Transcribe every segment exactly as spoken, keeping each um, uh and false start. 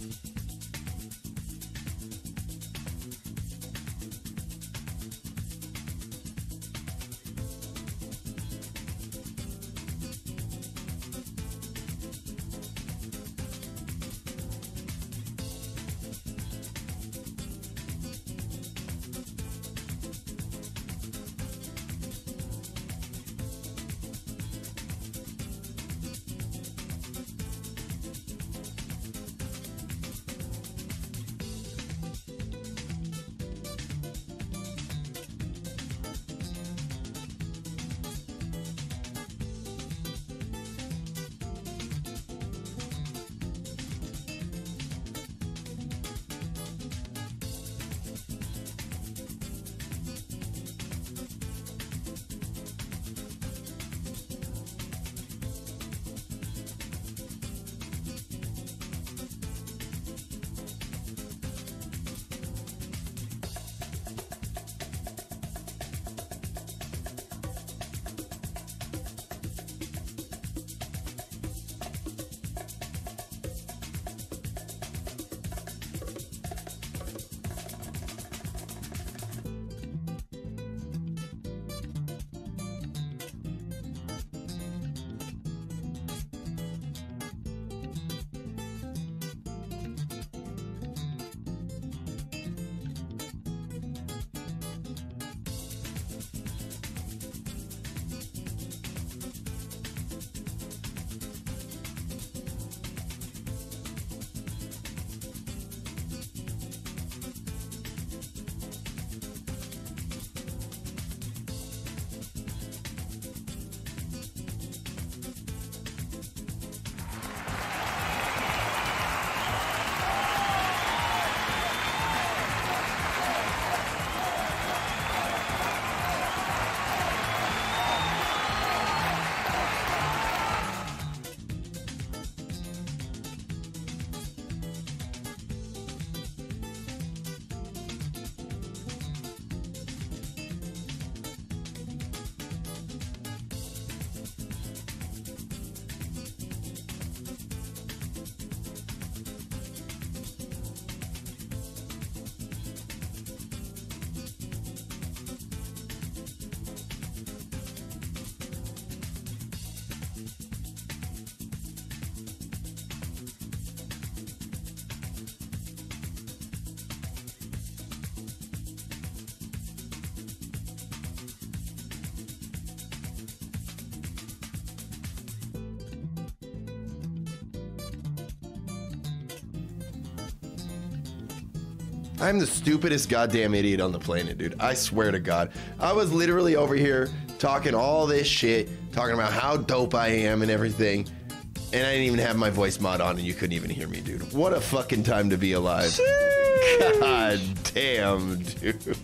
I'm the stupidest goddamn idiot on the planet, dude. I swear to God. I was literally over here talking all this shit, talking about how dope I am and everything, and I didn't even have my voice mod on and you couldn't even hear me, dude. What a fucking time to be alive. Sheesh. God damn, dude.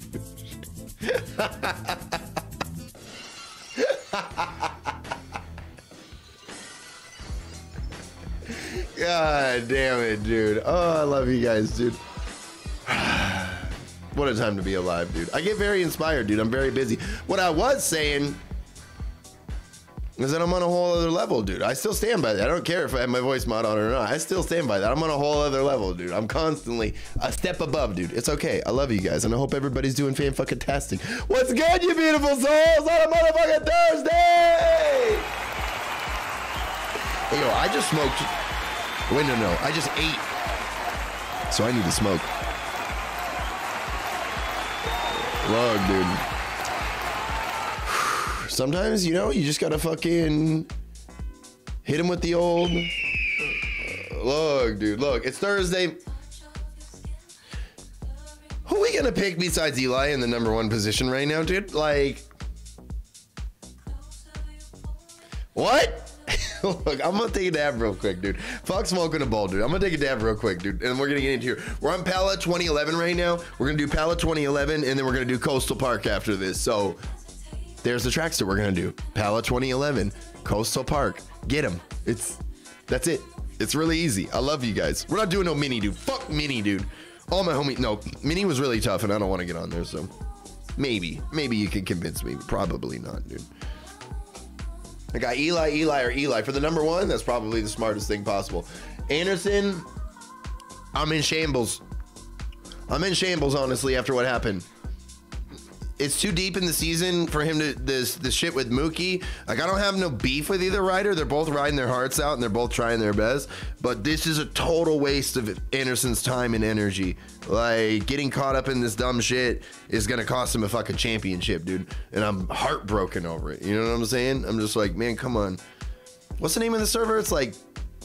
God damn it, dude. Oh, I love you guys, dude. What a time to be alive, dude. I get very inspired, dude. I'm very busy. What I was saying is that I'm on a whole other level, dude. I still stand by that. I don't care if I have my voice mod on or not. I still stand by that. I'm on a whole other level, dude. I'm constantly a step above, dude. It's okay. I love you guys, and I hope everybody's doing fan-fucking-tastic. What's good, you beautiful souls, on a motherfucking Thursday? Hey, yo, I just smoked. Wait, no, no. I just ate. So I need to smoke. Look, dude. Sometimes, you know, you just gotta fucking hit him with the old. Look, dude, look. It's Thursday. Who are we gonna pick besides Eli in the number one position right now, dude? Like, what? Look, I'm gonna take a dab real quick, dude. Fuck smoking a bowl, dude. I'm gonna take a dab real quick, dude. And we're gonna get into here. We're on Pala twenty eleven right now. We're gonna do Pala twenty eleven, and then we're gonna do Coastal Park after this. So there's the tracks that we're gonna do. Pala twenty eleven, Coastal Park. Get them. It's, that's it. It's really easy. I love you guys. We're not doing no mini, dude. Fuck mini, dude. All my homie, no, mini was really tough, and I don't want to get on there. So maybe, maybe you can convince me. Probably not, dude. I got Eli, Eli, or Eli. For the number one, that's probably the smartest thing possible. Anderson, I'm in shambles. I'm in shambles, honestly, after what happened. It's too deep in the season for him to this the shit with Mookie. Like, I don't have no beef with either rider. They're both riding their hearts out and they're both trying their best. But this is a total waste of Anderson's time and energy. Like, getting caught up in this dumb shit is gonna cost him a fucking championship, dude. And I'm heartbroken over it. You know what I'm saying? I'm just like, man, come on. What's the name of the server? It's like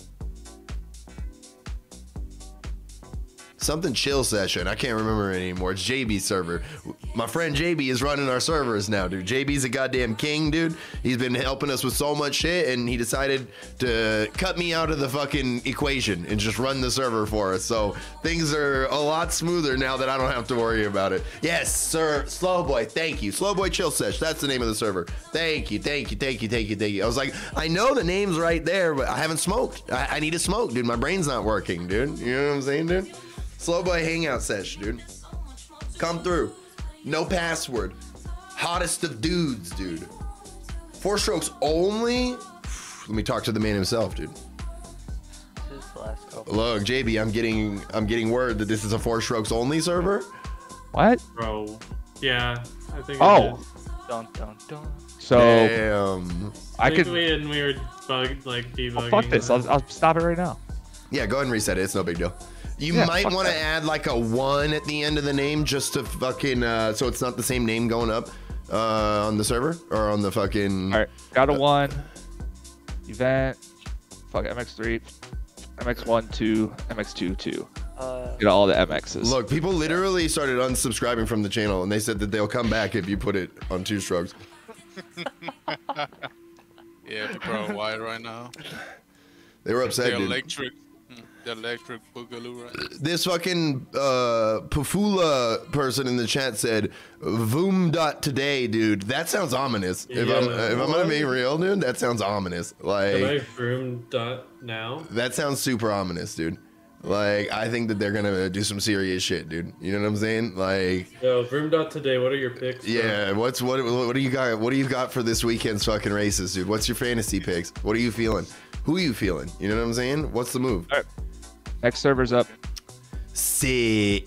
something chill session. I can't remember it anymore. It's J B's server. My friend J B is running our servers now, dude. J B's a goddamn king, dude. He's been helping us with so much shit, and he decided to cut me out of the fucking equation and just run the server for us. So things are a lot smoother now that I don't have to worry about it. Yes, sir. Slow Boy, thank you. Slow Boy Chill Sesh. That's the name of the server. Thank you, thank you, thank you, thank you, thank you. I was like, I know the name's right there, but I haven't smoked. I, I need to smoke, dude. My brain's not working, dude. You know what I'm saying, dude? Slow Boy Hangout Sesh, dude. Come through. No password. Hottest of dudes, dude. Four strokes only? Let me talk to the man himself, dude. Look, J B, I'm getting I'm getting word that this is a four strokes only server. What? Bro. Yeah, I think Oh. Dun, dun, dun. So Damn. I I think could. we, and we were bugged, like debugging. Well, fuck this. I'll, I'll stop it right now. Yeah, go ahead and reset it. It's no big deal. You Yeah, might fuck want to that. add like a one at the end of the name just to fucking uh, so it's not the same name going up uh, on the server or on the fucking. All right, got a one. Event. Fuck M X three, M X one, two, M X two, two. Uh, Get all the M Xs. Look, people literally started unsubscribing from the channel, and they said that they'll come back if you put it on two strokes. Yeah, people are wild right now. They were The upset, dude. electric, mm, the electric boogaloo right now. This fucking uh, Pafula person in the chat said, "Voom dot today, dude." That sounds ominous. If I'm Yeah. if I'm gonna be real, dude, that sounds ominous. Am Like I vroom dot now? that sounds super ominous, dude. Like I think that they're gonna do some serious shit, dude. You know what I'm saying? Like. Yo, vroom dot today. What are your picks? bro? Yeah, what's what what do you got? What do you got for this weekend's fucking races, dude? What's your fantasy picks? What are you feeling? Who are you feeling? You know what I'm saying? What's the move? All right. Next server's up. Sick.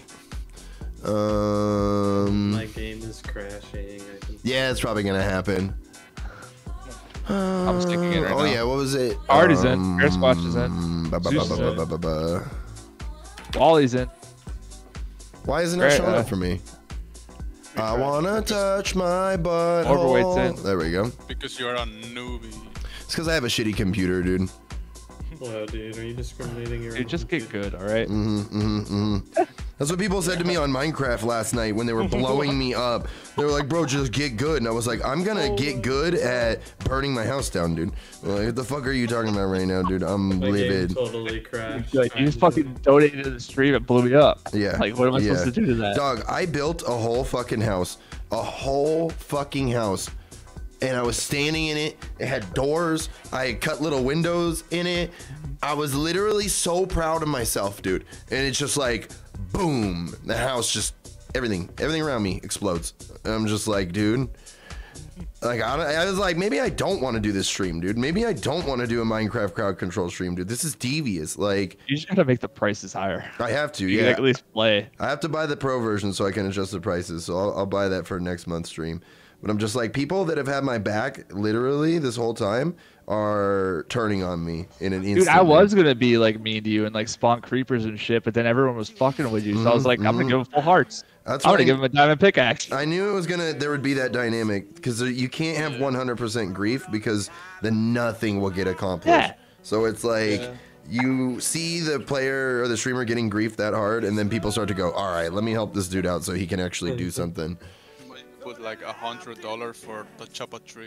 Um. My game is crashing. I can... Yeah, it's probably gonna happen. I'm sticking it right oh now. yeah, what was it? Art's in. Bear Squatch is in. Um, ba- ba- Zeus ba- is ba- in. ba- ba- ba. Wally's in. Why isn't it Great, showing uh, up for me? I wanna touch my butt. Overweight's in. There we go. Because you're a newbie. It's because I have a shitty computer, dude. Wow, dude, are you discriminating your Dude, own just get kid? good, all right? Mm-hmm, mm-hmm, mm-hmm. That's what people said to me on Minecraft last night when they were blowing me up. They were like, bro, just get good. And I was like, I'm gonna get good at burning my house down, dude. Like, what the fuck are you talking about right now, dude? I'm My game livid. totally crashed. Like, you just fucking donated to the stream and blew me up. Yeah. Like, what am I yeah. supposed to do to that? Dog, I built a whole fucking house. A whole fucking house. And I was standing in it. It had doors. I had cut little windows in it. I was literally so proud of myself, dude. And it's just like, boom. The house just, everything, everything around me explodes. And I'm just like, dude. Like, I, I was like, maybe I don't want to do this stream, dude. Maybe I don't want to do a Minecraft crowd control stream, dude. This is devious. Like, You just gotta make the prices higher. I have to, You yeah. can at least play. I have to buy the pro version so I can adjust the prices. So I'll, I'll buy that for next month's stream. But I'm just like, people that have had my back literally this whole time are turning on me in an instant. Dude, I was gonna be like mean to you and like spawn creepers and shit, but then everyone was fucking with you. So I was like, I'm gonna give him full hearts. That's I'm why gonna give him a diamond pickaxe. I knew it was gonna. There would be that dynamic because you can't have one hundred percent grief because then nothing will get accomplished. Yeah. So it's like. Yeah. You see the player or the streamer getting grief that hard, and then people start to go, all right, let me help this dude out so he can actually do something. Put like a hundred dollars for the chop a tree.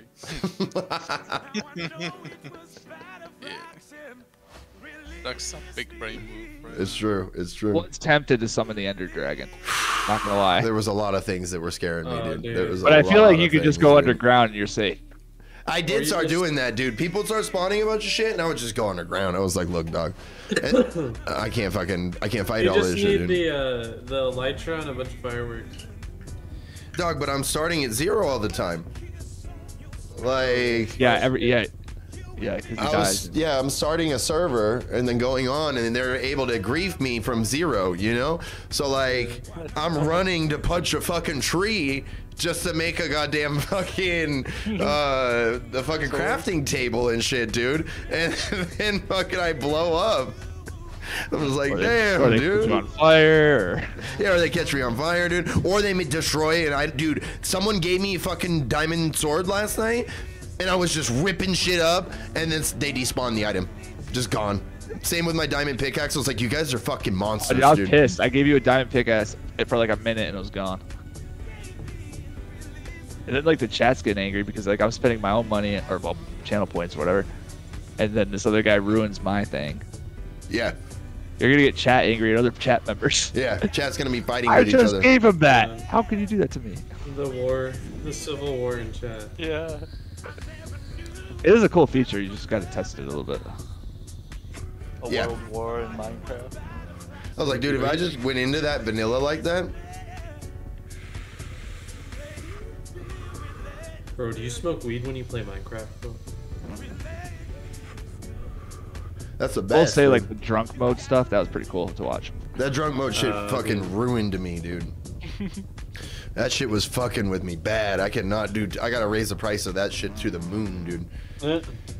Yeah. That's a big brain move, right? It's true. It's true. Well, it's tempted to summon the Ender Dragon. Not gonna lie. There was a lot of things that were scaring me, Oh, dude. dude. There was But I I feel like you could just go underground and you're safe. I Or did you start just- doing that, dude. People start spawning a bunch of shit, and I would just go underground. I was like, look, dog, and I can't fucking, I can't fight You all just this need shit, dude. the uh, the elytra and a bunch of fireworks. Dog, but I'm starting at zero all the time. Like, Yeah, every yeah. Yeah, because he I dies. was, yeah, I'm starting a server and then going on, and they're able to grief me from zero, you know? So, like, I'm running to punch a fucking tree just to make a goddamn fucking, uh, the fucking crafting table and shit, dude. And then fucking I blow up. I was like, Or they, damn, or they dude. catch you on fire. Or... Yeah, or they catch me on fire, dude. Or they may destroy, and I, dude, someone gave me a fucking diamond sword last night, and I was just ripping shit up, and then they despawned the item. Just gone. Same with my diamond pickaxe. I was like, you guys are fucking monsters, Dude, I was dude. pissed. I gave you a diamond pickaxe for like a minute, and it was gone. And then like the chat's getting angry because like I'm spending my own money or well channel points or whatever, and then this other guy ruins my thing. Yeah, You're gonna get chat angry at other chat members. yeah. Chat's gonna be fighting I with each just other. gave him that. Yeah. How can you do that to me? The war, the civil war in chat. Yeah. It is a cool feature. You just gotta test it a little bit. A Yeah. world war in Minecraft. I was like, dude, if I just went into that vanilla like that, Bro, do you smoke weed when you play Minecraft, bro? that's the I'll best. say dude. like the drunk mode stuff. That was pretty cool to watch. that drunk mode shit Uh, fucking dude. ruined me, dude. That shit was fucking with me bad. I cannot do. I gotta raise the price of that shit to the moon, dude. Eh.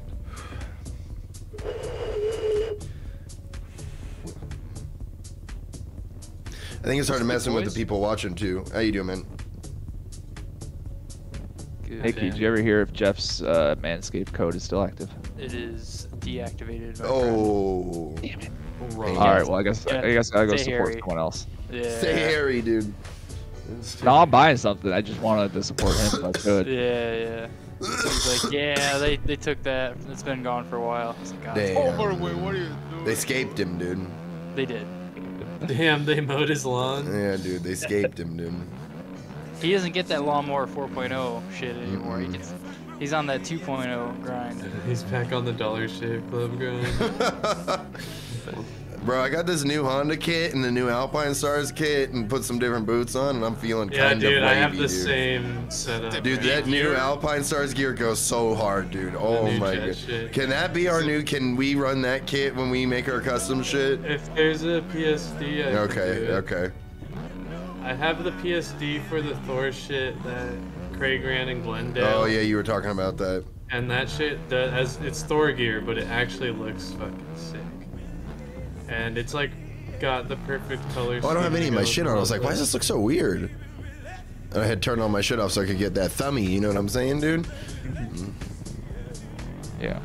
I think it started messing with the boys? people watching too. How you doing, man? Good. Hey, Key, did you ever hear if Jeff's uh, Manscaped code is still active? It is deactivated. my Oh, Damn it. Wrong. All right. Well, I guess Yeah. I guess I go Stay support hairy. someone else. friend. Yeah. stay hairy, dude. No, I'm buying something. I just wanted to support him if I could. Yeah, yeah. He's like, yeah, they, they took that. It's been gone for a while. I was like, God, Damn. Overway, what are you doing? They escaped him, dude. they did. Damn, they mowed his lawn. Yeah, dude. They escaped him, dude. He doesn't get that lawnmower four point oh shit anymore. He Mm-mm. gets, he's on that two point oh grind. He's back on the Dollar Shave Club grind. Bro, I got this new Honda kit and the new Alpine Stars kit and put some different boots on, and I'm feeling Yeah, kind dude, of I wavy, have the dude. same setup. Dude, that new Gear- Alpine Stars gear goes so hard, dude. Oh new my jet god. shit. Can that be our new? Can we run that kit when we make our custom shit? If there's a P S D, I can Okay, do it. okay. I have the P S D for the Thor shit that Craig ran in Glendale. Oh yeah, you were talking about that. And that shit does, as it's Thor gear, but it actually looks fucking sick. And it's like got the perfect color. Oh, I don't have scheme any of to my go shit with on. I was the like, why does logo. this look so weird? And I had turned all my shit off so I could get that thummy. You know what I'm saying, dude? Yeah.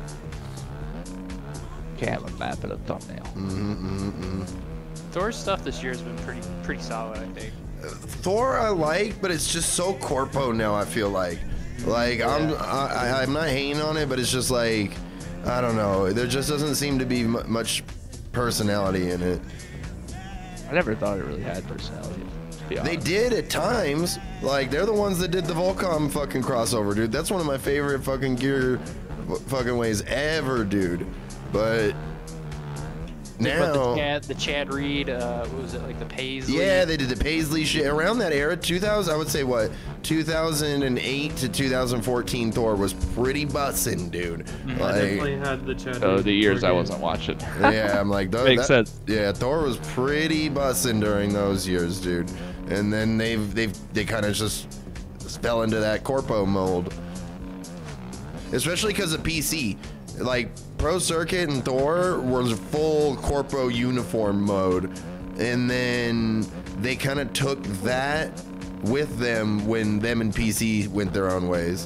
Can't have a map and a thumbnail. Mm-hmm, mm-hmm, mm-hmm. Thor's stuff this year has been pretty pretty solid, I think. Thor I like, but it's just so corpo now. I feel like, like I'm I, I- I'm not hating on it, but it's just like I don't know. There just doesn't seem to be m- much personality in it. I never thought it really had personality. To be They honest. did at times. Like they're the ones that did the Volcom fucking crossover, dude. That's one of my favorite fucking gear f- fucking ways ever, dude. But But now. the Chad, the Chad Reed, uh, what was it, like the Paisley? Yeah, they did the Paisley shit around that era. two thousand, I would say what, two thousand eight to two thousand fourteen Thor was pretty bussin', dude. I Like, definitely had the Chad. Oh, Reed the years Thor I game. wasn't watching. yeah, I'm like, th- Makes that- sense. Yeah, Thor was pretty bussin' during those years, dude. And then they've they've they kind of just fell into that corpo mold, especially because of P C. Like Pro Circuit and Thor was full corpo uniform mode, and then they kind of took that with them when them and P C went their own ways.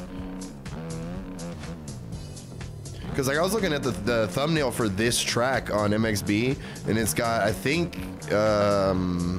Because like I was looking at the, the thumbnail for this track on M X B, and it's got I think um,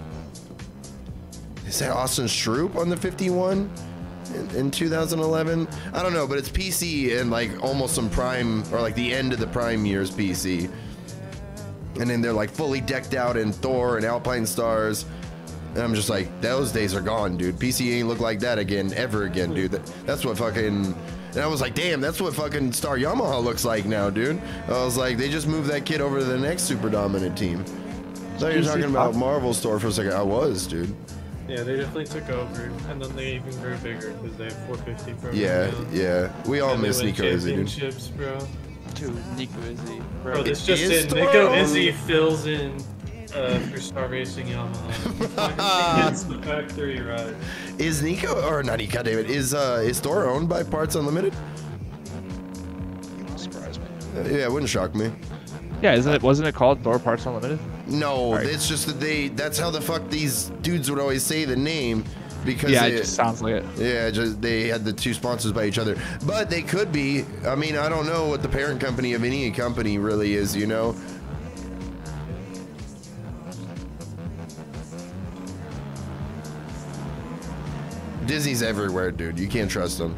is that Austin Stroop on the fifty-one in, in two thousand eleven? I don't know, but it's P C and like almost some prime or like the end of the prime years P C. And then they're like fully decked out in Thor and Alpine Stars. And I'm just like, those days are gone, dude. P C ain't look like that again, ever again, dude. That, that's what fucking... And I was like, damn, that's what fucking Star Yamaha looks like now, dude. I was like, they just moved that kid over to the next super dominant team. So you're you see talking about Fox- Marvel Store for a second. I was, dude. Yeah, they definitely took over, and then they even grew bigger because they have four fifty program Yeah, now. yeah. We all And they miss win Nico Izzy, dude. championships, bro. Dude, Nico Izzy. Bro, Bro, this It just is in. Toro. Nico Izzy fills in uh, for Star Racing Yamaha. It's the factory ride. Is Nico or not Nico? David is uh is Thor owned by Parts Unlimited? Surprise me. Uh, yeah, it wouldn't shock me. Yeah, isn't it? Wasn't it called Thor Parts Unlimited? No, Right. it's just that they. That's how the fuck these dudes would always say the name, because Yeah, they- it just sounds like it. yeah, just they had the two sponsors by each other. But they could be. I mean, I don't know what the parent company of any company really is. You know. Disney's everywhere, dude. You can't trust them.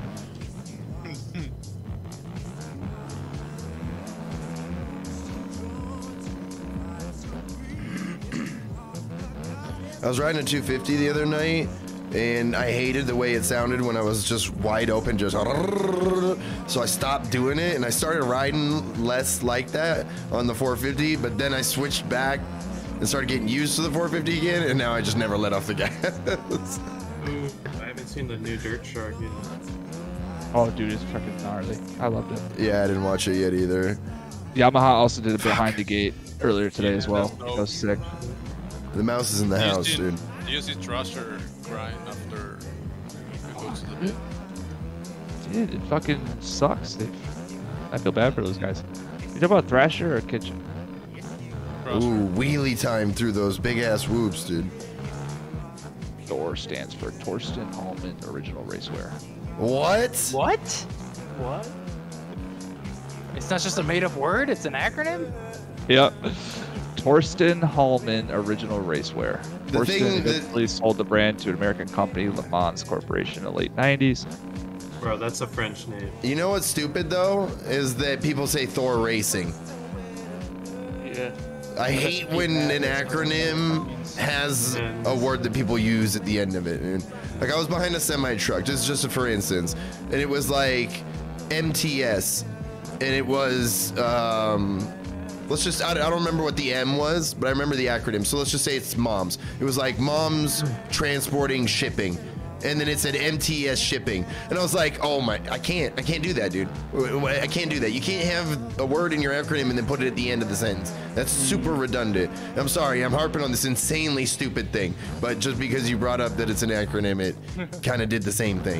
I was riding a two fifty the other night, and I hated the way it sounded when I was just wide open, just so I stopped doing it, and I started riding less like that on the four fifty, but then I switched back and started getting used to the four fifty again, and now I just never let off the gas. Ooh, I haven't seen the new Dirt Shark yet. Oh, dude, it's fucking gnarly. I loved it. Yeah, I didn't watch it yet either. Yamaha also did it behind the gate earlier today Yeah, as well. that's That dope. was sick. The mouse is in the Do you house, see- dude. Do you see Thrasher crying after we go to the pit? Dude, it fucking sucks. They, I feel bad for those guys. You talking about Thrasher or Kitchen? Thrasher. Ooh, wheelie time through those big ass whoops, dude. Thor stands for Torsten Hallman Original Racewear. What? What? What? It's not just a made-up word. It's an acronym. Yep. Torsten Hallman Original Racewear. The Torsten thing that- eventually sold the brand to an American company, Le Mans Corporation, in the late nineties. Bro, that's a French name. You know what's stupid though is that people say Thor Racing. Yeah. I hate when an acronym has a word that people use at the end of it. And like I was behind a semi truck, just just for instance, and it was like M T S, and it was um, let's just I, I don't remember what the M was, but I remember the acronym. So let's just say it's MOMS. It was like Moms Transporting Shipping. And then it said M T S shipping, and I was like, "Oh my, I can't, I can't do that, dude. I can't do that. You can't have a word in your acronym and then put it at the end of the sentence. That's super redundant. I'm sorry, I'm harping on this insanely stupid thing, but just because you brought up that it's an acronym, it kind of did the same thing.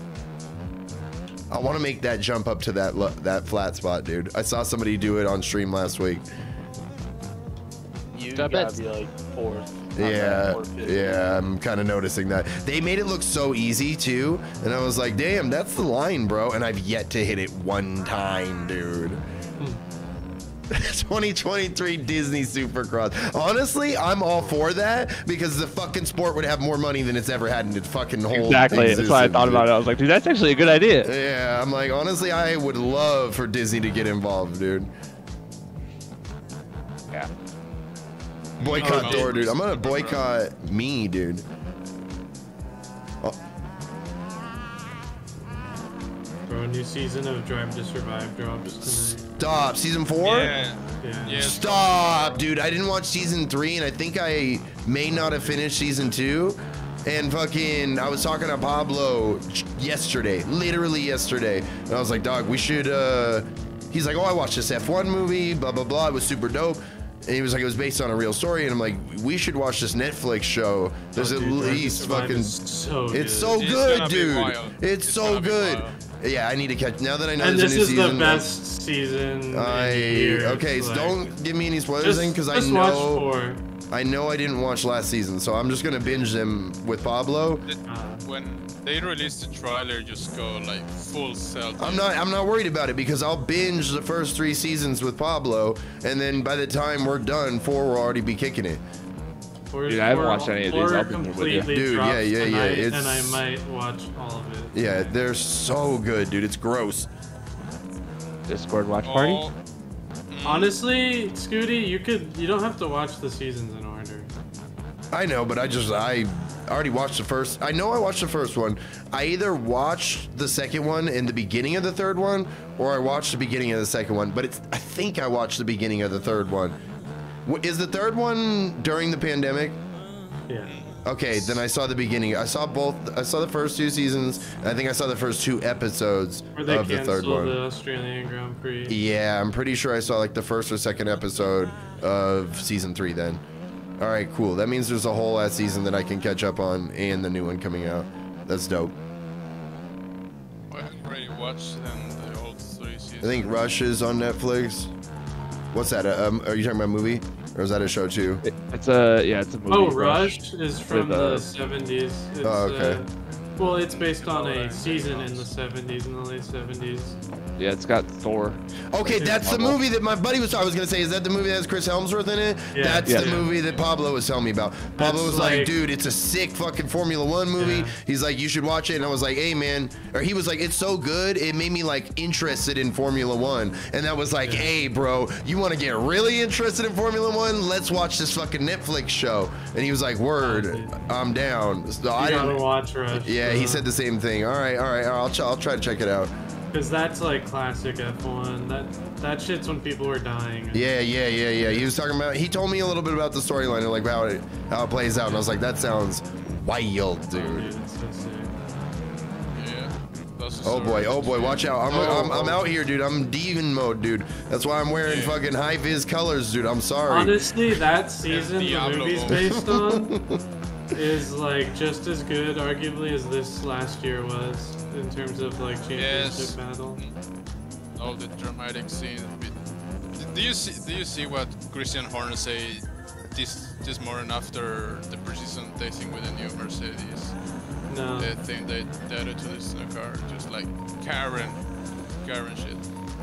I want to make that jump up to that lo- that flat spot, dude. I saw somebody do it on stream last week. You I gotta bet- be like fourth. Yeah, Fourth, fifth. yeah, I'm kind of noticing that. They made it look so easy too, and I was like, damn, that's the line, bro. And I've yet to hit it one time, dude. twenty twenty-three Disney Supercross. Honestly, I'm all for that because the fucking sport would have more money than it's ever had in its fucking whole Exactly. That's why I thought about it. I was like, dude, that's actually a good idea. Yeah, I'm like, honestly, I would love for Disney to get involved, dude. Yeah. Boycott Oh, Thor, dude. I'm gonna bro. boycott me, dude. Oh, Bro, a new season of Drive to Survive drops tonight. stop. Season four? Yeah. Yeah. Yeah. Stop, dude. I didn't watch season three, and I think I may not have finished season two. And fucking, I was talking to Pablo yesterday, literally yesterday. And I was like, dog, we should, uh, he's like, oh, I watched this F one movie, blah, blah, blah. It was super dope. And he was like, it was based on a real story. And I'm like, we should watch this Netflix show. There's Oh, at dude, Drive to least Survive fucking, is so it's good. so It's good, gonna be dude. wild. It's, It's so gonna be good. wild. Yeah, I need to catch, now that I know And there's this a new is season. the best season. I, in years. okay, so Like, don't give me any spoilers just, then, because I just watch know. four. I know I didn't watch last season, so I'm just gonna binge them with Pablo. Uh, When they release the trailer, just go like full cell. I'm not I'm not worried about it because I'll binge the first three seasons with Pablo, and then by the time we're done, four will already be kicking it. four- Dude, I haven't four- watched any of these. four I'll be there with you. completely Dude, drops yeah, yeah, yeah, tonight, it's- And I might watch all of it. Yeah, they're so good, dude. It's gross. Discord watch party. Oh, Honestly, Scooty, you could. You don't have to watch the seasons in order. I know, but I just I already watched the first. I know I watched the first one. I either watched the second one in the beginning of the third one, or I watched the beginning of the second one. But it's I think I watched the beginning of the third one. W- Is the third one during the pandemic? Yeah. Okay, then I saw the beginning. I saw both. I saw the first two seasons. And I think I saw the first two episodes Or they of the third canceled one. the Australian Grand Prix. Yeah, I'm pretty sure I saw like the first or second episode of season three then. All right, cool. That means there's a whole last season that I can catch up on and the new one coming out. That's dope. I haven't really watched them the old three seasons. I think Rush is on Netflix. What's that? Um, are you talking about a movie? Or is that a show too? It- it's a yeah, it's a movie. Oh, Rush is from With, uh, the seventies. It's, Oh, okay. Uh, well, it's based on a season in the seventies, in the late seventies. Yeah, it's got Thor. Okay, that's the movie that my buddy was. I was gonna say, is that the movie that has Chris Helmsworth in it? Yeah. That's Yeah. the movie that Pablo was telling me about. Pablo That's was like, like- dude, it's a sick fucking Formula One movie. Yeah. He's like, you should watch it. And I was like, hey man, or he was like, it's so good, it made me like interested in Formula One. And that was like, Yeah. hey bro, you want to get really interested in Formula One? Let's watch this fucking Netflix show. And he was like, word, Okay. I'm down. So You I gotta didn't. watch Rush. Yeah, he said the same thing. All right, all right, I'll, ch- I'll try to check it out. Because that's like classic F one. That that shit's when people were dying. Yeah, yeah, yeah, yeah. He was talking about. He told me a little bit about the storyline and like how it how it plays out, and I was like, that sounds wild, Oh, dude. dude, it's so sick. Yeah. That's the Oh boy, story. oh boy, watch out! I'm Oh, I'm, I'm oh. out here, dude. I'm demon mode, dude. That's why I'm wearing Yeah. fucking high vis colors, dude. I'm sorry. Honestly, that season the Diablo movie's mode. based on is like just as good, arguably, as this last year was in terms of like championship Yes. battle. All the dramatic scenes. Do you see? Do you see what Christian Horner say this this morning after the precision testing with the new Mercedes? No. The thing they added to this new car, just like Karen, Karen shit.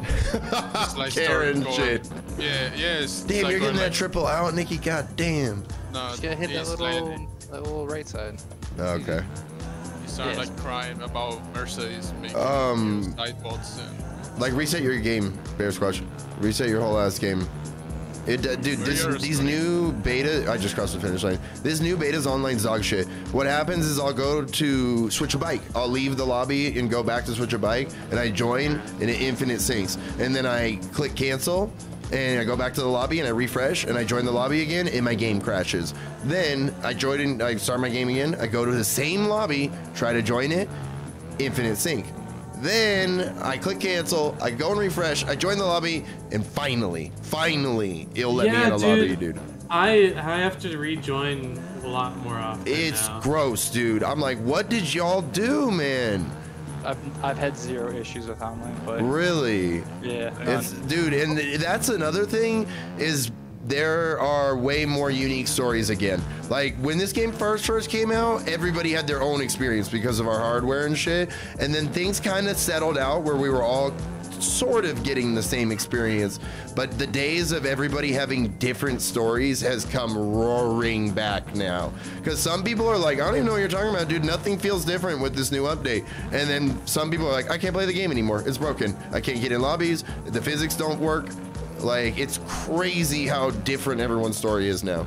It's like Karen started going- shit. Yeah, yeah. It's Damn, like you're getting going that like, triple out, Nikki. God damn. No, Just gotta hit that it's little, like, that little right side. Okay. he started Yeah. like crying about Mercedes making Um, new side pods and Like reset your game, Bear Squatch. Reset your whole ass game. It, uh, dude, this, Yours, these buddy. new beta, I just crossed the finish line. This new beta's online dog shit. What happens is I'll go to switch a bike. I'll leave the lobby and go back to switch a bike, and I join, and it infinite syncs. And then I click cancel, and I go back to the lobby, and I refresh, and I join the lobby again, and my game crashes. Then I join, in, I start my game again. I go to the same lobby, try to join it, infinite sync. Then I click cancel, I go and refresh, I join the lobby, and finally, finally, it'll let me Yeah, in a dude. lobby, dude. I I have to rejoin a lot more often. It's now. gross, dude. I'm like, what did y'all do, man? I've, I've had zero issues with online play. Really? Yeah. It's, none. dude, and that's another thing is there are way more unique stories again. Like when this game first first came out, everybody had their own experience because of our hardware and shit. And then things kind of settled out where we were all sort of getting the same experience. But the days of everybody having different stories has come roaring back now. Because some people are like, I don't even know what you're talking about, dude. Nothing feels different with this new update. And then some people are like, I can't play the game anymore. It's broken. I can't get in lobbies. The physics don't work. Like, it's crazy how different everyone's story is now.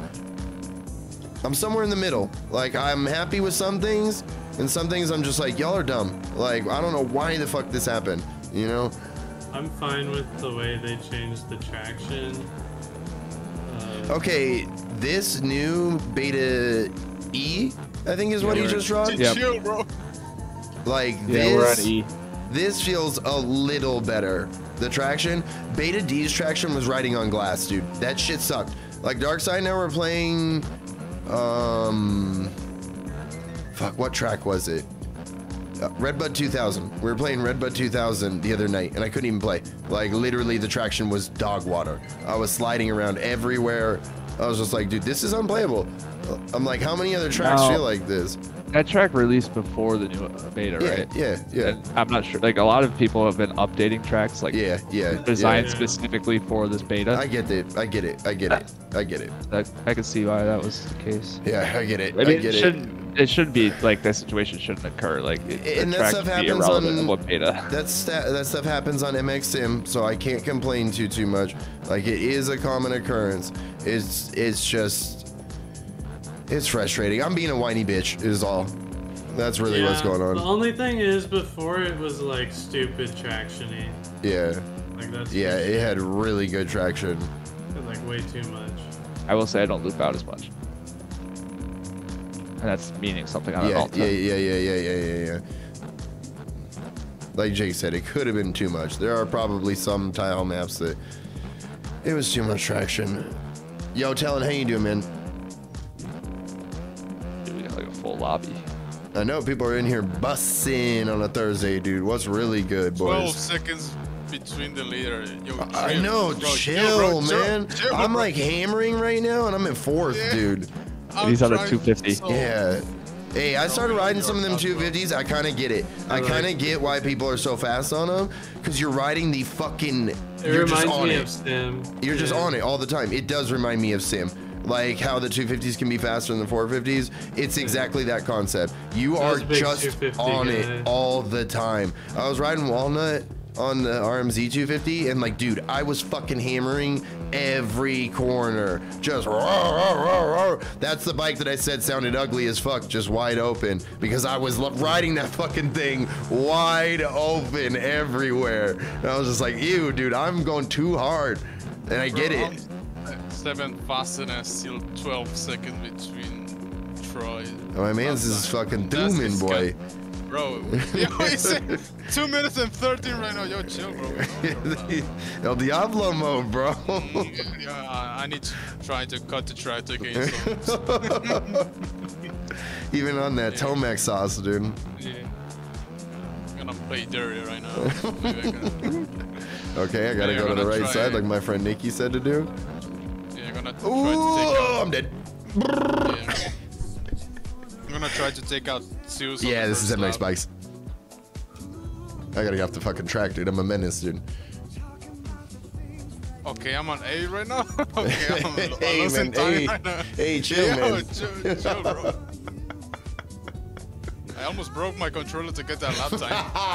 I'm somewhere in the middle. Like, I'm happy with some things, and some things I'm just like, y'all are dumb. Like, I don't know why the fuck this happened, you know? I'm fine with the way they changed the traction. Uh, Okay, this new beta E, I think is what he we're- just dropped. Yep. chill, bro. Like, Yeah, we're this, at E. this feels a little better. The traction, Beta D's traction was riding on glass, dude. That shit sucked. Like Darkside now we're playing, um, fuck, what track was it? Uh, Redbud two thousand. We were playing Redbud two thousand the other night, and I couldn't even play. Like literally, the traction was dog water. I was sliding around everywhere. I was just like, dude, this is unplayable. I'm like, how many other tracks No. feel like this? That track released before the new uh, beta, Yeah, right? yeah, yeah, And I'm not sure. Like a lot of people have been updating tracks, like yeah, yeah. designed Yeah. specifically for this beta. I get it. I get it. I get it. I get it. That I can see why that was the case. Yeah, I get it. I I, mean, get it it. shouldn't. It shouldn't be like that situation shouldn't occur. Like it, the And that track stuff should be happens irrelevant on- of what beta. That's sta- that stuff happens on M X Sim, so I can't complain too too much. Like it is a common occurrence. It's it's just it's frustrating. I'm being a whiny bitch is all. That's really what's yeah, going The on. only thing is, before it was like stupid traction-y. Yeah, Like that's yeah. It had really good traction. like way too much. I will say I don't loop out as much. and that's meaning something on an Yeah, Alta. yeah, yeah, yeah, yeah, yeah, yeah, yeah. Like Jake said, it could have been too much. There are probably some tile maps that it was too much traction. Yo, Talon, how you doing, man? Dude, we got like a full lobby. I know people are in here bussing on a Thursday, dude. What's really good, twelve boys? seconds between the leader. Yo, I chill, know, bro, chill, bro, man. chill, I'm bro. like hammering right now, and I'm in fourth, Yeah. dude. I'm He's on a trying two fifty. so- Yeah. Hey, I started Bro, riding you're some of them up, bro. two fifties. I kind of get it. I like kind of it. get why people are so fast on them, because you're riding the fucking. It You're just reminds on me it. of Sim. You're just Yeah. on it all the time. It does remind me of Sim. Like how the two fifties can be faster than the four fifties. It's exactly that concept. You I are was a big just two fifty on guy. it all the time. I was riding Walnut on the R M Z two fifty, and like, dude, I was fucking hammering every corner. Just roar, roar, roar, roar. That's the bike that I said sounded ugly as fuck, just wide open, because I was lo- riding that fucking thing wide open everywhere. And I was just like, ew, dude, I'm going too hard. And I get Bro, it. I'm seven faster and still twelve seconds between Troy. Oh, my man's is fucking That's dooming, boy. disgusting. Bro, yo, he's two minutes and thirteen right now. Yo, chill, bro. El Diablo mode, bro. Yeah, I need to try to cut the track to gain some. Even on that Tomac sauce, dude. Yeah. I'm gonna play dirty right now. Maybe I can, Okay, I gotta Yeah, go to the gonna right try side, it. like my friend Nikki said to do. yeah, I'm gonna try Ooh, to take out. I'm dead. Yeah. I'm gonna try to take out Zeus. on Yeah, the this is first M X lap. bikes. I gotta get off the fucking track, dude. I'm a menace, dude. Okay, I'm on A right now. Okay, I'm, I'm Hey, losing man, time hey. right now. Hey, chill, Yo, man. Chill, chill, bro. I almost broke my controller to get that lap time.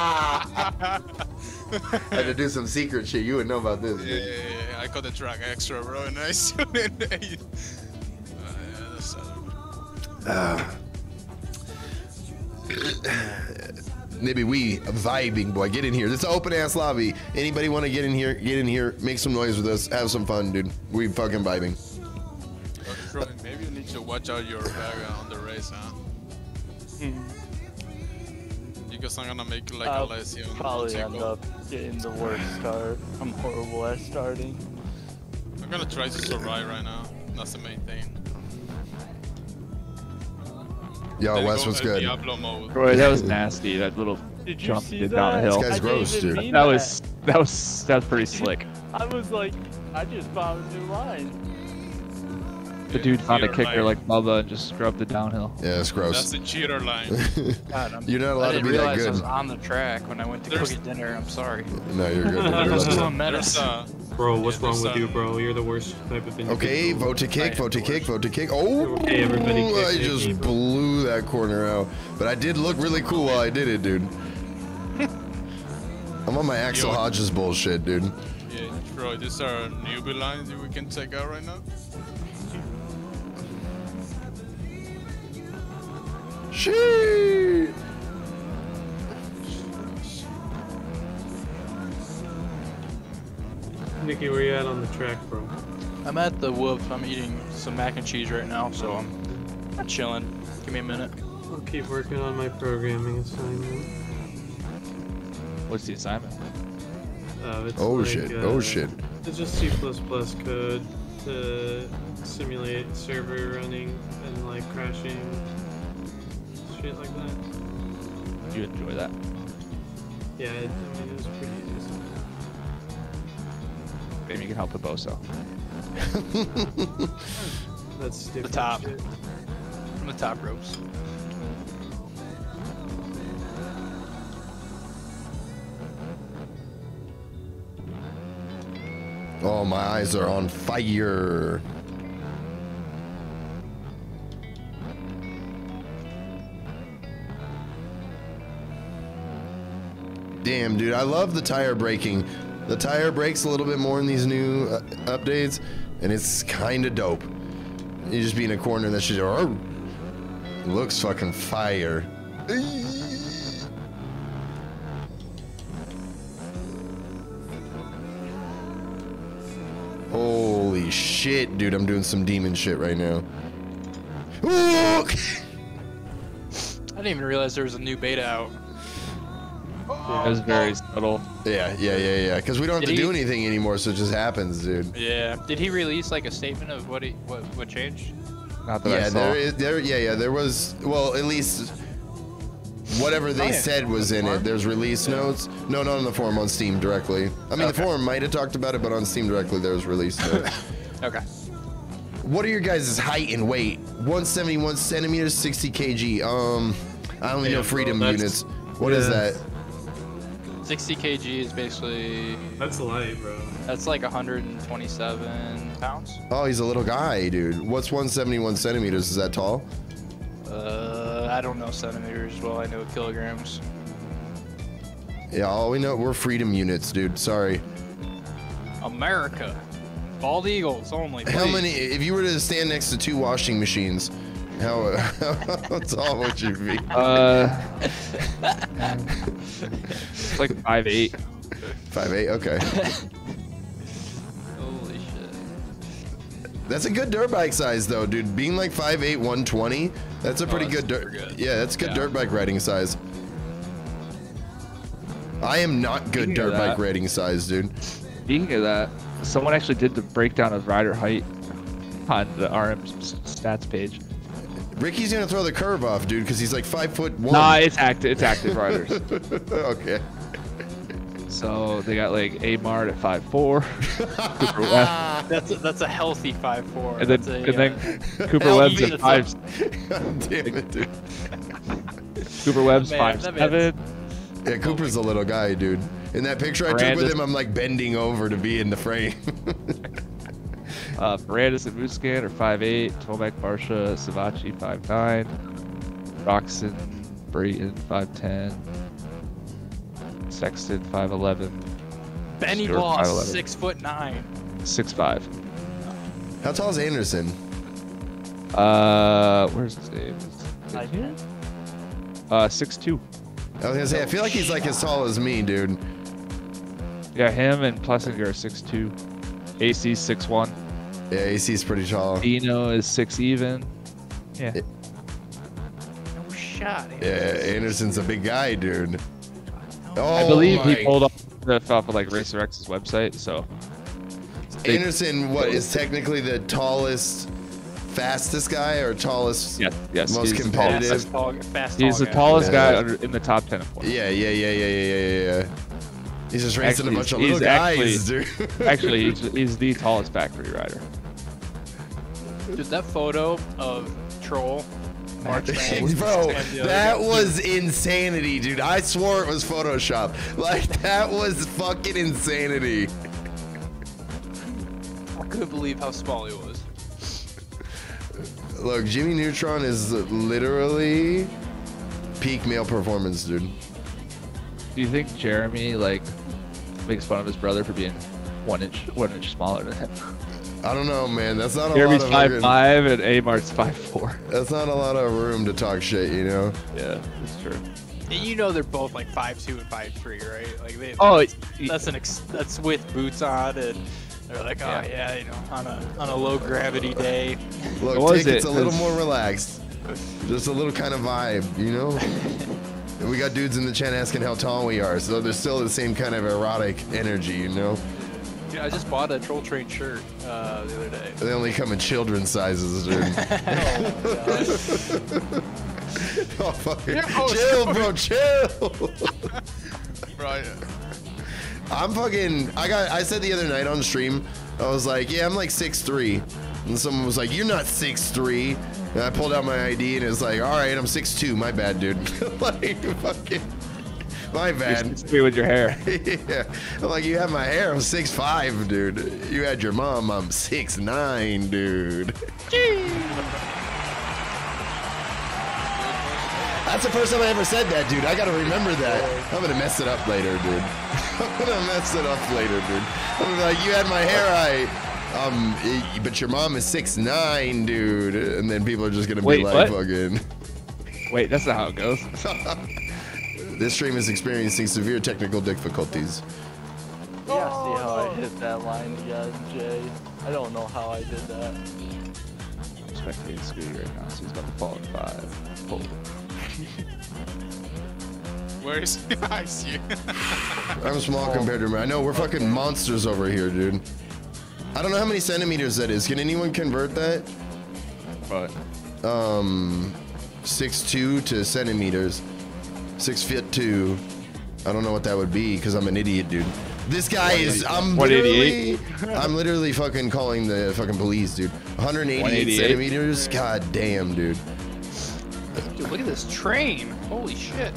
I had to do some secret shit. You would know about this, Yeah, dude. yeah, yeah, I got the track extra, bro, and I still in eight. Uh, yeah, that's, uh, Maybe we vibing, boy. Get in here. This is an open ass lobby. Anybody want to get in here? Get in here. Make some noise with us. Have some fun, dude. We fucking vibing. uh, Troy, maybe you need to watch out your bag on the race, huh? Because I'm gonna make like I'll a lazy on probably on end Tico. up getting the worst start. I'm horrible at starting. I'm gonna try to survive right now. That's the main thing. Yo, Then Wes, go what's at good? Diablo mode. Troy, that was nasty. That little Did you jump see did that? down the hill. This guy's I didn't gross, even dude. mean That was that was that was pretty slick. I was like, I just found a new line. The dude found a Cheater kicker line. like Bubba and just scrubbed it downhill. Yeah, it's That's gross. the cheater line. God, I'm, You're not allowed I to didn't be that realize I good. was on the track when I went to There's- cook at dinner. I'm sorry. No, you're good. Dude. You're This is a lucky. menace. There's uh, Bro, what's Yeah, wrong there's, with you, um, bro? You're the worst type of individual. Okay, vote to kick, I vote to am kick, the vote to kick. Oh, Okay, everybody kick I Nikki, just bro. blew that corner out. But I did look really cool while I did it, dude. I'm on my Axel Yo. Hodges bullshit, dude. yeah, Troy, these are newbie lines that we can take out right now. Shit. Nikki, where you at on the track, bro? I'm at the Whoops. I'm eating some mac and cheese right now, so I'm, I'm chilling. Give me a minute. I'll keep working on my programming assignment. What's the assignment? Uh, it's Oh like, shit. uh, Oh shit. It's just C plus plus code to simulate server running and like crashing, shit like that. You enjoy that? Yeah, it, I mean it was pretty easy. Maybe you can help the Boso. That's different top. shit. From the top ropes. Oh, my eyes are on fire. Damn, dude, I love the tire braking. The tire brakes a little bit more in these new uh, updates, and it's kind of dope. You just be in a corner that shit oh, looks fucking fire. Holy shit, dude, I'm doing some demon shit right now. Ooh! didn't even realize there was a new beta out. It was very subtle. Yeah, yeah, yeah, yeah. Because we don't have Did to do he- anything anymore, so it just happens, dude. Yeah. Did he release like a statement of what he what what changed? Not that I Yeah, saw. there is there. Yeah, yeah. There was well, at least whatever they Oh, yeah. said was in it. There's release notes. No, not on the forum, on Steam directly. I mean, the Okay. forum might have talked about it, but on Steam directly, there's release notes. Okay. What are your guys' height and weight? one seventy-one centimeters, sixty kilograms. Um, I only Yeah, know bro, freedom that's- units. What is yeah. that? sixty kilograms is basically That's light, bro. that's like one hundred twenty-seven pounds. Oh, he's a little guy, dude. What's one seventy-one centimeters? Is that tall? Uh, I don't know centimeters. Well, I know kilograms. Yeah, all we know, we're freedom units, dude. Sorry. America, bald eagles only. How please. many? If you were to stand next to two washing machines, how, how tall would you be? Uh, it's like five eight. Five eight. Okay, Holy shit. that's a good dirt bike size, though, dude. Being like five eight, one twenty. That's a pretty that's good dirt. super good. Yeah, that's good Yeah. dirt bike riding size. I am not good Speaking of dirt bike that- riding size, dude. Speaking of that, someone actually did the breakdown of rider height on the R M s- stats page. Ricky's gonna throw the curve off, dude, because he's like five foot one. Nah, it's active. It's active riders. Okay. So they got like A Mart at five four, Cooper Webb, That's a, that's a healthy five four. and then that's a, and then uh, Cooper Hell Webb's yeah. at five. God damn it, dude. Cooper Webb's Man, five that seven. Yeah, Cooper's a little guy, dude. In that picture I took with Brandon- him, I'm like bending over to be in the frame. Uh, Brandis and Muscan are five eight. Tomac Barsha, Savachi five nine. Roxon, Brayton five ten. Sexton five eleven. Benny Stewart, Boss, five eleven. six foot nine. six five. How tall is Anderson? Uh, where's his name? I did. Uh, six two. I was gonna say, I feel like he's like as tall as me, dude. Yeah, him and Plessinger are six two. A C six one. Yeah, A C's pretty tall. Dino is six even. Yeah. It- No shot. Yeah, Anderson's a big guy, dude. Oh, I believe my- he pulled off stuff off of like Racer X's website, so they- Anderson, what is technically the tallest, fastest guy, or tallest? yes, yes. Most he's, competitive. Fast, tall, fast, He's tall the guy. tallest Yeah. guy under, in the top ten of points. Yeah, yeah, yeah, yeah, yeah, yeah, yeah, yeah. He's just racing Actually, a bunch of he's little guys, actually- dude. Actually, he's, he's the tallest factory rider. Dude, that photo of Troll, March Banks, Bro, and the other that guy- was insanity, dude. I swore it was Photoshop. Like, that was fucking insanity. I couldn't believe how small he was. Look, Jimmy Neutron is literally peak male performance, dude. Do you think Jeremy like makes fun of his brother for being one inch one inch smaller than him? I don't know, man. That's not a Jeremy's lot of five fucking- five and Amart's five four. That's not a lot of room to talk shit, you know. Yeah, that's true. And you know they're both like five two and five three, right? Like they. Oh, that's, he- that's an ex- that's with boots on, and they're like, oh Yeah. yeah, you know, on a on a low gravity day. Look, What was take it's it? a little 'Cause- more relaxed. Just a little kind of vibe, you know. And we got dudes in the chat asking how tall we are, so there's still the same kind of erotic energy, you know. You know, I just bought a Troll Train shirt uh, the other day. They only come in children's sizes, dude. Oh, fucking Yeah, oh, chill, bro, chill. Right. I'm fucking. I got. I said the other night on stream, I was like, yeah, I'm like six three, and someone was like, you're not six three, and I pulled out my I D and it was like, all right, I'm six two. My bad, dude. Like, fucking, my You're bad. six three with your hair. Yeah, I'm like, you had my hair. I'm six five, dude. You had your mom. I'm six nine, dude. That's the first time I ever said that, dude. I gotta remember that. I'm gonna mess it up later, dude. I'm gonna mess it up later, dude. I'm gonna be like, you had my hair right. Um, eh, but your mom is six nine, dude. And then people are just gonna be Wait, like, what? fucking. Wait, that's not how it goes. This stream is experiencing severe technical difficulties. Yeah, see how I hit that line again, Jay? I don't know how I did that. Spectating Scooty right now, so he's about to fall in five, four, Where is he? I see you. I'm small compared to him. I know we're fucking monsters over here, dude. I don't know how many centimeters that is. Can anyone convert that? But Um, six two to centimeters. Six foot two. I don't know what that would be because I'm an idiot, dude. This guy is. I'm one literally. eighty-eight? I'm literally fucking calling the fucking police, dude. one eighty-eight one eighty-eight? centimeters. God damn, dude. Dude, look at this train. Holy shit.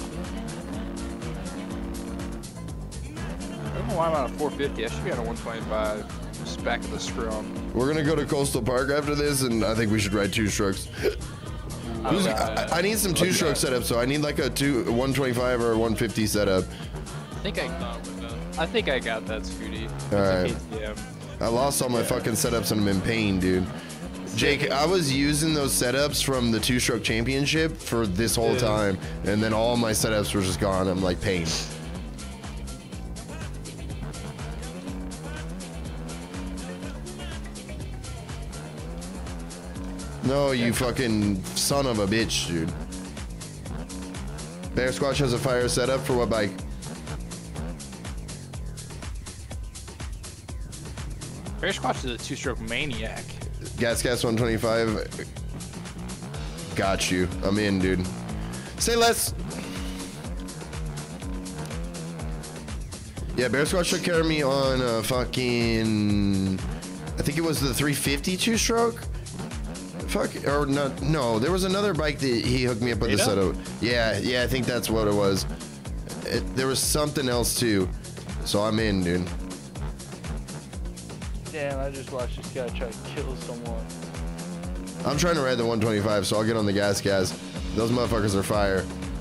I don't know why I'm on a four fifty. I should be on a one twenty-five. Just back of the scrum. We're gonna go to Coastal Park after this, and I think we should ride two strokes. Who's- I, I need some two stroke setup, so I need like a two one twenty-five or one fifty setup. I think I, I think I got that, Scooty. All right. Yeah. I lost all my fucking setups and I'm in pain, dude. Jake, I was using those setups from the two stroke championship for this whole Yeah. time, and then all my setups were just gone. I'm like pain. No, you fucking son of a bitch, dude. Bear Squatch has a fire setup for what bike? Bear Squatch is a two-stroke maniac. Gas Gas one twenty-five. Got you. I'm in, dude. Say less. Yeah, Bear Squatch took care of me on a fucking. I think it was the three fifty two stroke. Fuck, or not? No, there was another bike that he hooked me up with the Beta? setup. Yeah, yeah, I think that's what it was. It, there was something else too. So I'm in, dude. Damn, I just watched this guy try to kill someone. I'm trying to ride the one twenty-five, so I'll get on the gas gas. Those motherfuckers are fire.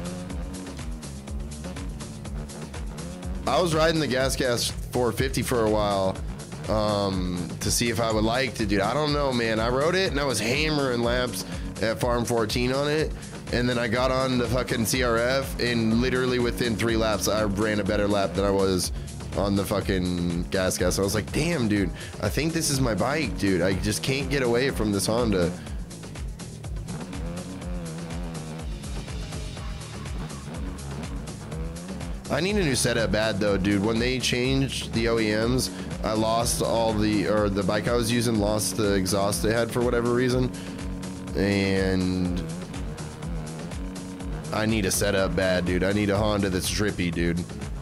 I was riding the gas gas four fifty for a while um, to see if I would like to do. I don't know, man. I rode it and I was hammering laps at Farm fourteen on it, and then I got on the fucking C R F, and literally within three laps, I ran a better lap than I was on the fucking gas gas. I was like, damn, dude, I think this is my bike, dude. I just can't get away from this Honda. I need a new setup bad though, dude. When they changed the O E Ms, I lost all the, or the bike I was using lost the exhaust they had for whatever reason. And I need a setup bad, dude. I need a Honda that's drippy, dude.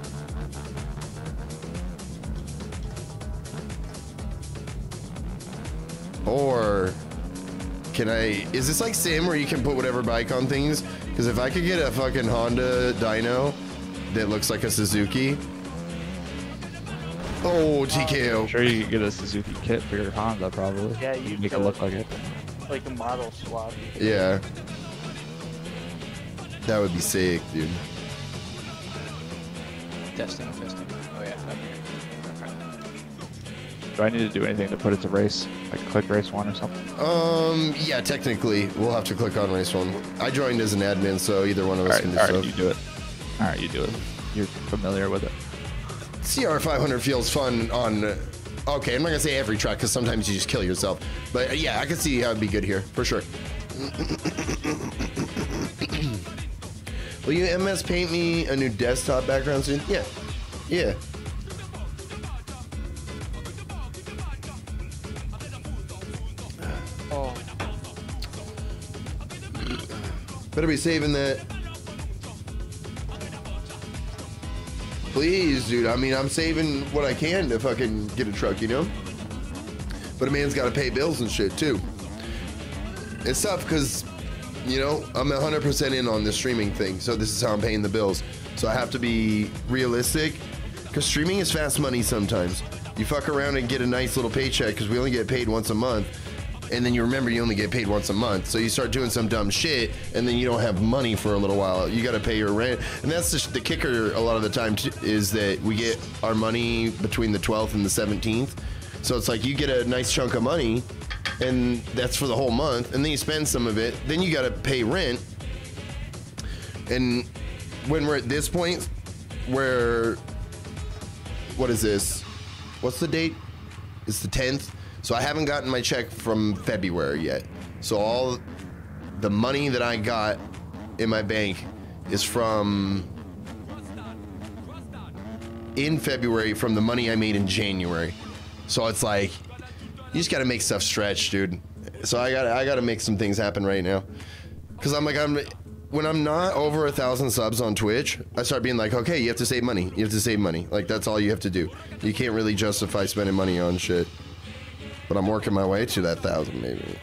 Or can I, is this like Sim where you can put whatever bike on things? Because if I could get a fucking Honda dyno that looks like a Suzuki. Oh, T K O. I'm sure you could get a Suzuki kit for your Honda, probably. Yeah, you make it could. look like it. Like a model swap. Yeah. That would be sick, dude. Testing, testing. Oh yeah. Okay. Do I need to do anything to put it to race? Like click race one or something? Um, yeah, technically, we'll have to click on race one. I joined as an admin, so either one of us Alright, can do alright, stuff. you do it. Alright, you do it. You're familiar with it. C R five hundred feels fun on. Uh, okay, I'm not gonna say every track because sometimes you just kill yourself. But uh, yeah, I can see how it'd be good here for sure. Will you M S paint me a new desktop background soon? Yeah, yeah. Oh, Better be saving that. Please, dude. I mean, I'm saving what I can to fucking get a truck, you know? But a man's got to pay bills and shit, too. It's tough because, you know, I'm one hundred percent in on this streaming thing, so this is how I'm paying the bills. So I have to be realistic because streaming is fast money sometimes. You fuck around and get a nice little paycheck because we only get paid once a month. And then you remember you only get paid once a month. So you start doing some dumb shit and then you don't have money for a little while. You got to pay your rent. And that's just the kicker a lot of the time too, is that we get our money between the twelfth and the seventeenth. So it's like you get a nice chunk of money and that's for the whole month. And then you spend some of it. Then you got to pay rent. And when we're at this point where, what is this? What's the date? It's the tenth. So I haven't gotten my check from February yet. So all the money that I got in my bank is from in February from the money I made in January. So it's like, you just gotta make stuff stretch, dude. So I gotta, I gotta make some things happen right now. Cause I'm like, I'm, when I'm not over a thousand subs on Twitch, I start being like, okay, you have to save money. You have to save money. Like, that's all you have to do. You can't really justify spending money on shit. But I'm working my way to that thousand, maybe.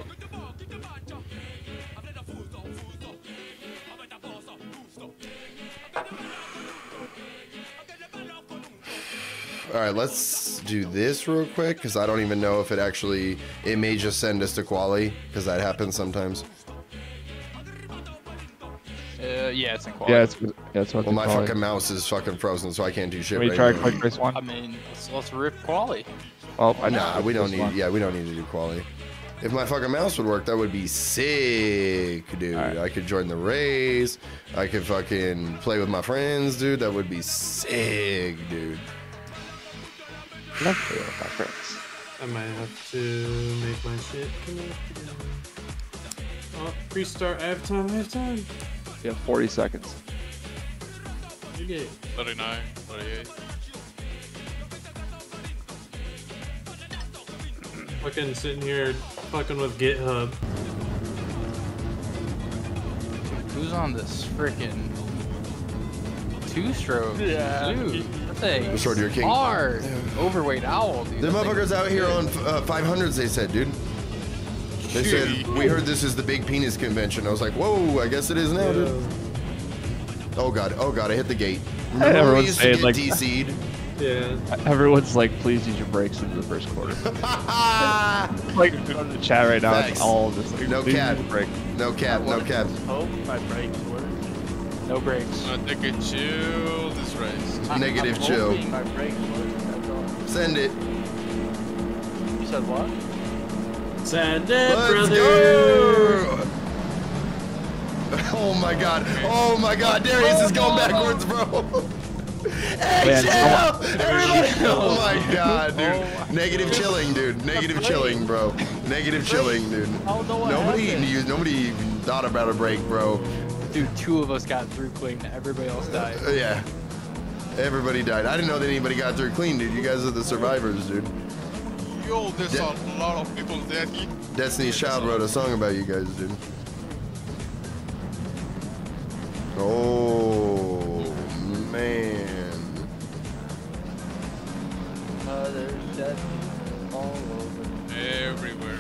All right, let's do this real quick because I don't even know if it actually, it may just send us to quali because that happens sometimes. Uh, yeah, it's in quality. Yeah, it's yeah, it's what Well, my quality. fucking mouse is fucking frozen, so I can't do shit Can we right try now. quick race one? I mean, let's, let's rip quality. Oh, I Nah, we don't Race need. one. Yeah, we don't need to do quality. If my fucking mouse would work, that would be sick, dude. All right. I could join the race. I could fucking play with my friends, dude. That would be sick, dude. Love to play with my friends. I might have to make my shit connect again. Oh, restart. I have time. I have time. You have forty seconds. Okay. thirty-nine, thirty-eight. Fucking sitting here fucking with GitHub. Who's on this freaking two-stroke? Yeah. Dude, that's a Sword to your king. hard overweight owl, dude. The That thing motherfuckers is out here good. on uh, five hundreds, they said, dude. They said, we heard this is the big penis convention. I was like, whoa, I guess it is now, dude. Oh god, oh god, I hit the gate. Remember when we Everyone's used to saying, get like- D C'd? Yeah. Everyone's like, please use your brakes into the first quarter. Like on the chat right now, Facts. it's all just like, No please cap. use your brakes. No cap, no cap. Hope my brakes work. No brakes. I'm gonna take a chill this race. I- Negative I'm chill. hoping my brakes work. That's all. Send it. You said what? Sad dead Let's brother. go! Oh my god. Oh my god. Darius is going backwards, bro. Hey, Man, chill! Everybody! Oh my god, dude. Negative chilling, dude. Negative chilling, bro. Negative chilling, dude. I don't know what Nobody happened. used, nobody even thought about a break, bro. Dude, two of us got through clean. Everybody else died. Uh, yeah. Everybody died. I didn't know that anybody got through clean, dude. You guys are the survivors, dude. Yo, there's Yeah. a lot of people dead here. Destiny's Child wrote a song about you guys, dude. Oh, man. Uh, there's dead all over. Everywhere.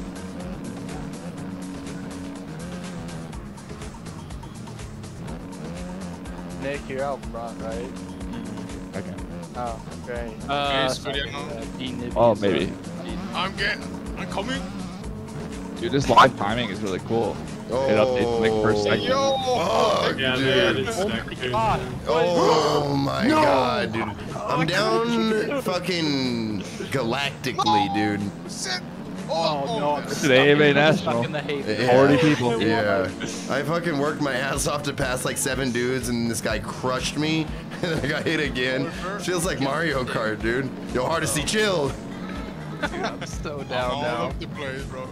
Nick, you're out front, right? Okay. Oh, great. Uh, Okay, Studio sorry, now. uh, P-Nibby, Oh, so- maybe. I'm getting. I'm coming. Dude, this live timing is really cool. Oh, It updates like per second. Yo! fuck, Yeah, they dude. added Oh my stackers. god. Oh my god, dude. I'm down fucking galactically, dude. Shit. Oh, Oh, no. man. It's an A M A Stuck National. in the hay. Yeah. forty people. Yeah. I fucking worked my ass off to pass like seven dudes and this guy crushed me and I got hit again. Feels like Mario Kart, dude. Yo, Hardesty, chill. I'm so I'm down all now. over the place, bro.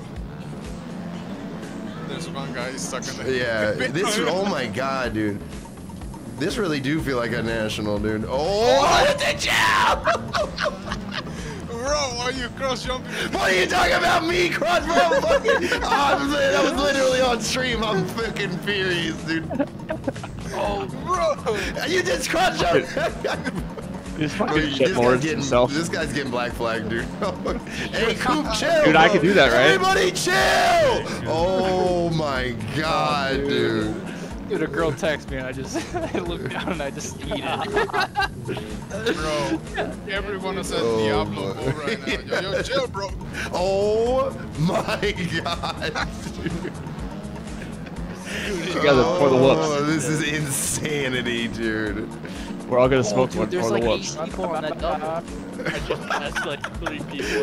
There's one guy stuck in the. Yeah, this, oh my god, dude. This really do feel like a national, dude. Oh, I hit the jab! Bro, why are you cross jumping? What are you talking about me, Crunch, bro? Fucking, oh, I'm- that was literally on stream. I'm fucking furious, dude. Oh, bro! You just crunch up. He's Dude, fucking this, shit guy's lords getting, himself. this guy's getting black flag, dude. Hey, Coop, chill. Dude, I bro. can do that, right? Everybody chill. Oh my god, Oh, dude. dude. Dude, a girl texts me and I just I look down and I just eat it. Bro, everyone is at Oh, Diablo my. mode right now. Yo, yo, chill, bro. Oh my god. Dude. You guys are for the Oh, whoops. this is insanity, dude. We're all gonna Oh, smoke dude, one there's for like the eight whoops. people on that double. I just passed like three people.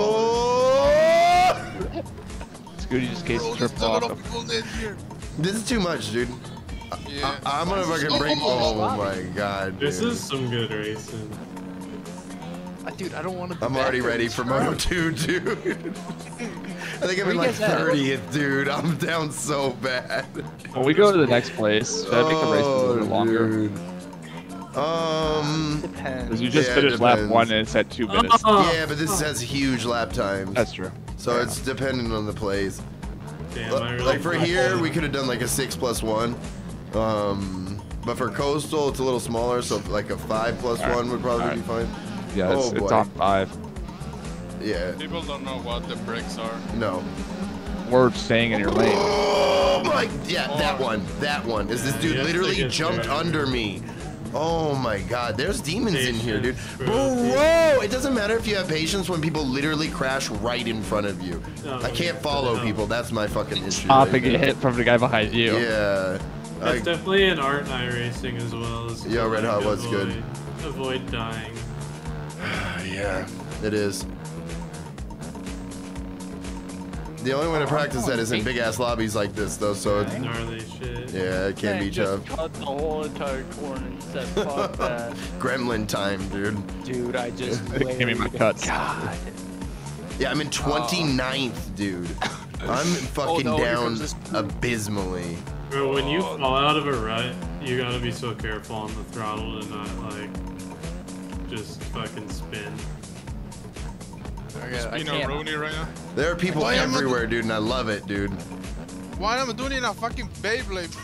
Oh! Scooty just case Bro, there's tripped a lot off of him. people dead here. This is too much, dude. Yeah. I, I'm gonna fucking bring. Oh my god, dude. This is some good racing. Uh, Dude, I don't want to. I'm already ready for Moto two, dude. I think I'm in Where you like guys at? thirtieth, dude. I'm down so bad. When we go to the next place, should I make the race a Oh, little longer? dude. Um. Depends. Because you just Yeah, it finished lap depends. one and it's at two minutes. Oh, Yeah, but this has huge lap times. That's true. So it's dependent on the plays. damn, I really Like for fucked here, up. we could have done like a six plus one. Um, but for coastal, it's a little smaller, so like a five plus All right. one would probably All right. be fine. Yeah, it's, Oh, it's boy. on five. Yeah. People don't know what the brakes are. No. Or staying in your lane. Oh my! Yeah, that one. That one. Is this Yeah, dude you have to literally get jumped through. under me? Oh my God! There's demons in here, dude. Patience, Bro, bro. whoa! It doesn't matter if you have patience when people literally crash right in front of you. No, I can't follow no. people. That's my fucking issue. Stop right and get there. hit from the guy behind you. Yeah. I- It's definitely an art in iRacing as well. As Yeah, to, Red like, Hot was avoid, good. Avoid dying. yeah, it is. The only way to practice that is in big ass lobbies like this, though. So it's, Gnarly shit. yeah, it can Man be just tough. cut the whole entire corner and said, fuck that. Gremlin time, dude. Dude, I just Give me my laid- cuts. God. Yeah, I'm in twenty-ninth, dude. I'm fucking no, here down comes this- abysmally. Bro, when you fall out of a rut, you gotta be so careful on the throttle to not like just fucking spin. Okay, I you know can't- Rooney right now. There are people Why am I- everywhere, dude, and I love it, dude. Why am I doing it in a fucking Beyblade?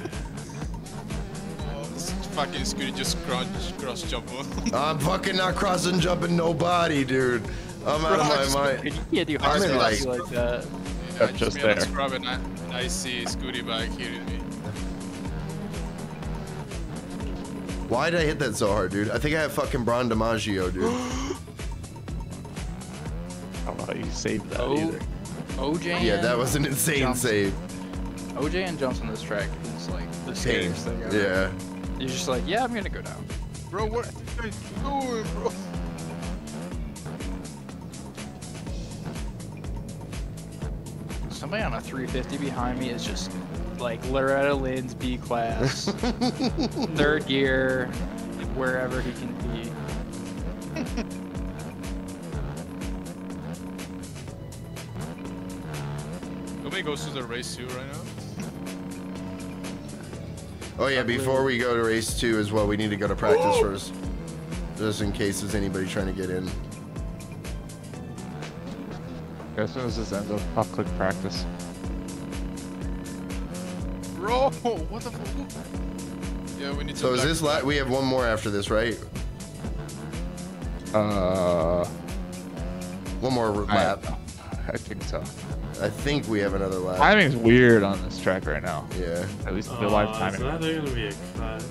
Oh, this fucking scooter just cross, cross jump on. I'm fucking not crossing jumping nobody, dude. I'm out of Rocks. my mind. You can't do I'm hard in, like, like- like that. I just just made a there. scrub and I, I see Scooty back here with me. Why did I hit that so hard, dude? I think I have fucking Bron DiMaggio, dude. I don't know how you saved that Oh, either. O J. Yeah, that and was an insane jumps. save. O J and jumps on this track is like the scariest thing ever. Yeah. You're just like, yeah, I'm gonna go down. Bro, what are you guys doing, bro? Somebody on a three fifty behind me is just like Loretta Lynn's B class, third gear, wherever he can be. Nobody goes to the race too right now. Oh yeah, before we go to race two as well, we need to go to practice first. Just in case there's anybody trying to get in. Okay, as soon as this ends, I'll, I'll click practice. Bro, what the fuck? Yeah, we need to. So is black- this la- we have one more after this, right? Uh, One more I, lap. I think so. I think we have another lap. Timing's weird on this track right now. Yeah. At least the Oh, live is timing. that gonna be a cut?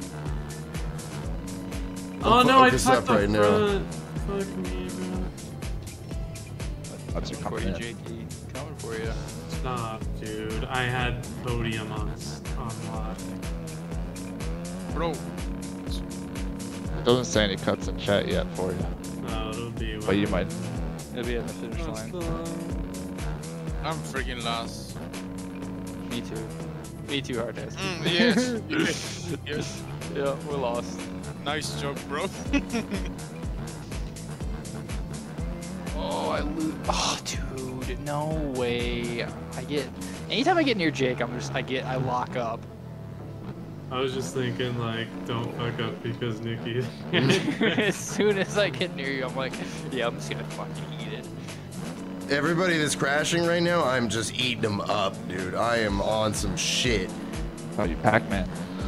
I'll Oh fu- no, I'll I this tucked up the right now. front. Fuck me, bro. That's your For coming you, in. Jakey. Coming for you. Stop, dude. I had podium on on lock. Bro, It doesn't say any cuts in chat yet for you, No, it'll be. but you might. It'll be at the finish line. I'm freaking last. Me too. Me too, hard ass. Mm, yes, yes, yes. Yeah, we're lost. Nice job, bro. Oh, I lose. Oh, dude, no way. I get. Anytime I get near Jake, I'm just. I get. I lock up. I was just thinking, like, don't fuck up because Nikki. As soon as I get near you, I'm like, yeah, I'm just gonna fucking eat it. Everybody that's crashing right now, I'm just eating them up, dude. I am on some shit. Oh, you Pac-Man.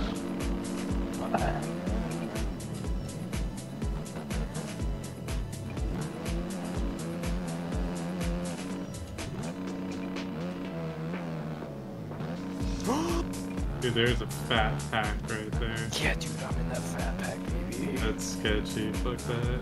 Dude, there's a fat pack right there. Yeah, dude, I'm in that fat pack, baby. That's sketchy. Fuck that.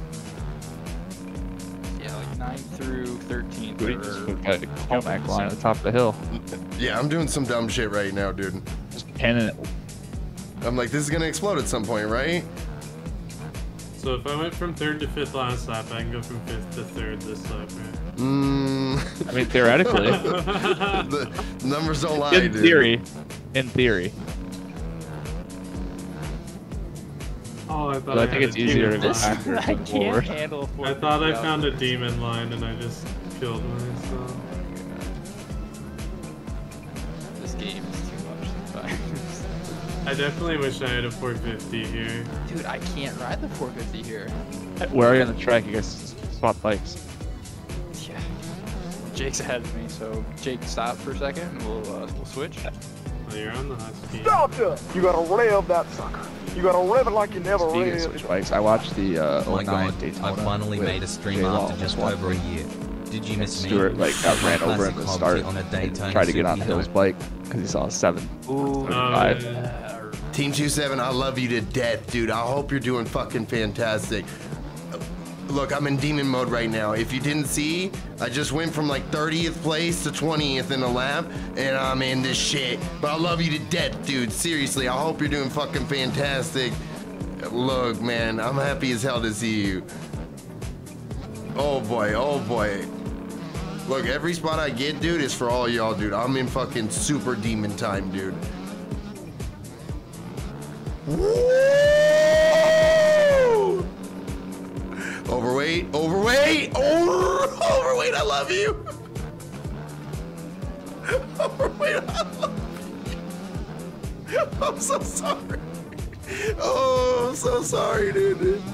Yeah, like nine through thirteen. We just got a callback line at the top of the hill. Yeah, I'm doing some dumb shit right now, dude. Just pinning it. I'm like, this is gonna explode at some point, right? So if I went from third to fifth last lap, I can go from fifth to third this lap, right? Mmm. I mean, theoretically. The numbers don't lie, In dude. theory. In theory. Oh, I thought But I, I think had it's a easier to demon go line. backwards I than can't forward. handle four I thought I fifty found a out. demon line and I just killed myself. This game is too much sometimes. I definitely wish I had a four fifty here. Dude, I can't ride the four fifty here. Where are you on the track? You guys swap bikes. Yeah. Jake's ahead of me, so Jake, stop for a second and we'll uh, we'll switch. Oh, you're on the hot speed. Gotcha! You gotta rev that sucker. You gotta rev it like you never Speaking of revved. switch bikes, I watched the uh, Oh my oh nine god, Daytona. I finally with made a stream J-Law after just one. over a year. Did you miss me? Stuart like got ran over in the Classic start hobby on a and Daytona tried to get on Super Hill's Yacht. bike because he saw a seven. Ooh. Oh, Five. yeah. Team two seven, I love you to death, dude. I hope you're doing fucking fantastic. Look, I'm in demon mode right now. If you didn't see, I just went from like thirtieth place to twentieth in a lap, and I'm in this shit. But I love you to death, dude. Seriously, I hope you're doing fucking fantastic. Look, man, I'm happy as hell to see you. Oh boy, oh boy. Look, every spot I get, dude, is for all y'all, dude. I'm in fucking super demon time, dude. Woo! Overweight, overweight, over, overweight, I love you. Overweight, I love you. I'm so sorry. Oh, I'm so sorry, dude. dude.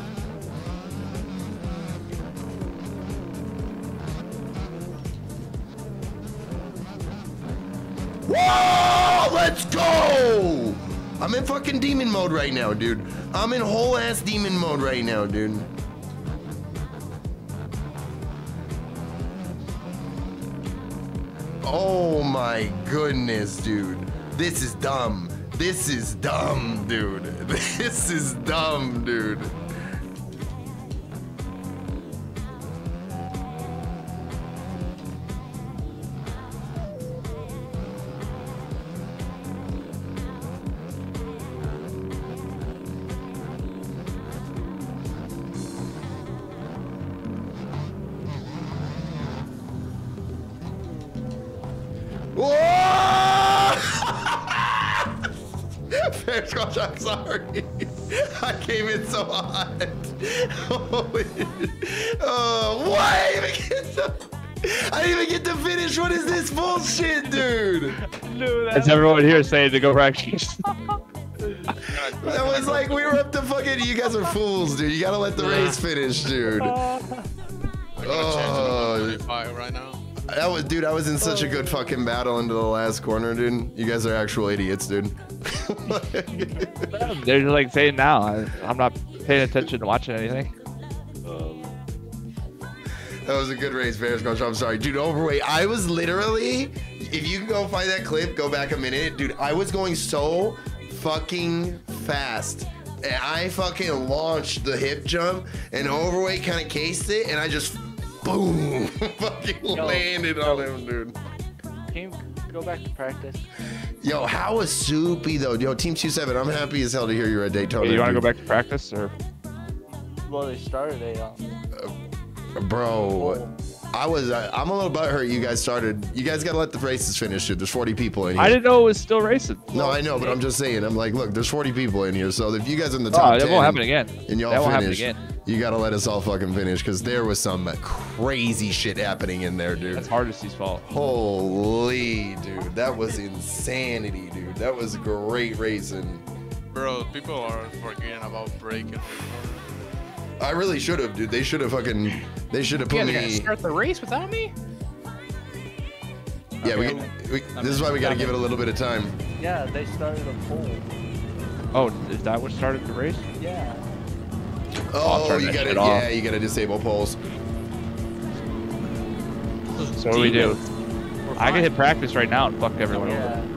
Whoa, let's go! I'm in fucking demon mode right now, dude. I'm in whole ass demon mode right now, dude. Oh my goodness, dude. This is dumb. This is dumb, dude. This is dumb, dude. Fair Scotch, I'm sorry. I came in so hot. Holy oh, what? I didn't even get to, I didn't even get to finish. What is this bullshit, dude? It's everyone here saying to go practice. That was like we were up to fucking. You guys are fools, dude. You gotta let the race finish, dude. I'm gonna Oh. change to thirty-five right now. That was, dude. I was in such a good fucking battle into the last corner, dude. You guys are actual idiots, dude. They're just like saying now. I, I'm not paying attention to watching anything. That was a good race, Bears Coach. I'm sorry, dude. Overweight. I was literally. If you can go find that clip, go back a minute, dude. I was going so fucking fast. And I fucking launched the hip jump, and Overweight kind of cased it, and I just boom, fucking Yo, landed yo. on him, dude. Can you go back to practice? Yo, how was Soupy though? Yo, Team two seven, I'm happy as hell to hear you're at Daytona. Hey, you want to dude. go back to practice or? Well, they started a. Um, Bro, I was. I, I'm a little butthurt. You guys started. You guys gotta let the races finish, dude. There's forty people in here. I didn't know it was still racing. No, I know, but I'm just saying. I'm like, look, there's forty people in here, so if you guys are in the Oh, top that ten, won't happen again. and y'all That won't happen finish, again. you gotta let us all fucking finish, because there was some crazy shit happening in there, dude. That's Hardesty's fault. Holy, dude, that was insanity, dude. That was great racing. Bro, people are forgetting about braking. I really should have, dude. They should have fucking. They should have You put guys are gonna me. start the race without me? Yeah, we, we. This is why we gotta give it a little bit of time. yeah, they started a poll. Oh, is that what started the race? Yeah. Oh, turn you that gotta. shit off. Yeah, you gotta disable polls. So what do we do? We're I can fine. hit practice right now and fuck everyone Yeah. over.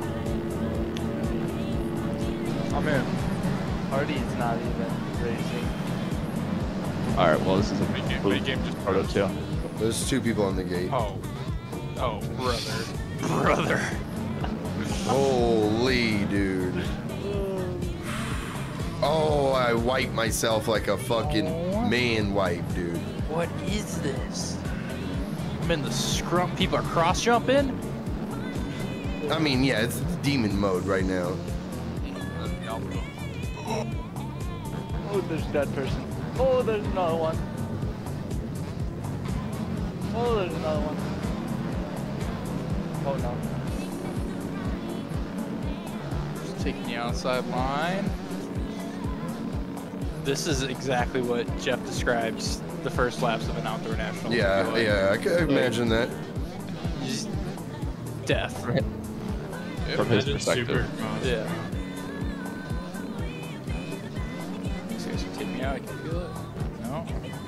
I'm in. Hardy's not even racing. All right, well this is a My game, blue my game just proto froze. too. There's two people on the gate. Oh. Oh, brother. Brother. Holy, dude. Oh, I wiped myself like a fucking man wipe, dude. What is this? I'm in the scrum. People are cross jumping. I mean, yeah, it's demon mode right now. Oh, there's a dead person. Oh, there's another one. Oh, there's another one. Oh no. Just taking the outside line. This is exactly what Jeff describes the first laps of an outdoor national. Yeah, like. yeah, I could imagine that. Just death. Right. From his Imagine perspective. Supercross. Yeah. These guys can take me out. I can feel it. No.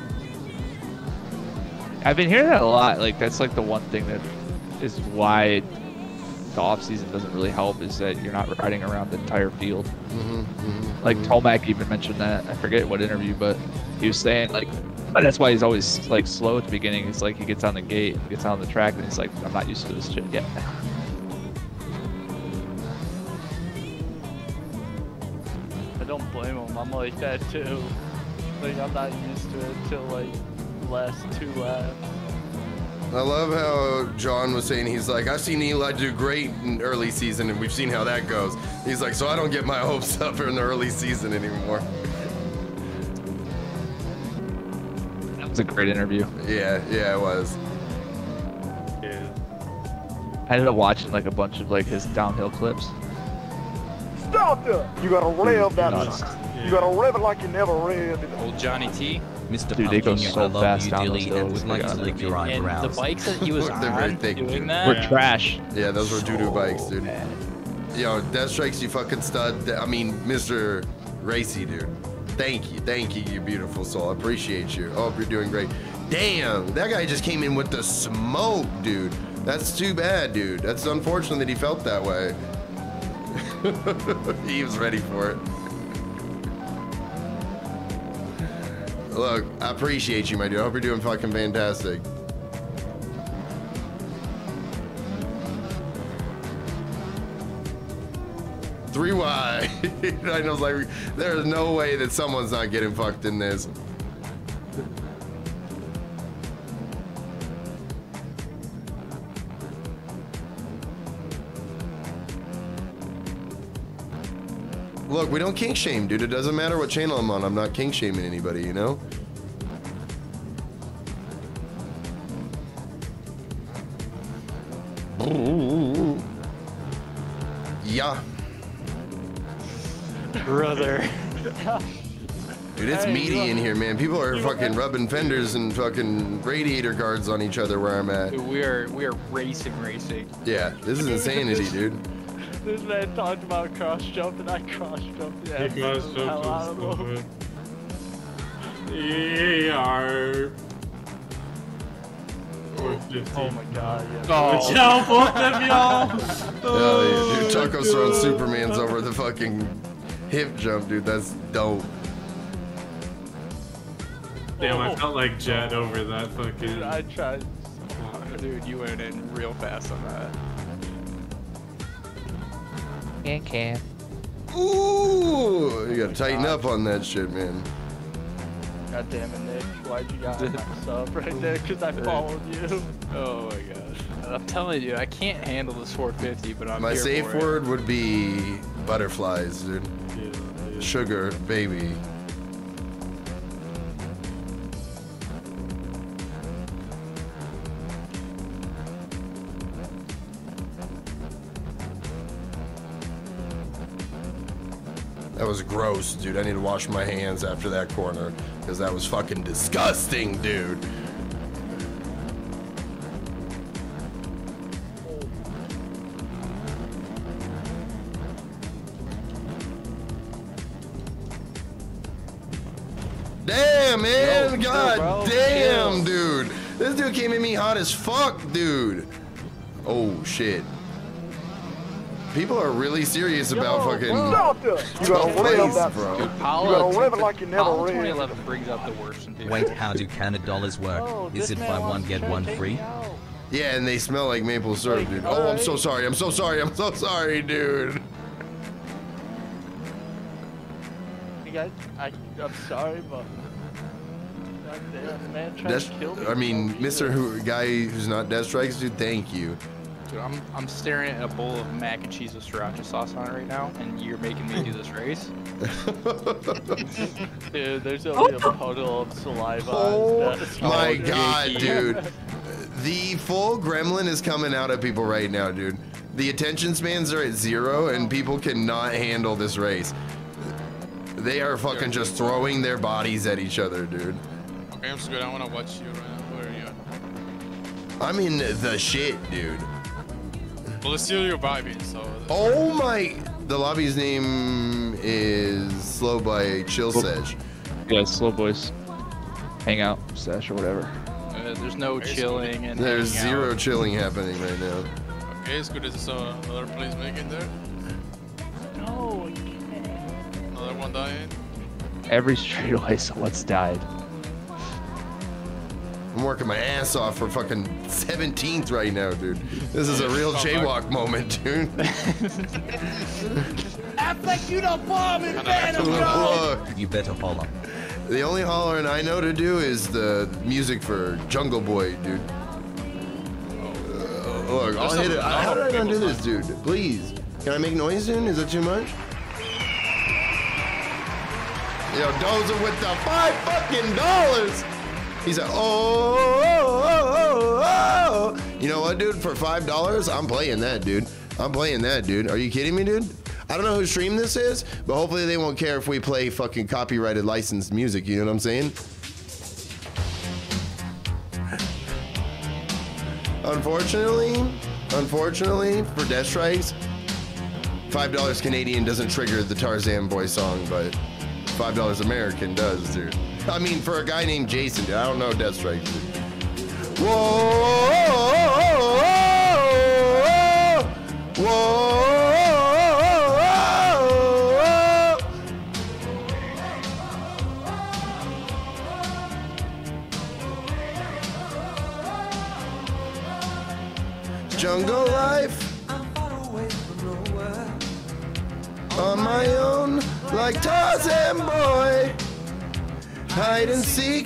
I've been hearing that a lot. Like that's like the one thing that is why the off season doesn't really help is that you're not riding around the entire field. Mm-hmm, mm-hmm, Like mm-hmm. Tomac even mentioned that. I forget what interview, but he was saying like that's why he's always like slow at the beginning. It's like he gets on the gate, gets on the track, and he's like, I'm not used to this shit yet. I don't blame him. I'm like that too. Like I'm not used to it till like the last two laps. I love how John was saying, he's like, I've seen Eli do great in early season, and we've seen how that goes. He's like, so I don't get my hopes up in the early season anymore. That was a great interview. Yeah, yeah, it was. Yeah. I ended up watching like a bunch of like his downhill clips. Stop there! You gotta rev that Nuts. sucker. You gotta rev it like you never revved it. Old Johnny T. Mister Dude, they go Pumpkin, so I love fast you down dearly those and hills, would like my to God. lick your And the eyebrows. bikes that he was They're very on thick, doing dude. that. We're trash. Yeah, those were doo-doo bikes, dude. bad. Yo, Death Strikes, you fucking stud. I mean, Mister Racy, dude. Thank you, thank you, you beautiful soul. I appreciate you. I hope you're doing great. Damn, that guy just came in with the smoke, dude. That's too bad, dude. That's unfortunate that he felt that way. He was ready for it. Look, I appreciate you, my dude. I hope you're doing fucking fantastic. three Y. I was like, there's no way that someone's not getting fucked in this. Look, we don't kink shame, dude. It doesn't matter what channel I'm on. I'm not kink shaming anybody, you know? Yeah. Brother. Dude, it's meaty in here, man. People are fucking rubbing fenders and fucking radiator guards on each other where I'm at. Dude, we are we are racing, racing. Yeah, this is insanity, dude. This man talked about cross jump and I cross jumped. Yeah, He cross the hell out jumped of was him. stupid. Yeah. four fifty. Oh my god, yeah. Watch out, both of y'all! Hell yeah, dude. Choco's throwing Supermans over the fucking hip jump, dude. That's dope. Damn, I felt like Jet over that fucking. Dude, I tried. Dude, you went in real fast on that. Can can. Ooh, you gotta tighten up on that shit, man. God damn it, Nick. Why'd you got messed up right there? Because I followed you. Oh my gosh. I'm telling you, I can't handle this four fifty, but I'm My here safe for it. word would be butterflies, dude. Yeah, yeah. Sugar, baby. That was gross, dude. I need to wash my hands after that corner because that was fucking disgusting, dude. Damn, man. Yo, God bro. damn, Chill. dude. This dude came at me hot as fuck, dude. Oh, shit. People are really serious about fucking... Stop there! You gotta Place, rev that bro. sucker. Dude, You Paolo, gotta rev it like you never Paolo revved twenty it. eleven brings up the worst in people. Wait, how do Canada dollars work? Oh, Is this it man buy wants one to get try to one take free? me out. Yeah, and they smell like maple syrup, Like, dude. Oh, I'm so alright. sorry. I'm so sorry. I'm so sorry, dude. You guys, I, I'm sorry, but God damn, man tried That's, to kill me. I mean, for no Mister reason. Who, guy who's not Death Strikes, dude, thank you. Dude, I'm I'm staring at a bowl of mac and cheese with sriracha sauce on it right now, and you're making me do this race. Dude, there's only a puddle of saliva. Oh That's my all god, Jakey. dude. The full gremlin is coming out at people right now, dude. The attention spans are at zero, and people cannot handle this race. They are fucking just throwing their bodies at each other, dude. Okay, I'm good. I wanna watch you right now. Where are you at? I'm in the shit, dude. Well, it's still your vibing, so. Oh my! The lobby's name is Slow by Chill Sedge. Yeah, slow boys. Hang out, sesh or whatever. Uh, there's no Okay, chilling and There's hanging zero out. chilling happening right now. Okay, it's good. There's uh, another place making there. No, I can't. Another one dying. Every straightaway, someone's died. I'm working my ass off for fucking seventeenth right now, dude. This is a real jaywalk moment, dude. Act like you don't bomb in Phantom, Look, You better holler. the only hollering I know to do is the music for Jungle Boy, dude. Uh, look, I'll There's hit it. a lot How of did I not people do this, dude? Please. Can I make noise, dude? Is that too much? Yo, Dozer with the five fucking dollars. He's like, oh, oh, oh, oh. You know what, dude? For five dollars, I'm playing that, dude. I'm playing that, dude. Are you kidding me, dude? I don't know whose stream this is, but hopefully they won't care if we play fucking copyrighted licensed music. You know what I'm saying? Unfortunately, unfortunately for Death Strikes, five dollars Canadian doesn't trigger the Tarzan Boy song, but five dollars American does, dude. I mean, for a guy named Jason, dude, I don't know Death Strikes, dude. Whoa, whoa, whoa. Jungle life on my own, like Tarzan Boy. Hide and seek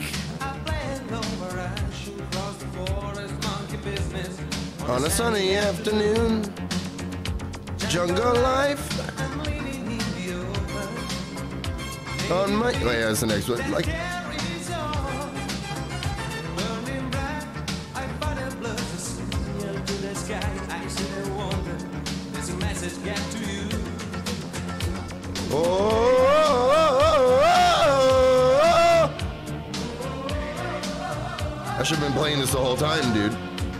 on a sunny afternoon. Jungle life on my. Oh yeah, that's the next one. Like. Oh, oh, oh, oh, oh. I should have been playing this the whole time, dude.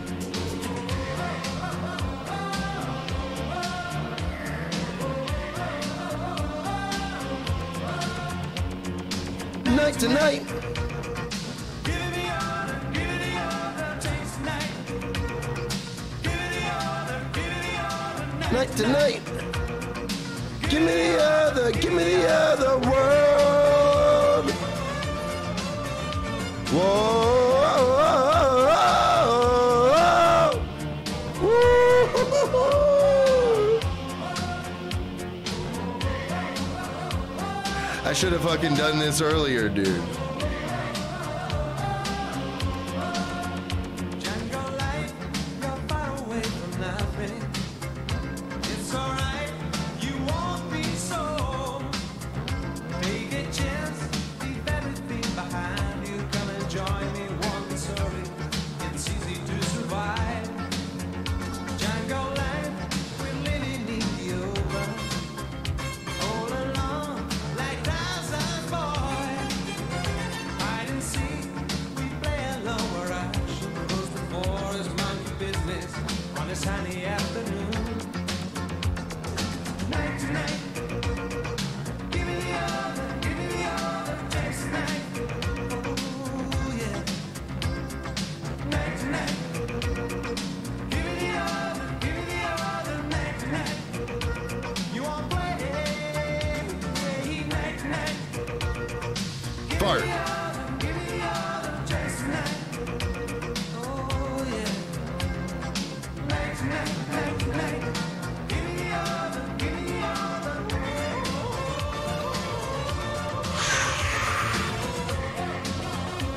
Night to night. Night to night. Give me the other, give me the other world. Whoa. Woo. I should have fucking done this earlier, dude. Fart.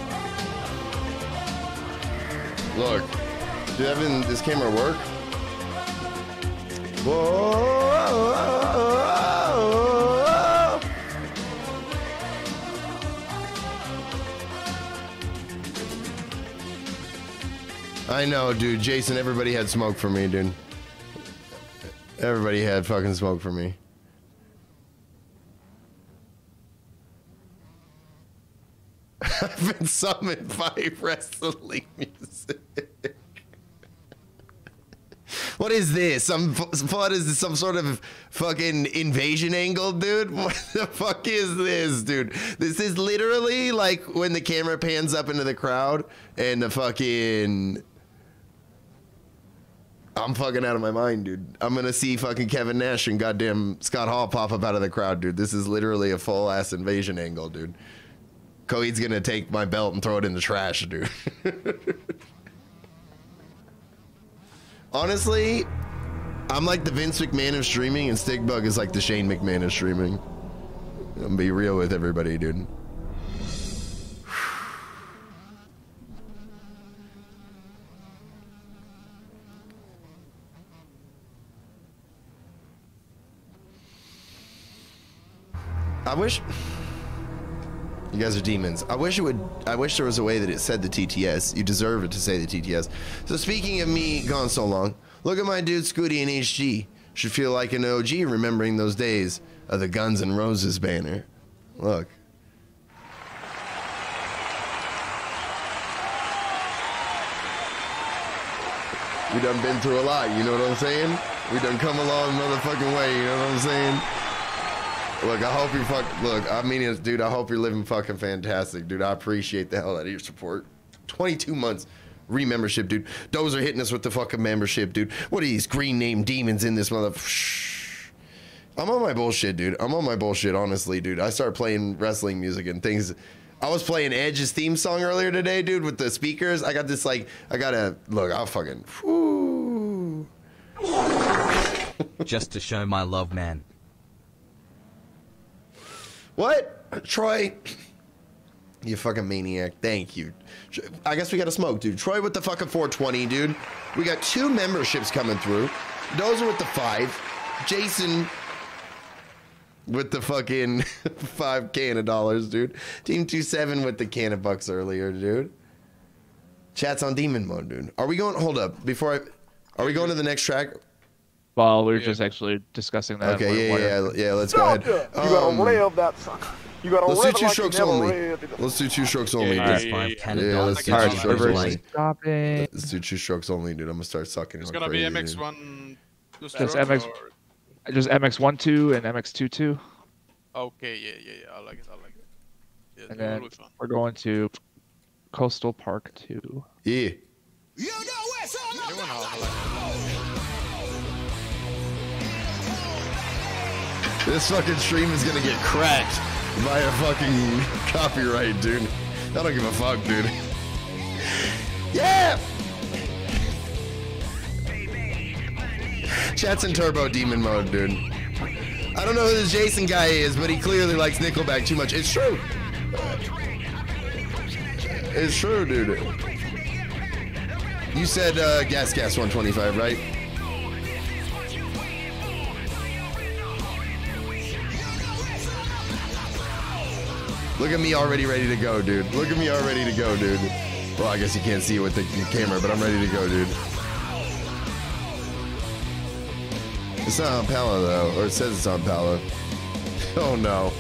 Look, do you having this camera work? Whoa. I know, dude. Jason, everybody had smoke for me, dude. Everybody had fucking smoke for me. I've been summoned by wrestling music. What is this? Some what is this? Some sort of fucking invasion angle, dude? What the fuck is this, dude? This is literally like when the camera pans up into the crowd and the fucking. I'm fucking out of my mind, dude. I'm gonna see fucking Kevin Nash and goddamn Scott Hall pop up out of the crowd, dude. This is literally a full ass invasion angle, dude. Coheed's gonna take my belt and throw it in the trash, dude. Honestly, I'm like the Vince McMahon of streaming, and Stigbug is like the Shane McMahon of streaming. I'm gonna be real with everybody, dude. I wish you guys are demons. I wish it would. I wish there was a way that it said the T T S. You deserve it to say the T T S. So speaking of me gone so long, look at my dude Scooty in H G. Should feel like an O G remembering those days of the Guns N' Roses banner. Look. We done been through a lot. You know what I'm saying? We done come a long motherfucking way. You know what I'm saying? Look, I hope you fuck. Look, I mean it, dude. I hope you're living fucking fantastic, dude. I appreciate the hell out of your support. twenty-two months re-membership, dude. Those are hitting us with the fucking membership, dude. What are these green name demons in this mother? I'm on my bullshit, dude. I'm on my bullshit, honestly, dude. I started playing wrestling music and things. I was playing Edge's theme song earlier today, dude, with the speakers. I got this like, I gotta look. I'll fucking. Whoo. Just to show my love, man. What? Troy? You fucking maniac. Thank you. I guess we gotta smoke, dude. Troy with the fucking four twenty, dude. We got two memberships coming through. Those are with the five. Jason with the fucking five can of dollars, dude. Team two seven with the can of bucks earlier, dude. Chat's on demon mode, dude. Are we going? Hold up. Before I. Are we going to the next track? Well, we were just actually discussing that. Okay, yeah, yeah, yeah, yeah. Let's go ahead. You Um, gotta rev that sucker. You gotta let's do rev it two like strokes you never only. revved it. Let's do two strokes only, Yeah, dude. yeah, yeah, Five yeah. Yeah, let's do Alright, two strokes reverse only. stopping. Let's do two strokes only, dude. I'm gonna start sucking. It's like gonna be crazy, M X dude. one. two Just strokes, M X or- Just M X one two and M X two two. Okay, yeah, yeah, yeah. I like it. I like it. Yeah, And that then will be fun. we're going to Coastal Park two. Yeah. You wanna- I like This fucking stream is gonna get cracked by a fucking copyright, dude. I don't give a fuck, dude. Yeah! Chat's in turbo demon mode, dude. I don't know who this Jason guy is, but he clearly likes Nickelback too much. It's true. It's true, dude. You said uh, Gas Gas one twenty-five, right? Look at me already ready to go, dude. Look at me already to go, dude. Well, I guess you can't see it with the camera, but I'm ready to go, dude. It's not on Palo, though. Or it says it's on Palo. Oh, no.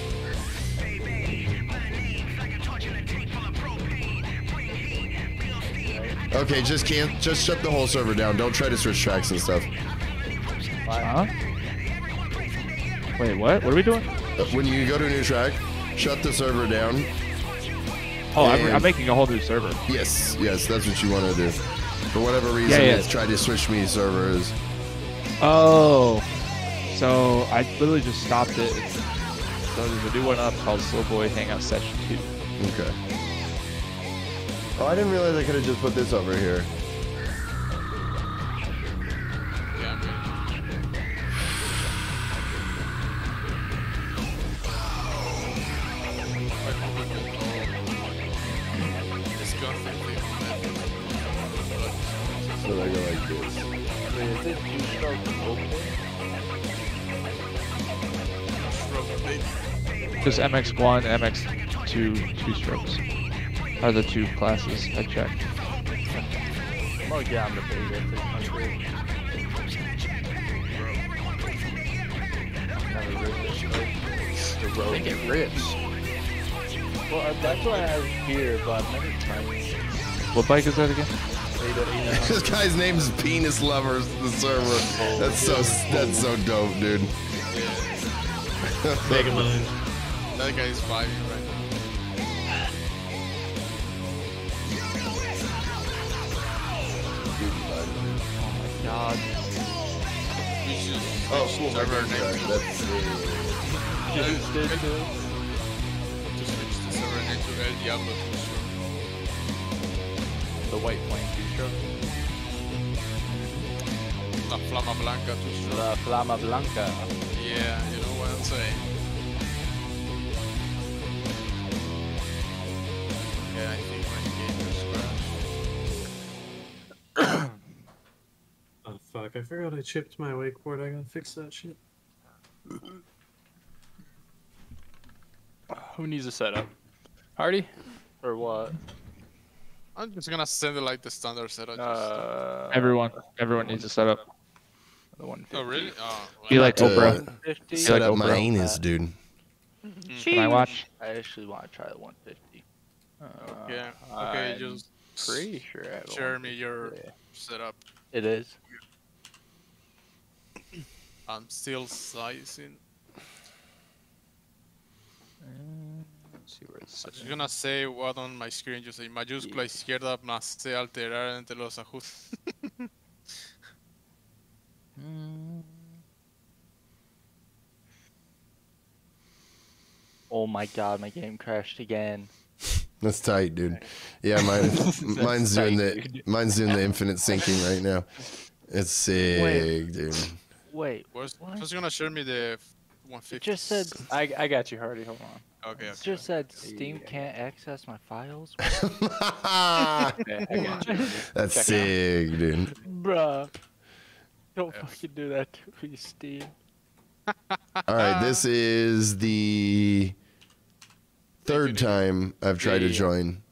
Okay, just can't. Just shut the whole server down. Don't try to switch tracks and stuff. Huh? Wait, what? What are we doing? When you go to a new track, shut the server down. Oh, I'm, And- I'm making a whole new server. Yes, yes, that's what you want to do. For whatever reason, Yeah, yeah. it's tried to switch me servers. Oh. So I literally just stopped it. So there's a new one up called Slow Boy Hangout Session two. Okay. Oh, I didn't realize I could have just put this over here. Yeah, I'm ready. It's gun friendly. So I go like this. Wait, is it two strokes open? Stroke, baby. Just M X one, M X two, two strokes are the two classes I checked. I'm gonna get on the beta six hundred. Never ridden this bike. The I road. think it rips. Well, that's what I have here, but I've never tried it. What bike is that again? This guy's name is Penis Lovers, the server. That's so that's so dope, dude. Mega Mind. That guy is vibing right now. God. We should Oh, switch cool. My server game's name back. to- That's Just did too. to switch the server name to El Diablo two stroke. The white flame two-stroke. La Flama Blanca two stroke. La Flama Blanca. Yeah, you know what I'm saying. Okay, I think my game just crashed. Oh fuck! I forgot I chipped my wakeboard. I gotta fix that shit. Who needs a setup? Hardy? Or what? I'm just gonna send it like the standard setup. just- Uh, Everyone, everyone needs a setup. The one fifty. Oh really? Oh, Be well, like Uh, Oprah. fifty. Yeah. set like up my Oprah. anus, dude. Can I watch? I actually want to try the one fifty. Uh, Yeah. Okay, I'm just pretty sure I have a share me one fifty. your Yeah. setup. It is. I'm still sizing. Uh, let's see where it's I'm just gonna say what on my screen. Yo soy mayúscula izquierda más C alterar entre los ajustes. Mm, Oh my god, my game crashed again. That's tight, dude. Yeah, mine, mine's doing tight, the mine's doing the infinite syncing right now. It's sick, dude. Wait, Where's, What? who's gonna share me the one it fifty? just said I, I got you, Hardy. Hold on. Okay, it okay. just said Steam can't access my files. Okay, I got you. That's Check it out. sick, dude. Bruh. Don't F. fucking do that to me, Steam. All right, this is the third Infinity. time I've tried to Yeah. join.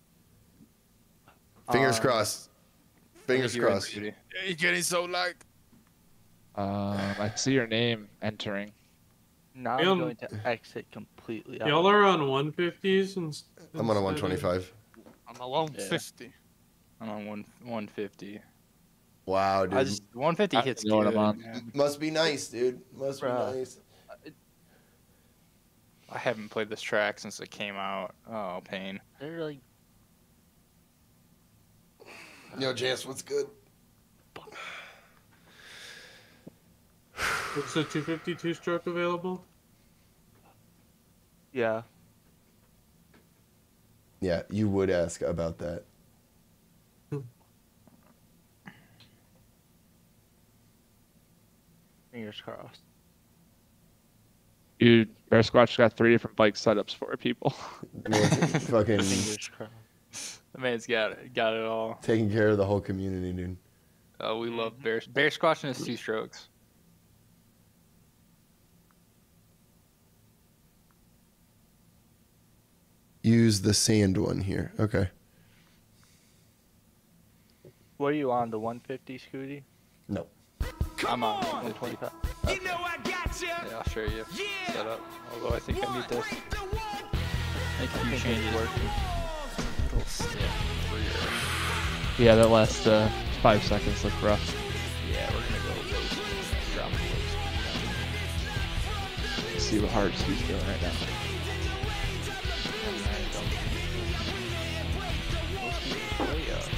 Fingers Uh, crossed. Fingers You're in, crossed. Judy. Yeah, it's getting so lag. Um, I see your name entering. Now Y'all- I'm going to exit completely out. Y'all are on one fifties and. I'm on a one twenty-five. I'm a one fifty. I'm on one one fifty. Wow, I dude. just one fifty I hits know what I'm good, on. man. Must be nice, dude. Must Bruh. be nice. I haven't played this track since it came out. Oh, pain. They're like, Yo, Jance, what's good? Is the two fifty-two stroke available? yeah. Yeah, you would ask about that. Fingers crossed. Dude, Bear Squatch got three different bike setups for people. Fucking Fingers crossed. The man's got it. Got it all. taking care of the whole community, dude. Oh, we love Bear. Bear Squatch and his two strokes. Use the sand one here. Okay. What are you on, the one fifty, Scooty? No. I'm on one twenty-five. You know I got you. Yeah, I'll show you. Yeah. Set up. Although I think I need this. Make a I few think changes. it's working. Yeah, for your- Yeah, that last uh, five seconds looked rough. yeah, we're gonna go low speed. Drop the low speed. Let's see what hard speed's doing right now. Way up.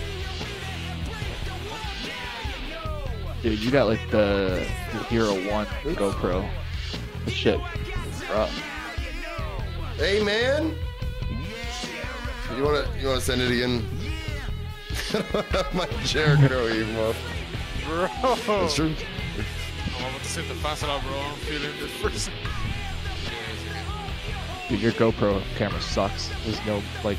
Dude, you got like the, the Hero One GoPro. The shit is rough. Hey, man. You wanna you wanna send it again? My Jericho emo. Bro. That's true. I'm about to send the fast out, bro. I'm feeling this person. Dude, your GoPro camera sucks. There's no like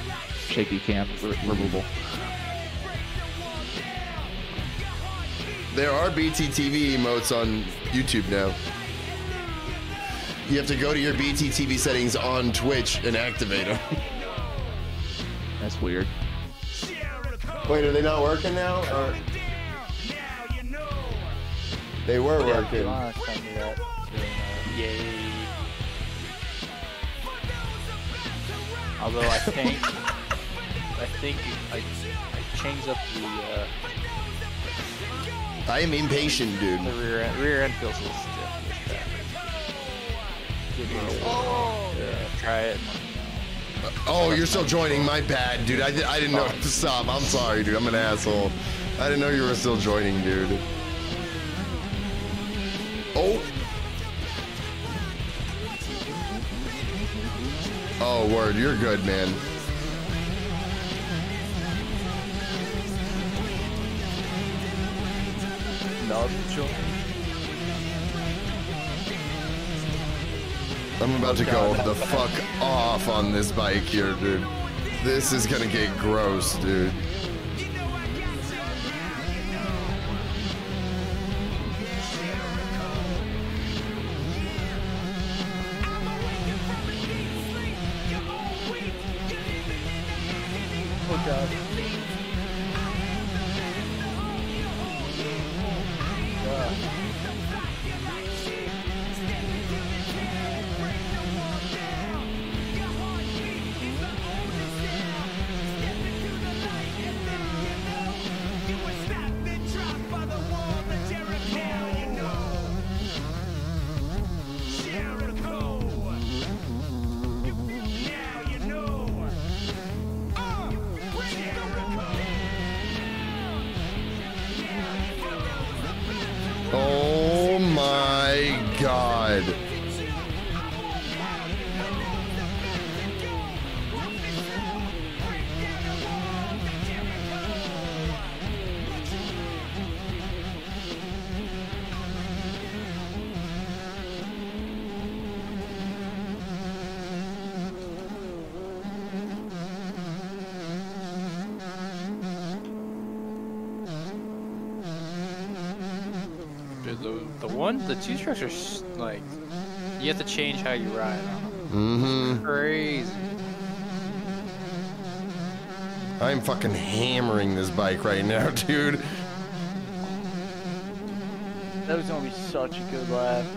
shaky cam re- removal. There are B T T V emotes on YouTube now. You have to go to your B T T V settings on Twitch and activate them. That's weird. Wait, are they not working now? Or... They were Yeah, working. last time we got doing that. Yay. Although I think, I think I, I changed up the uh, I am impatient, dude. the rear end. Rear end feels a little stiff with that. Give me a oh. uh, try it. And let me know. Oh, you're still joining. My bad, dude. I, di- I didn't know to stop. I'm sorry, dude. I'm an asshole. I didn't know you were still joining, dude. Oh. Oh, word. You're good, man. Not join. I'm about to go the fuck off on this bike here, dude. This is gonna get gross, dude. Oh god. Yeah. Oh my god. Dude, the, the one, the two trucks are s- like, you have to change how you ride on them. Mm-hmm. Crazy. I'm fucking hammering this bike right now, dude. That was gonna be such a good laugh.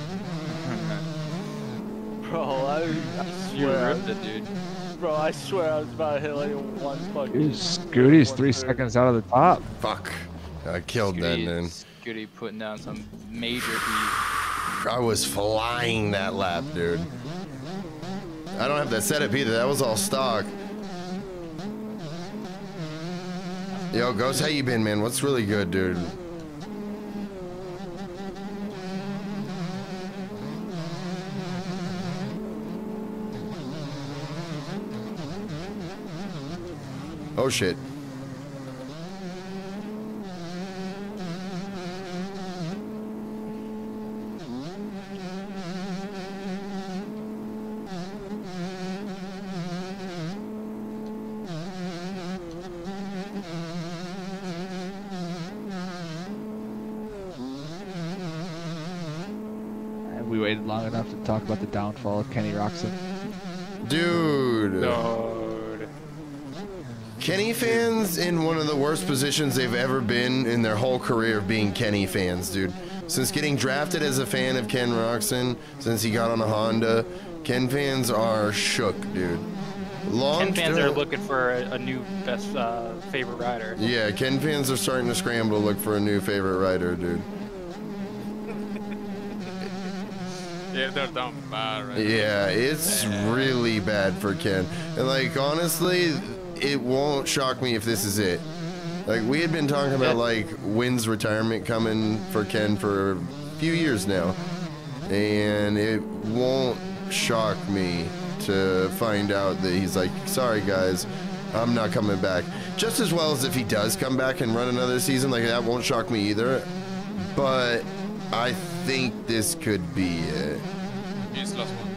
Bro, I, I You swear, ripped it, dude. bro, I swear I was about to hit like one fucking. Dude, Scooty's three seconds out of the top. Fuck. I killed that, dude. Scooty putting down some major heat. I was flying that lap, dude. I don't have that setup either. That was all stock. Yo, Ghost, how you been, man? What's really good, dude? Oh, shit. And we waited long enough to talk about the downfall of Kenny Roxon. Dude. Dude. Kenny fans in one of the worst positions they've ever been in their whole career of being Kenny fans, dude. Since getting drafted as a fan of Ken Roxon, since he got on a Honda, Ken fans are shook, dude. Long Ken fans term- are looking for a, a new best uh, favorite rider. Yeah, Ken fans are starting to scramble to look for a new favorite rider, dude. Yeah, they're down bad right Yeah, it's really bad for Ken. And like, honestly, it won't shock me if this is it. Like, we had been talking about like Wynn's retirement coming for Ken for a few years now. And it won't shock me to find out that he's like, sorry guys, I'm not coming back. Just as well as if he does come back and run another season, like that won't shock me either. But I think this could be it. He's last one.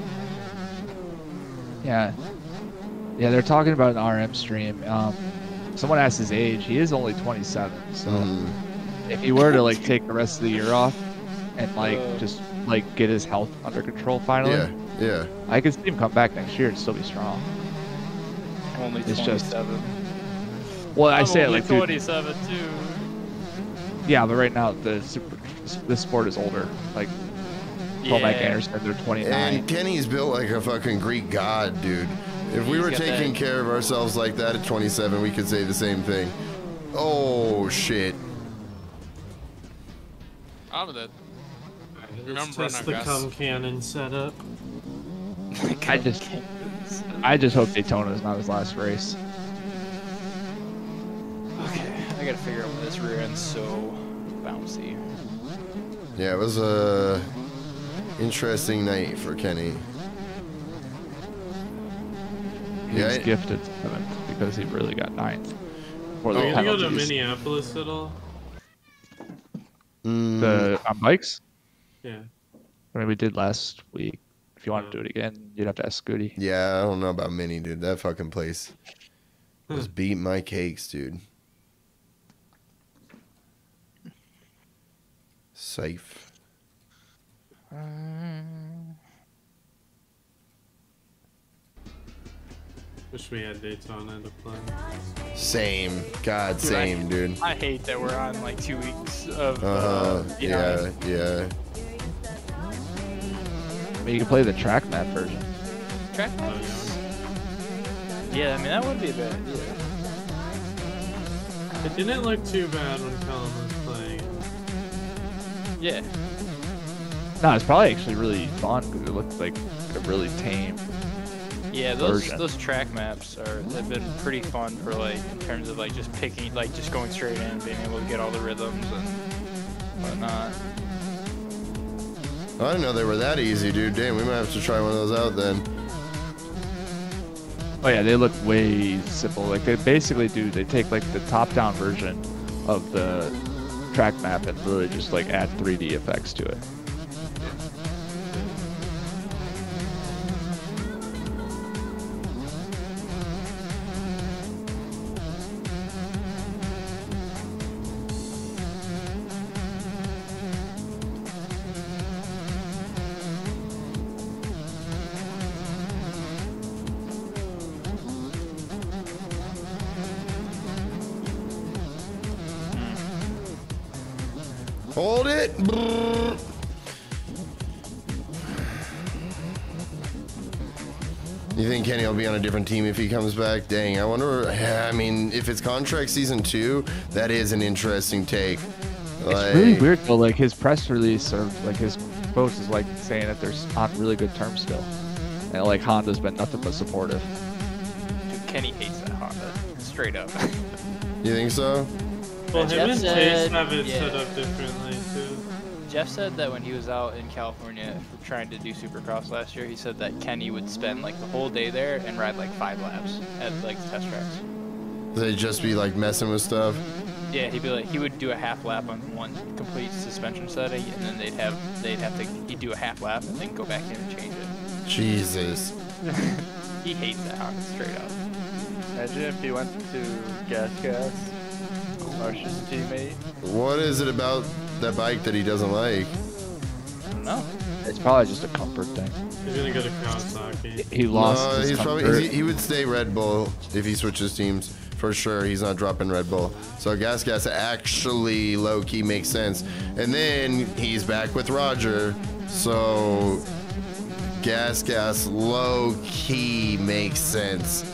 Yeah. Yeah, they're talking about an R M stream. Um, someone asked his age. He is only twenty-seven, so Mhm. if he were to like take the rest of the year off and like just like get his health under control finally, Yeah, yeah. I could see him come back next year and still be strong. Only It's just- twenty-seven. Well, I I'm say it only like, dude, twenty-seven too. yeah, but right now the super, this sport is older. Like Tomac Yeah. Anderson, they're twenty-nine. And Kenny's built like a fucking Greek god, dude. If we He's were got taking that- care of ourselves like that at twenty-seven, we could say the same thing. Oh shit. I'm dead. Let's Remember test now, the guys. cum cannon setup. I just, I just hope Daytona is not his last race. Okay, I gotta figure out why this rear end's so bouncy. Yeah, it was a interesting night for Kenny. He Yeah, was I- gifted seventh because he really got ninth. For Are the you gonna go to penalties. Minneapolis at all? Mm, The on bikes? Yeah. I mean, we did last week. If you want to do it again, you'd have to ask Scooty. yeah, I don't know about Mini, dude. That fucking place was beating my cakes, dude. Safe. Wish we had Daytona to play. Same. God, Dude, same, I, dude. I hate that we're on like two weeks of. Uh Uh, huh. you know, Yeah, yeah. I mean, you can play the track map version. track Oh, maps. Yeah, I mean that would be a bad idea. yeah. It didn't look too bad when Callum was playing it. Yeah. No, it's probably actually really fun because it looks like a really tame. Yeah, those Version. those track maps are have been pretty fun for like in terms of like just picking like just going straight in, being able to get all the rhythms and whatnot. I didn't know they were that easy, dude. Damn, we might have to try one of those out then. Oh yeah, they look way simple. Like they basically do. They take like the top-down version of the track map and really just like add three D effects to it. Hold it. Brrr. You think Kenny will be on a different team if he comes back? Dang, I wonder. I mean, if it's contract season two, that is an interesting take. It's really weird though. Like his press release or like his post is like saying that they're on really good terms still, and like Honda's been nothing but supportive. Dude, Kenny hates that Honda, straight up. You think so? Well, Jeff him and Chase said- have it yeah. set up differently too. Jeff said that when he was out in California trying to do Supercross last year, he said that Kenny would spend like the whole day there and ride like five laps at like the test tracks. They just be like messing with stuff. Yeah, he'd be like he would do a half lap on one complete suspension setting, and then they'd have they'd have to he'd do a half lap and then go back in and change it. Jesus. He hates that Honda straight up. Imagine if he went to Gas Gas, Marsh's teammate. What is it about that bike that he doesn't like? I don't know. It's probably just a comfort thing. He's gonna go to Kawasaki. He lost No, his he's comfort. probably he, he would stay Red Bull if he switches teams for sure. He's not dropping Red Bull. So Gas Gas actually low key makes sense. And then he's back with Roger. So Gas Gas low key makes sense.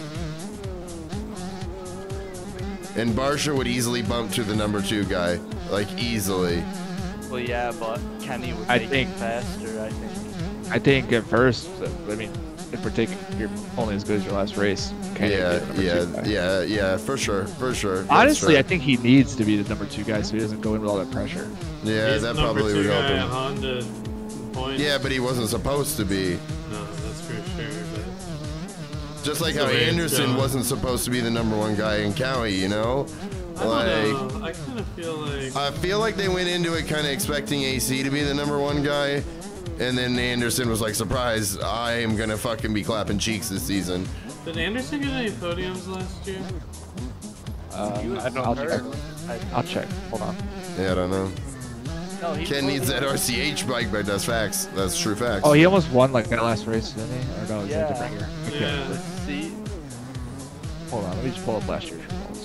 And Barsha would easily bump to the number two guy, like easily. Well, yeah, but Kenny would I make think- it faster, I think. I think at first, I mean, if we're taking, you're only as good as your last race. Kenny Yeah, would be the yeah, number two guy. yeah, yeah, for sure, for sure. That's Honestly, true. I think he needs to be the number two guy so he doesn't go in with all that pressure. yeah, He's that the number probably two would help guy at him. Honda in points. Yeah, but he wasn't supposed to be. No, that's for sure. But Just like That's how the way it's Anderson going. wasn't supposed to be the number one guy in Cowie, you know? I Like, don't know. I kind of feel like I feel like they went into it kind of expecting A C to be the number one guy, and then Anderson was like, surprise, I am gonna fucking be clapping cheeks this season. did Anderson get any podiums last year? Um, I don't I'll heard. check. I, I'll check. Hold on. Yeah, I don't know. No, he Ken needs that R C H bike, but that's facts. That's true facts. Oh, he almost won like that last race, didn't he? Or no, he's Yeah. a different year. I can't Yeah. remember. See, Hold on, let me just pull up last year's results.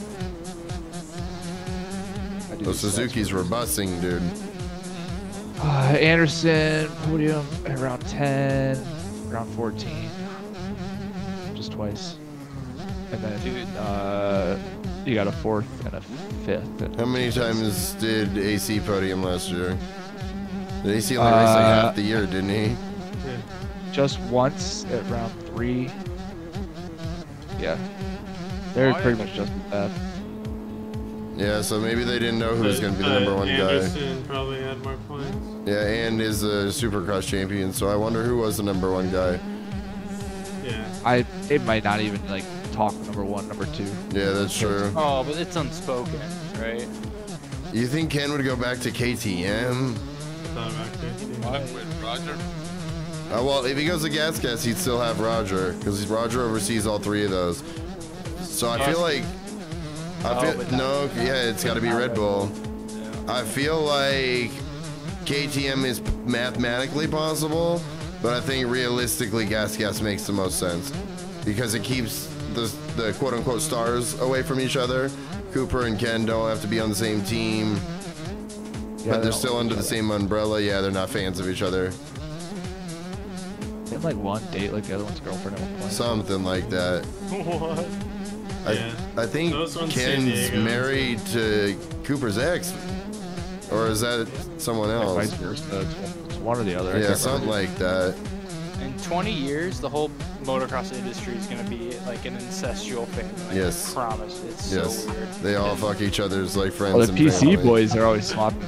I do Those these stats Suzuki's for- were busting, dude. Uh, Anderson, podium around ten, around fourteen. Just twice. And then, uh, you got a fourth and a fifth. and- How many times did A C podium last year? Did A C only race like Uh, half the year, didn't he? Just once at round three. Yeah. They're Why? pretty much just as bad. Yeah, so maybe they didn't know who was But- going to be the but number one guy. Anderson probably had more points. Yeah, and is a Supercross champion, so I wonder who was the number one guy. Yeah. I it might not even like talk number one, number two. Yeah, that's true. Oh, but it's unspoken, right? You think Ken would go back to K T M? I thought about Casey. What with Roger? Uh, well, if he goes to Gas Gas, he'd still have Roger, because Roger oversees all three of those. So I feel like, I Oh, feel but no, yeah, it's got to be Red Bull. I feel like K T M is mathematically possible, but I think realistically, Gas Gas makes the most sense because it keeps the the quote unquote stars away from each other. Cooper and Ken don't have to be on the same team, Yeah, but they're don't still like under each the other. same umbrella. Yeah, they're not fans of each other. Didn't like one date like the other one's girlfriend at one point. Something like that. what? I, Yeah. I think Those ones San Ken's Diego. married to Cooper's ex, or is that someone Like, vice else? versa. It's one- It's one or the other. I Yeah, can't something remember. like that. In twenty years, the whole motocross industry is gonna be like an incestual family. Yes. I promise. It's Yes, so weird. they all fuck each other's like friends. Well, the and P C family. boys are always swapping.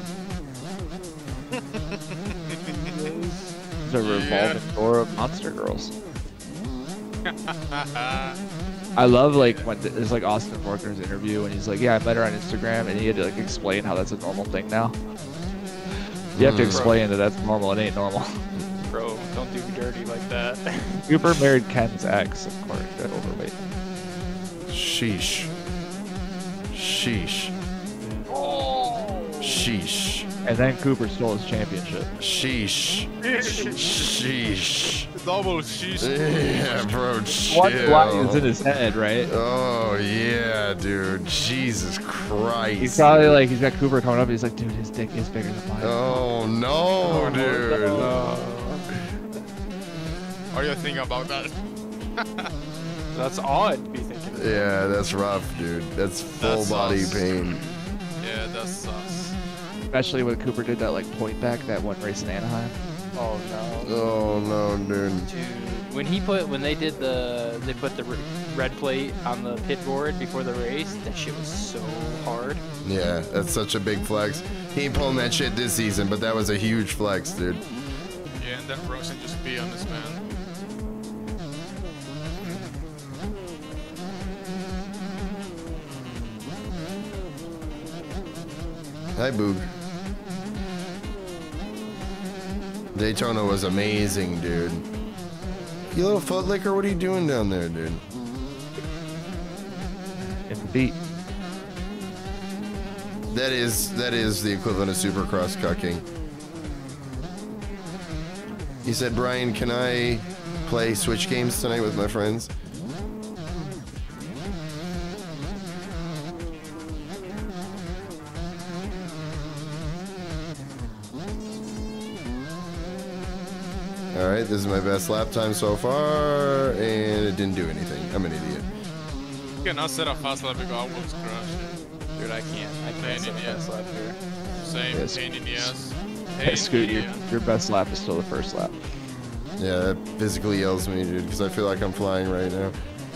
It's a revolving door of monster girls. I love like when th- there's like Austin Forkner's interview and he's like, yeah, I met her on Instagram, and he had to like explain how that's a normal thing now. You have to Mm. explain that that's normal. It ain't normal. Bro, don't do me dirty like that. Cooper married Ken's ex, of course, that overweight. Sheesh. Sheesh. Sheesh. And then Cooper stole his championship. Sheesh. Sheesh. Double sheesh. Yeah, bro. One line is in Chill. his head, right? Oh yeah, dude. Jesus Christ. He's probably like, he's got Cooper coming up. He's like, dude, his dick is bigger than mine. Oh no, dude. What do you think about that? That's all I'd be thinking. Of. Yeah, that's rough, dude. That's full That body sucks. pain. Yeah, that sucks. Especially when Cooper did that like point back that one race in Anaheim. Oh no. Oh no, dude. Dude, when he put when they did the they put the r- red plate on the pit board before the race, that shit was so hard. Yeah, that's such a big flex. He ain't pulling that shit this season, but that was a huge flex, dude. Yeah, and that Rosen just be honest, man. Hi, Boog. Daytona was amazing, dude. You little foot licker, what are you doing down there, dude? In the beat. That is that is the equivalent of Supercross cucking. He said, Brian, can I play Switch games tonight with my friends? Alright, this is my best lap time so far, and it didn't do anything. I'm an idiot. You cannot set a fast lap because I almost crashed. Dude, I can't. I Pain can't in set the a fast ass. lap here. Same Yes. pain in the ass. Hey, Pain Scoot, in your, the ass. your best lap is still the first lap. Yeah, that physically yells me, dude, because I feel like I'm flying right now.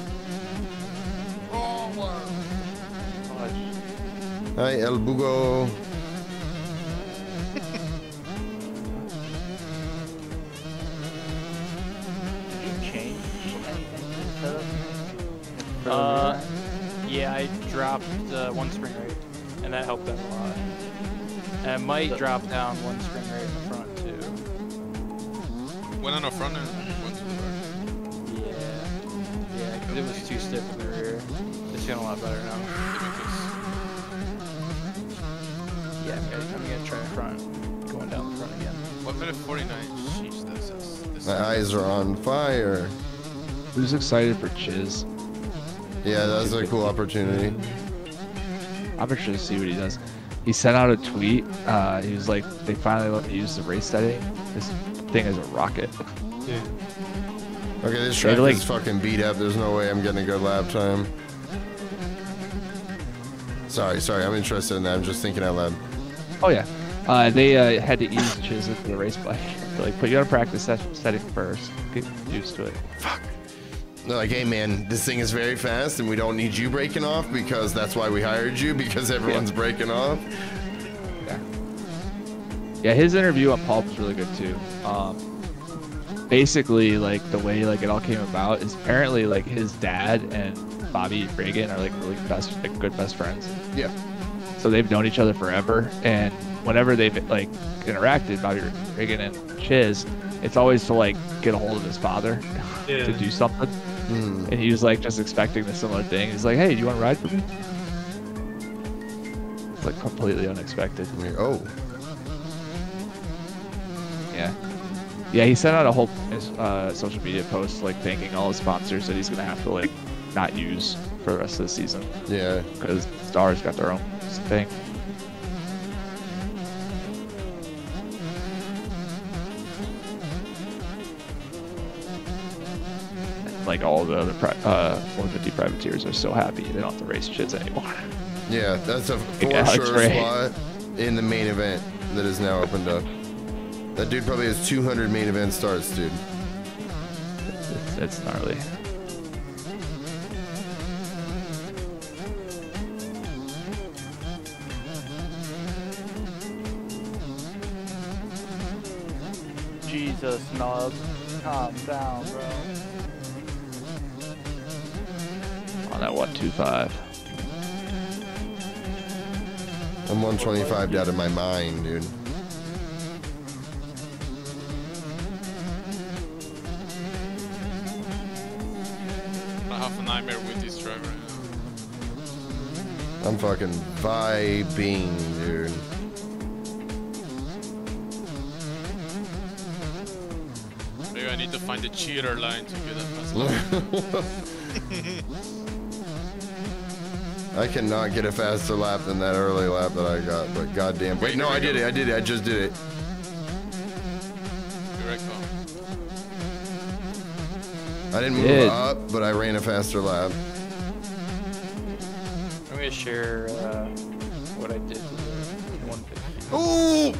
Hi, El Bugo. Did you change anything to the setup? Uh, yeah, I dropped uh, one spring rate, and that helped them a lot. And I might drop down one spring rate in the front too. One on the front and one to the back. Yeah, yeah, because it was too stiff in the rear. It's feeling a lot better now. Yeah, I'm gonna, I'm gonna try front, going down the front again. one minute forty-nine. Sheesh, that's, that's, that's My eyes are on fire. Who's excited for Chiz? Yeah, that's a cool opportunity. I'm interested to see what he does. He sent out a tweet. Uh, he was like, they finally let me use the race setting. This thing is a rocket. Yeah. Okay, this track like- is fucking beat up. There's no way I'm getting a good lap time. Sorry, sorry. I'm interested in that. I'm just thinking out loud. Oh yeah. Uh, they uh, had to ease Chiz into the race bike. They're like, put you on a practice set- setting first. Get used to it. Fuck. They're like, hey man, this thing is very fast and we don't need you breaking off because that's why we hired you, because everyone's breaking off. Yeah. Yeah, his interview on Pulp was really good too. Um, basically, like the way like it all came about is apparently like his dad and Bobby Reagan are like really best, like good best friends. Yeah. So they've known each other forever, and whenever they've like interacted, Bobby Reagan and Chiz, it's always to like get a hold of his father Yeah. to do something. Mm. And he was like just expecting a similar thing. He's like, hey, do you want to ride for me? It's like completely unexpected. I'm like, oh. Yeah. Yeah, he sent out a whole uh, social media post like thanking all his sponsors that he's going to have to like not use for the rest of the season. Yeah. Because Stars got their own thing. Like all the other pri- uh, one fifty privateers are so happy they don't have to race Chiz anymore. Yeah, that's a for Yeah, that's sure right. spot in the main event that is now opened up. That dude probably has two hundred main event starts, dude. It's, it's gnarly. Jesus, Nub. Calm down, bro. On that one two five. I'm one twenty-five out of my mind, dude. I have a nightmare with this driver right now. I'm fucking vibing, dude. Maybe I need to find the cheater line to get a fast lap. I cannot get a faster lap than that early lap that I got, but goddamn. Wait, no, I did it. I did it. I just did it. Direct home. I didn't move Did. up, but I ran a faster lap. I'm gonna share uh, what I did to the one fifty. Ooh!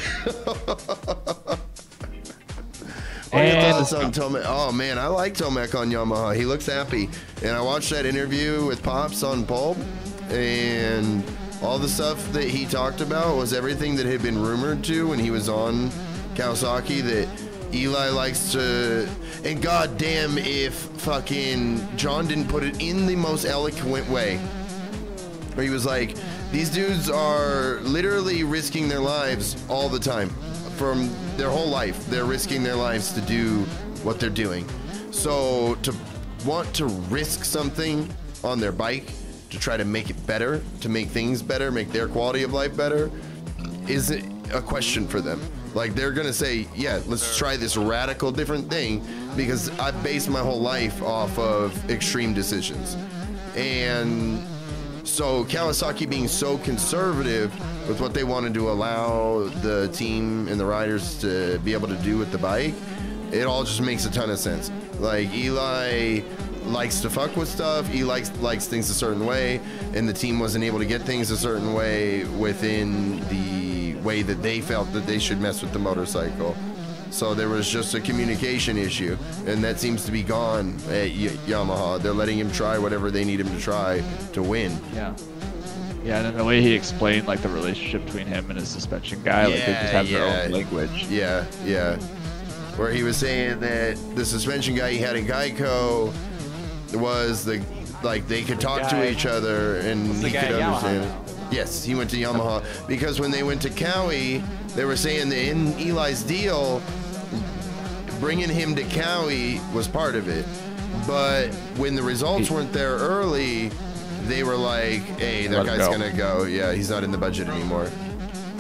What are your And thoughts on Tomac? Oh man, I like Tomac on Yamaha. He looks happy. And I watched that interview with Pops on Pulp, and all the stuff that he talked about was everything that had been rumored to when he was on Kawasaki, that Eli likes to, and goddamn if fucking John didn't put it in the most eloquent way. Where he was like, these dudes are literally risking their lives all the time. From their whole life, they're risking their lives to do what they're doing. So to want to risk something on their bike to try to make it better, to make things better, make their quality of life better, isn't a question for them. Like, they're gonna say, yeah, let's try this radical different thing, because I based my whole life off of extreme decisions. And so Kawasaki being so conservative with what they wanted to allow the team and the riders to be able to do with the bike, it all just makes a ton of sense. Like, Eli likes to fuck with stuff, he likes likes things a certain way, and the team wasn't able to get things a certain way within the way that they felt that they should mess with the motorcycle. So there was just a communication issue, and that seems to be gone at y Yamaha. They're letting him try whatever they need him to try to win. yeah. Yeah, and then the way he explained like the relationship between him and his suspension guy, like they Yeah, just have their yeah. own language. Yeah, yeah. Where he was saying that the suspension guy he had in Geico was the, like, they could talk to guy- each other and What's the he guy could at Yamaha understand. now? Yes, he went to Yamaha because when they went to Cowie, they were saying that in Eli's deal, bringing him to Cowie was part of it. But when the results weren't there early, they were like, hey, that Let him guy's go. gonna go. Yeah, he's not in the budget anymore.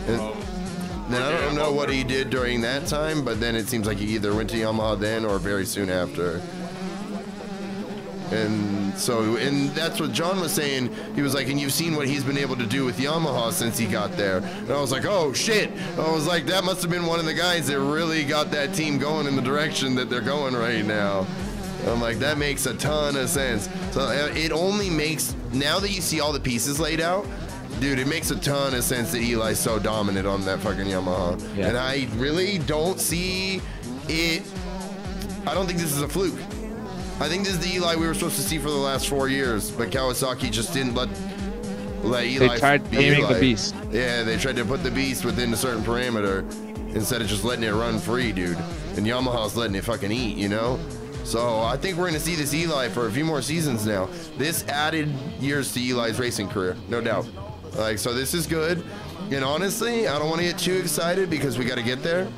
And then I don't know what he did during that time, but then it seems like he either went to Yamaha then or very soon after. And so, and that's what John was saying. He was like, and you've seen what he's been able to do with Yamaha since he got there. And I was like, oh shit. I was like, that must have been one of the guys that really got that team going in the direction that they're going right now. I'm like, that makes a ton of sense. So it only makes, now that you see all the pieces laid out, dude, it makes a ton of sense that Eli's so dominant on that fucking Yamaha. Yeah. And I really don't see it, I don't think this is a fluke. I think this is the Eli we were supposed to see for the last four years, but Kawasaki just didn't let, let Eli They tried be aiming Eli. the beast. Yeah, they tried to put the beast within a certain parameter instead of just letting it run free, dude. And Yamaha's letting it fucking eat, you know? So I think we're gonna see this Eli for a few more seasons now. This added years to Eli's racing career, no doubt. Like, so this is good. And honestly, I don't want to get too excited because we got to get there.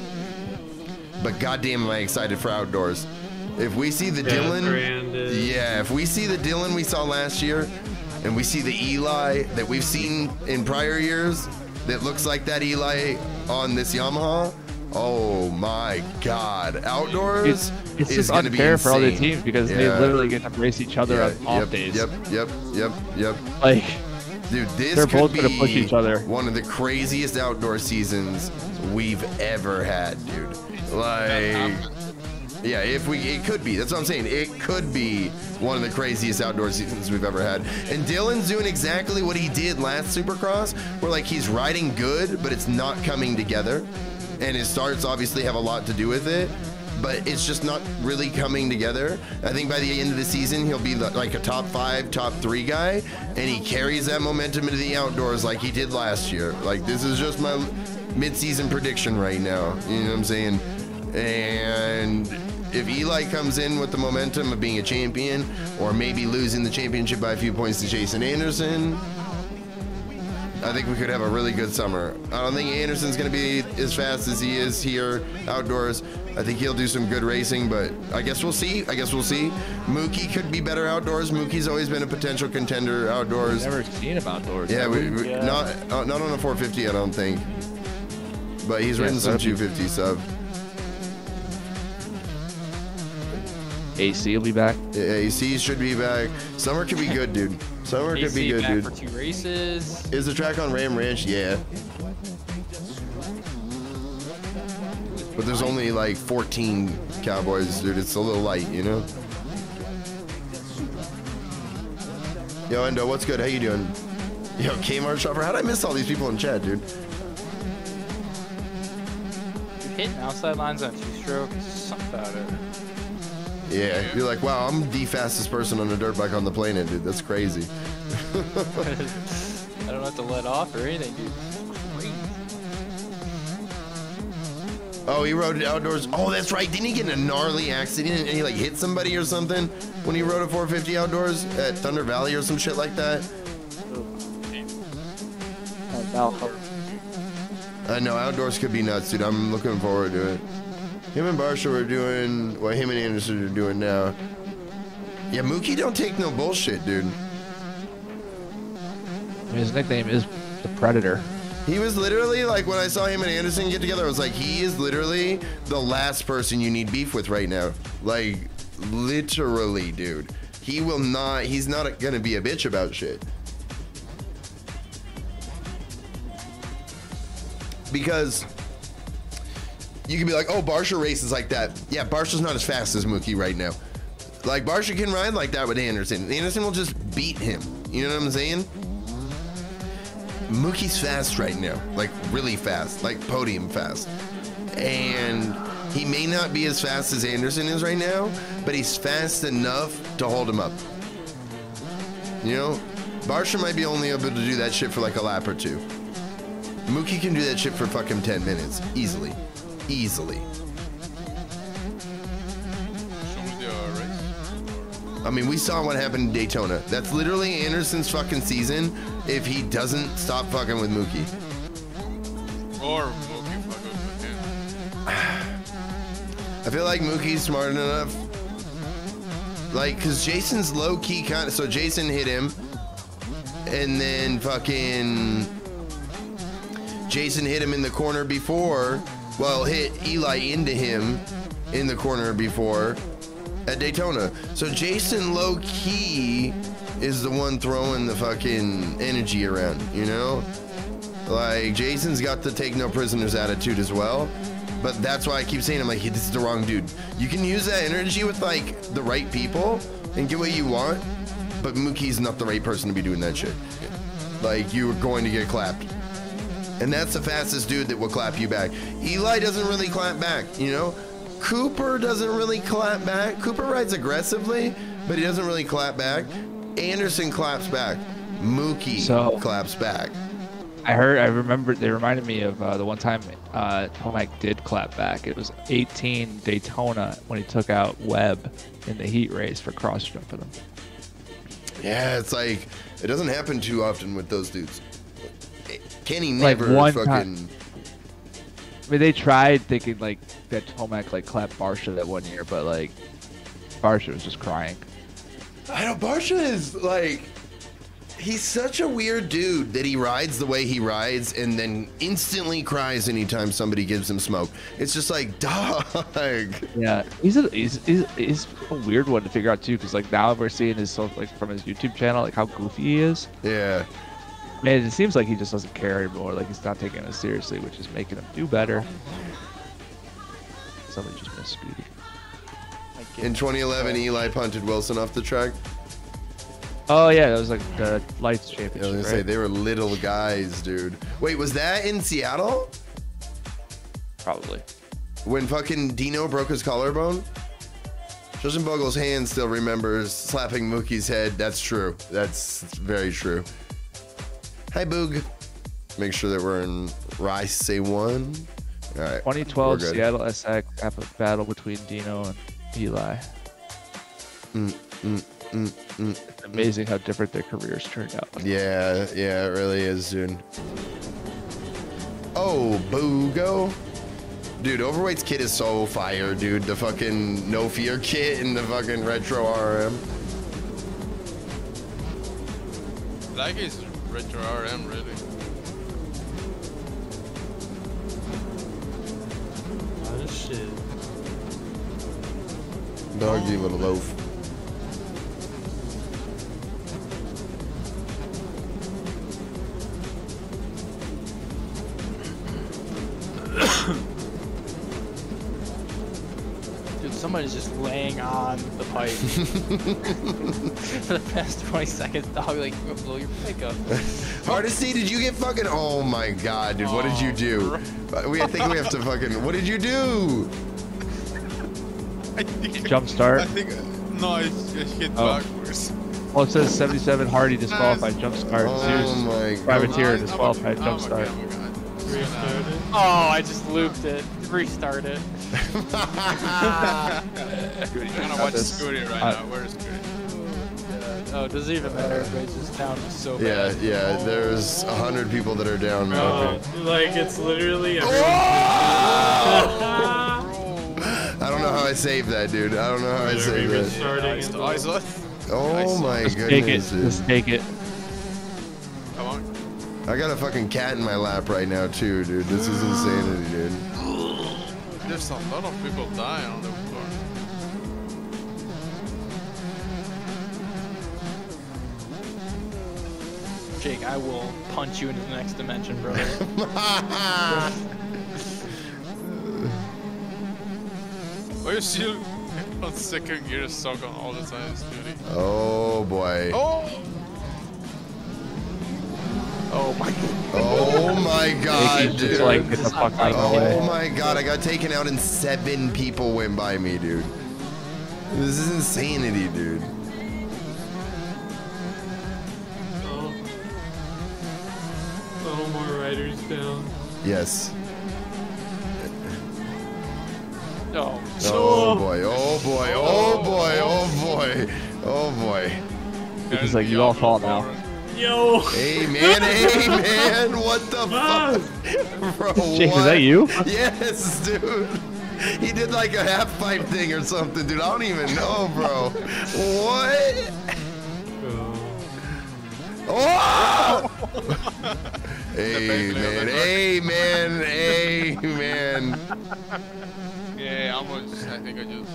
But goddamn, am I excited for outdoors. If we see the yeah, Dylan, Brandon. yeah, if we see the Dylan we saw last year, and we see the Eli that we've seen in prior years, that looks like that Eli on this Yamaha, oh my God, outdoors It's, it's is just going to be unfair insane. for all the teams because they Yeah. literally get to race each other Yeah, on off yep, days. Yep, yep, yep, yep. Like, dude, this they're could both be gonna push each other. one of the craziest outdoor seasons we've ever had, dude. Like, yeah, if we, it could be. That's what I'm saying. It could be one of the craziest outdoor seasons we've ever had. And Dylan's doing exactly what he did last Supercross, where like he's riding good, but it's not coming together. And his starts obviously have a lot to do with it, but it's just not really coming together. I think by the end of the season, he'll be like a top five, top three guy, and he carries that momentum into the outdoors like he did last year. Like, this is just my mid-season prediction right now. You know what I'm saying? And if Eli comes in with the momentum of being a champion, or maybe losing the championship by a few points to Jason Anderson, I think we could have a really good summer. I don't think Anderson's going to be as fast as he is here outdoors. I think he'll do some good racing, but I guess we'll see. I guess we'll see. Mookie could be better outdoors. Mookie's always been a potential contender outdoors. I've never seen him outdoors. Yeah, we, we, Yeah. not uh, not on a four fifty, I don't think. But he's Yeah, ridden so some that'd be- two fifty sub. A C will be back. Yeah, A C should be back. Summer could be good, dude. Summer could be A C good, back dude. for two races. Is the track on Ram Ranch? Yeah. But there's only like fourteen Cowboys, dude. It's a little light, you know? Yo, Endo, what's good? How you doing? Yo, Kmart shopper. How'd I miss all these people in chat, dude? Hitting outside lines on two-stroke, something about it. Yeah, you're like, wow, I'm the fastest person on a dirt bike on the planet, dude. That's crazy. I don't have to let off or anything, dude. Oh, he rode it outdoors. Oh, that's right. Didn't he get in a gnarly accident and he like hit somebody or something when he rode a four fifty outdoors at Thunder Valley or some shit like that? Uh, Malcolm. I know outdoors could be nuts, dude. I'm looking forward to it. Him and Barsha were doing what him and Anderson are doing now. Yeah, Mookie don't take no bullshit, dude. I mean, his nickname is the Predator. He was literally like, when I saw him and Anderson get together, I was like, he is literally the last person you need beef with right now. Like, literally, dude. He will not, he's not gonna be a bitch about shit. Because you can be like, oh, Barsha races like that. Yeah, Barsha's not as fast as Mookie right now. Like, Barsha can ride like that with Anderson. Anderson will just beat him. You know what I'm saying? Mookie's fast right now. Like, really fast. Like, podium fast. And he may not be as fast as Anderson is right now, but he's fast enough to hold him up. You know? Barsha might be only able to do that shit for like a lap or two. Mookie can do that shit for fucking ten minutes. Easily. Easily. Show me the uh, race. I mean, we saw what happened in Daytona. That's literally Anderson's fucking season if he doesn't stop fucking with Mookie. Or Mookie fuck up with him. I feel like Mookie's smart enough. Like, because Jason's low-key kind of... So Jason hit him. And then fucking... Jason hit him in the corner before. Well, hit Eli into him in the corner before at Daytona. So Jason low key is the one throwing the fucking energy around, you know? Like, Jason's got the take no prisoners attitude as well. But that's why I keep saying, I'm like, hey, this is the wrong dude. You can use that energy with like the right people and get what you want, but Mookie's not the right person to be doing that shit. Like, you're going to get clapped. And that's the fastest dude that will clap you back. Eli doesn't really clap back, you know? Cooper doesn't really clap back. Cooper rides aggressively, but he doesn't really clap back. Anderson claps back. Mookie So- claps back. I heard, I remember, they reminded me of uh, the one time uh, Tomac did clap back. It was eighteen Daytona when he took out Webb in the heat race for cross jumping him. Yeah, it's like, it doesn't happen too often with those dudes. Kenny Like never one fucking... time- I mean, they tried thinking like that Tomac like clapped Barsha that one year, but like Barsha was just crying. I know, Barsha is like... He's such a weird dude that he rides the way he rides and then instantly cries anytime somebody gives him smoke. It's just like, dog. Yeah, he's a he's, he's, he's a weird one to figure out too, because like now we're seeing his so like from his YouTube channel like how goofy he is. Yeah. Man, it seems like he just doesn't care anymore. Like he's not taking it seriously, which is making him do better. Somebody just missed Scooty. In twenty eleven, Eli punted Wilson off the track. Oh yeah, that was like the Lights Championship. I was gonna right? say they were little guys, dude. Wait, was that in Seattle? Probably. When fucking Dino broke his collarbone? Justin Bogle's hand still remembers slapping Mookie's head. That's true. That's very true. Hi, Boog. Make sure that we're in Rice Say One. All right. twenty twelve we're good. Seattle S X epic battle between Dino and Eli. Mm, mm, mm, mm. It's amazing how different their careers turned out. Yeah, yeah, it really is, dude. Oh, Boogo. Dude, Overweight's kit is so fire, dude. The fucking No Fear kit and the fucking Retro R M. Like his retro R M, really. Oh shit. Dog, you little loaf. Dude, somebody's just laying on the pipe for the past twenty seconds. Dog, like, blow your pickup. Hardesty, did you get fucking? Oh my god, dude, what did you do? We I think we have to fucking. What did you do? I think, Jump start. I think. No, I, I hit Oh. backwards. Well, it says seventy-seven Hardy disqualified jump start. Oh Zeus my god. Privateer I'm disqualified okay, jump I'm start. okay, I'm okay. Restarted. Oh, I just looped it. Restart it. I'm gonna watch this. Scooty right Uh, now. Where is Scooty? Oh, it doesn't even matter. It's just down so Yeah, bad. yeah. There's a hundred people that are down. Bro, Okay. like it's literally everyone. I don't know how I saved that, dude. I don't know how I Literally saved that. restarting Nice, into nice. the- Oh my Just take it. goodness, dude. Just take it. Come on. I got a fucking cat in my lap right now too, dude. This is insanity, dude. There's a lot of people dying on the floor. Jake, I will punch you into the next dimension, brother. Why you still on second gear stuck on all the time, Scooty? Oh boy. Oh! Oh my. Oh my god, Jakey's dude. just like, get the fuck out of the way. Oh my god, I got taken out and seven people went by me, dude. This is insanity, dude. Oh. Oh, more riders down. Yes. Oh. Oh boy, oh boy, oh boy, oh boy, oh boy. It's like you all fall now. Yo! Hey man, hey man, what the fuck? Bro, Jake, what? is that you? Yes, dude. He did like a half pipe thing or something, dude. I don't even know, bro. What? Bro. Oh! Amen. Amen. Amen. Yeah, almost. I think I just.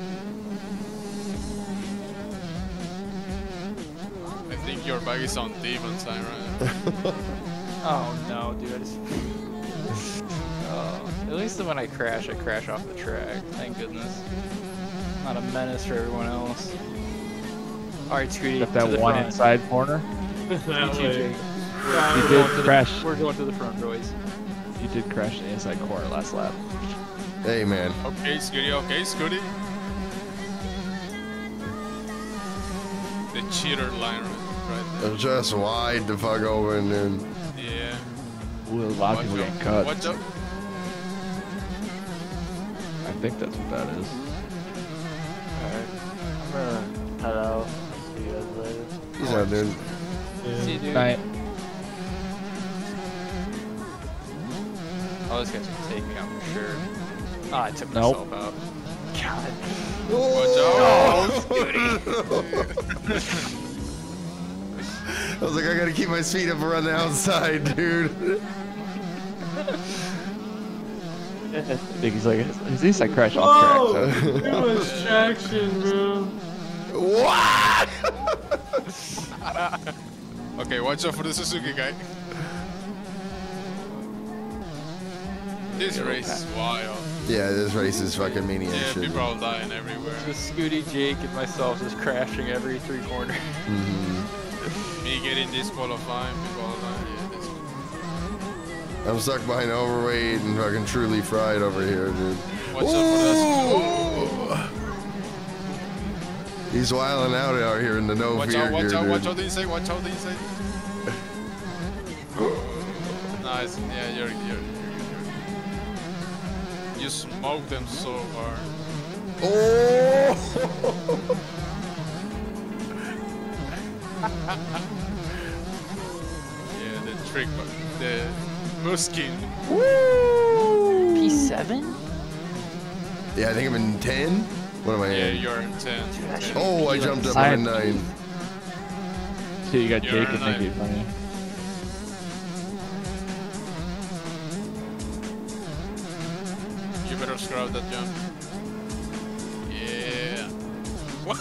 I think your bag is on demon sign, right? Oh no, dude. I just... oh, at least when I crash, I crash off the track. Thank goodness. Not a menace for everyone else. Alright, Scooty. Got that to the one front. inside corner. That You way. You going did to the- crash. We're going to the front, boys. You did crash the inside corner last lap. Amen. Okay, Scooty, okay, Scooty. The cheater line right there. I'm just wide the fuck open, dude. Yeah. Ooh, a lot of Watch people out. getting cut. Watch out. I think that's what that is. Alright. I'm gonna head out. See you guys later. He's out, dude. See you, dude. Night. Oh, this guy's gonna take me out for sure. Ah, I took Nope. myself out. God. Watch out. I was like, I gotta keep my speed up around the outside, dude. He's like, at least I crash off Whoa! track. So. Too much traction, bro. What? Okay, watch out for the Suzuki guy. This race is wild. Yeah, this race is fucking maniac Yeah, shit. people are dying everywhere. Just Scooty, Jake, and myself just crashing every three corners. Mm-hmm. Me getting disqualified, people are dying. Yeah, this I'm stuck behind overweight and fucking truly fried over here, dude. Watch out for Ooh. this. He's wilding out out here in the no Watch fear out, watch gear, out, dude. watch out the inside, watch out the inside. Nice, yeah, you're, you're, you're, you're, you smoked them so hard. Oh! Yeah, the trick, the Muskin. P seven? Yeah, I think I'm in ten. What am I Yeah, in? you're in ten. Oh, I jumped up Side- on nine. So you got You're Jake and right. Nicky funny. You better scrub that jump. Yeah. What?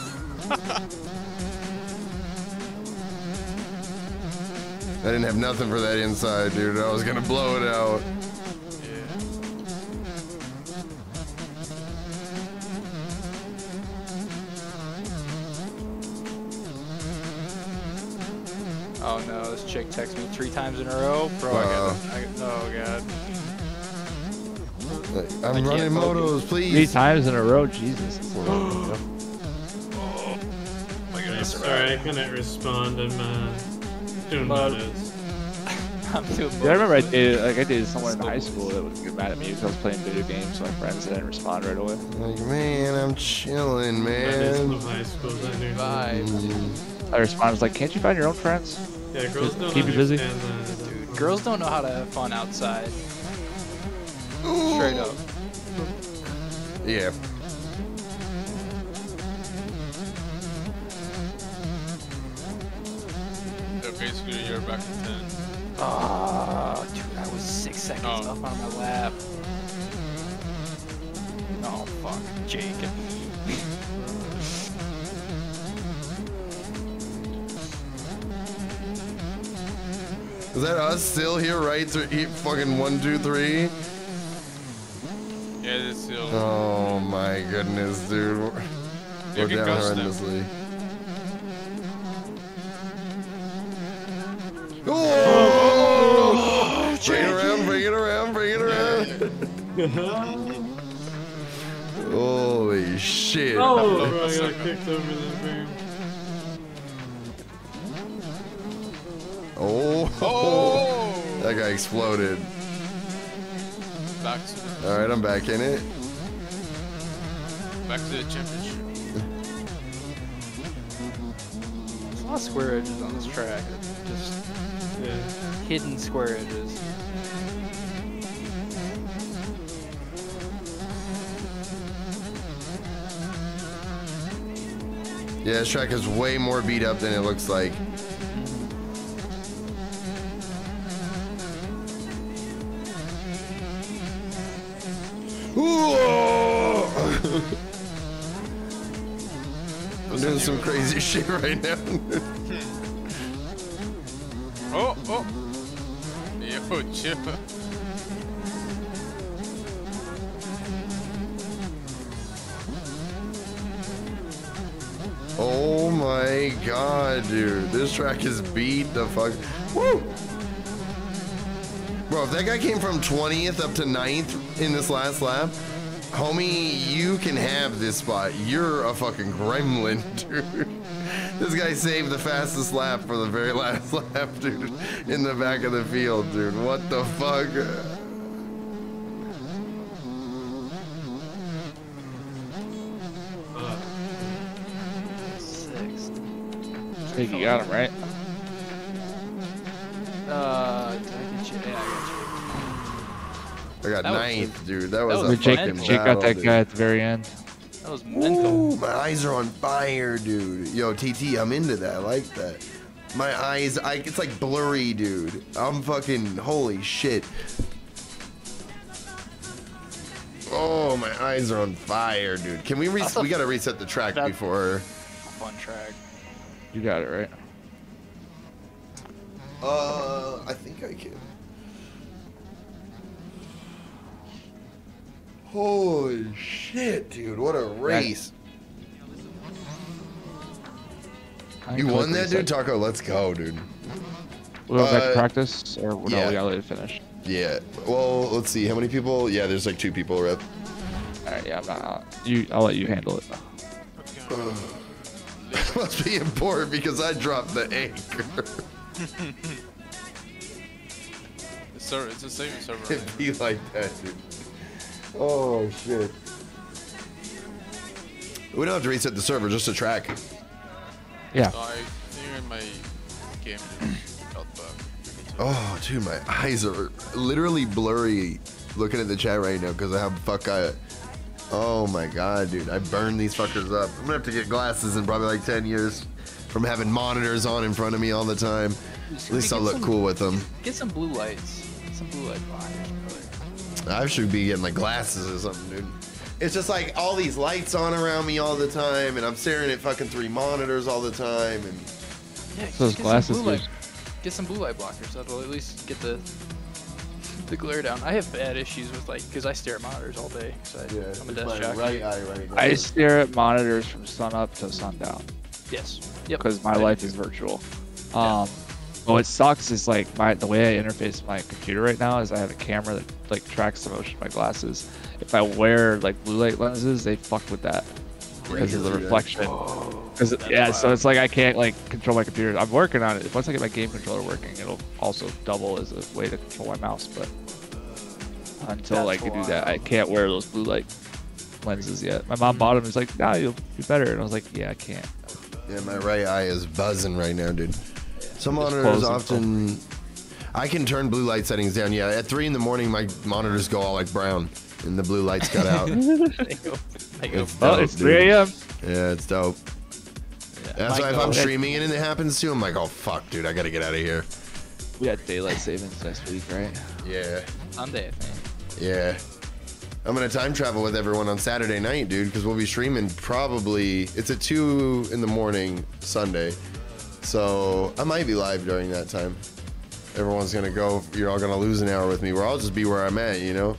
I didn't have nothing for that inside, dude. I was gonna blow it out. Yeah. Oh no, this chick texted me three times in a row. Bro, I Wow. got, I got, oh god. Like, I I'm can't running focus. motos, Three please. times in a row, Jesus. Oh my I'm goodness. sorry, I couldn't respond. I'm uh, doing Mud. motos. I'm doing Yeah, I remember I dated, like I dated someone in high school that would get mad at me because I was playing video games. So my friends didn't respond right away. Like, man, I'm chilling, That is man. love high school. That new Mm. I responded, I was like, can't you find your own friends? Yeah, girls don't Keep you busy. understand that. Dude, girls don't know how to have fun outside. Straight up. Yeah. So basically, you're back to ten. Oh, dude, I was six seconds Oh. up on my lap. Oh, fuck. Jake. Is that us still here, right? Th- he- fucking one, two, three. Yeah, it's still. Oh my goodness, dude. We're, we're can down custom. horrendously. Oh! Bring it around, bring it around, bring it around. Holy shit. Oh, bro, I got kicked over the boom. Oh. Oh! That guy exploded. Back to the, All right, I'm back in it. back to the championship. There's a lot of square edges on this track. Just Yeah. hidden square edges. Yeah, this track is way more beat up than it looks like. I'm doing some crazy shit right now. Oh, oh. Yo, chill. Oh my god, dude. This track is beat the fuck. Woo! Bro, if that guy came from twentieth up to ninth in this last lap, homie, you can have this spot. You're a fucking gremlin, dude. This guy saved the fastest lap for the very last lap, dude, in the back of the field, dude. What the fuck? I think you got him, right? Uh, did I get you? Yeah, I I got That was- ninth, dude. That was that a was Jake, fucking Jake got battle, that dude. guy at the very end. got you. That was mental. Ooh, my eyes are on fire, dude. Yo, T T, I'm into that. I like that. My eyes, I, it's like blurry, dude. I'm fucking, holy shit. Oh, my eyes are on fire, dude. Can we reset? We gotta reset the track That- before. Fun track. You got it, right? Uh, I think I can. Holy shit, dude. What a race. I You click won that, reset. dude? Taco, let's go, dude. We'll go back Uh, to practice, or no, yeah. we gotta let it finish. Yeah. Well, let's see. How many people? Yeah, there's like two people, rep. Alright, yeah, I'm not. I'll, you, I'll let you handle it. Must be important because I dropped the anchor. It's, ser- it's the same server. It'd be like that, dude. Oh, shit. We don't have to reset the server, just a track. Yeah. So I think my game got bug. Oh, dude, my eyes are literally blurry looking at the chat right now because of how fuck I... Oh, my God, dude. I burned these fuckers up. I'm going to have to get glasses in probably like ten years from having monitors on in front of me all the time. At least I'll Get look some- cool with them. Get some blue lights. Get some blue light blockers. I should be getting like glasses or something, dude. It's just like all these lights on around me all the time, and I'm staring at fucking three monitors all the time, and Yeah, Those just get some glasses, blue dude. light. Get some blue light blockers. That'll at least get the the glare down. I have bad issues with like because I stare at monitors all day. So I, I'm a desk jockey. right eye right now. I stare at monitors from sun up to sundown Yes. Yep. because my I do life too. is virtual. Um, what sucks is like my the way I interface my computer right now is I have a camera that like tracks the motion of my glasses. If I wear like blue light lenses, they fuck with that because of the Really? reflection. Cause it- yeah, so it's like I can't like control my computer. I'm working on it. Once I get my game controller working, it'll also double as a way to control my mouse. But until I That's can do that, I wild. can't wear those blue light lenses yet. My mom bought them. He's like, "Nah, you'll be better." And I was like, "Yeah, I can't." Yeah, my right eye is buzzing right now, dude. Some Just monitors close them. often. I can turn blue light settings down. Yeah, at three in the morning, my monitors go all like brown, and the blue lights cut out. They go. They go. It's Well, dope, it's dude. three A M Yeah, it's dope. That's My why if God. I'm streaming it and it happens to, I'm like, oh fuck, dude, I gotta get out of here. We got daylight savings next week, right? Yeah, Sunday, I think. yeah. I'm gonna time travel with everyone on Saturday night, dude, because we'll be streaming probably. It's at two in the morning Sunday, so I might be live during that time. Everyone's gonna go. You're all gonna lose an hour with me, where I'll just be where I'm at, you know.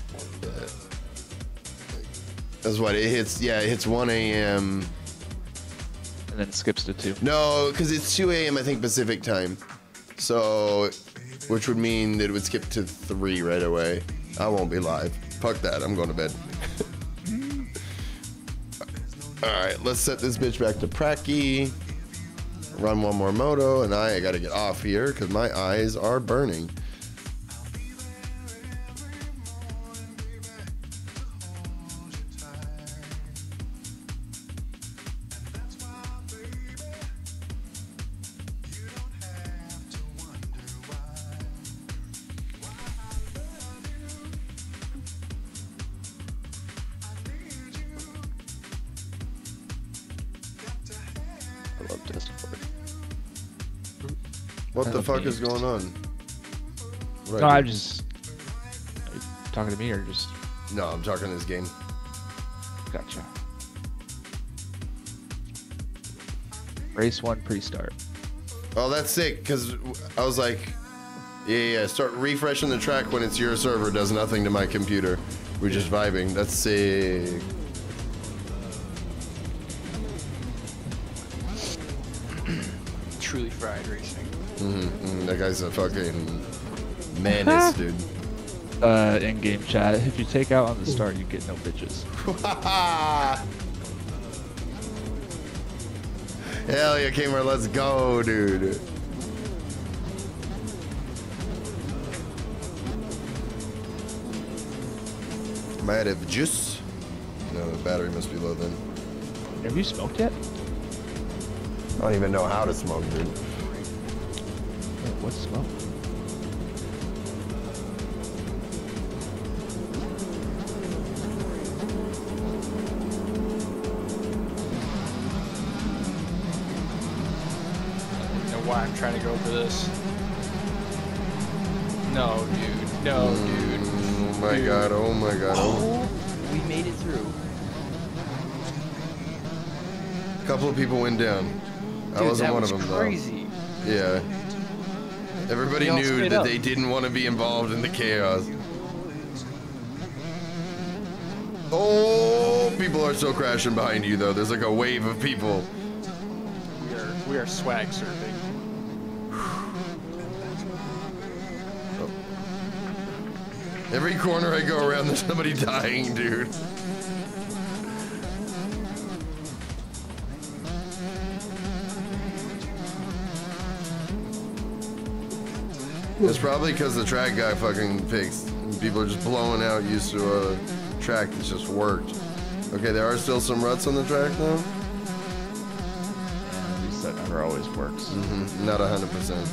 That's what it hits. Yeah, it hits one A M And then skips to two. No, because it's two A M I think Pacific time. So, which would mean that it would skip to three right away. I won't be live. Fuck that. I'm going to bed. All right, let's set this bitch back to Pracky. Run one more moto, and I, I got to get off here because my eyes are burning. I love Discord. What I the love fuck is games. going on? Right No, I'm here. just. Are you talking to me or just? No, I'm talking this game. Gotcha. Race one pre-start. Oh, that's sick, because I was like, yeah, yeah, start refreshing the track when it's your server. Does nothing to my computer. We're just vibing. That's sick. Truly fried racing. Mm-hmm, mm, that guy's a fucking menace, dude. Uh, in-game chat. If you take out on the start, you get no bitches. Hell yeah, Gamer, let's go, dude. Might have juice. No, the battery must be low then. Have you smoked yet? I don't even know how to smoke, dude. Wait, what's smoke? Why I'm trying to go for this. No, dude. No, dude. Oh my Dude. god, oh my god. Oh. We made it through. A couple of people went down. I Dude, wasn't that one was of them, crazy. though. Yeah. Everybody They all knew split that up. they didn't want to be involved in the chaos. Oh, people are so crashing behind you, though. There's like a wave of people. We are we are swag surfing. Every corner I go around, there's somebody dying, dude. It's probably because the track guy fucking fixed. People are just blowing out used to a track that's just worked. Okay, there are still some ruts on the track though. Yeah, at least that never always works. Mm-hmm. Not a hundred percent.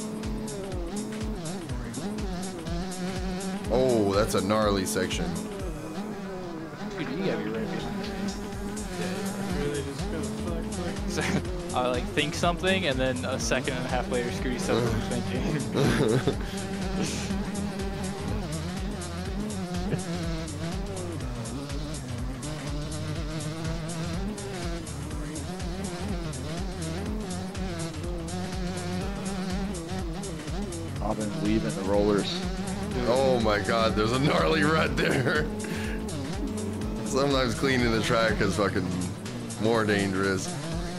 Oh, that's a gnarly section. Dude, you gotta be right behind me. Really just go fuck, fuck. So, I like think something, and then a second and a half later, Scooty says what I'm thinking. I've been leaving the rollers. Oh my god, there's a gnarly rut there. Sometimes cleaning the track is fucking more dangerous.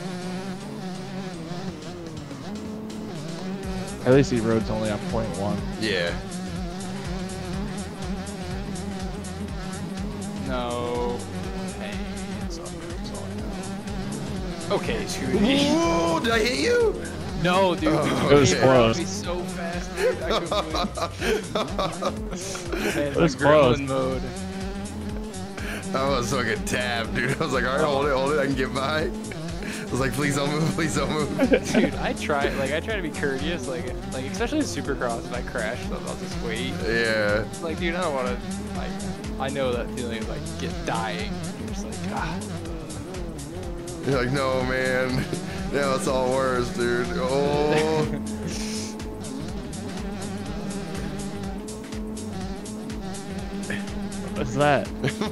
At least the road's only on point one. Yeah. No. Hey, it's all good. It's all I know. Okay, Scooty. Whoa, did I hit you? No, dude. Oh, It was You close. hit me so fast, dude. I couldn't believe it. It was Gremlin close. mode. I was fucking tapped, dude. I was like, all right, hold it, hold it, I can get by. I was like, please don't move, please don't move. Dude, I try, like, I try to be courteous, like, like especially in Supercross, if I crash, so I'll just wait. Yeah. Like, dude, I don't want to, like, I know that feeling of, like, get dying. You're just like, ah. You're like, no, man. Now it's all worse, dude. Oh. What's that?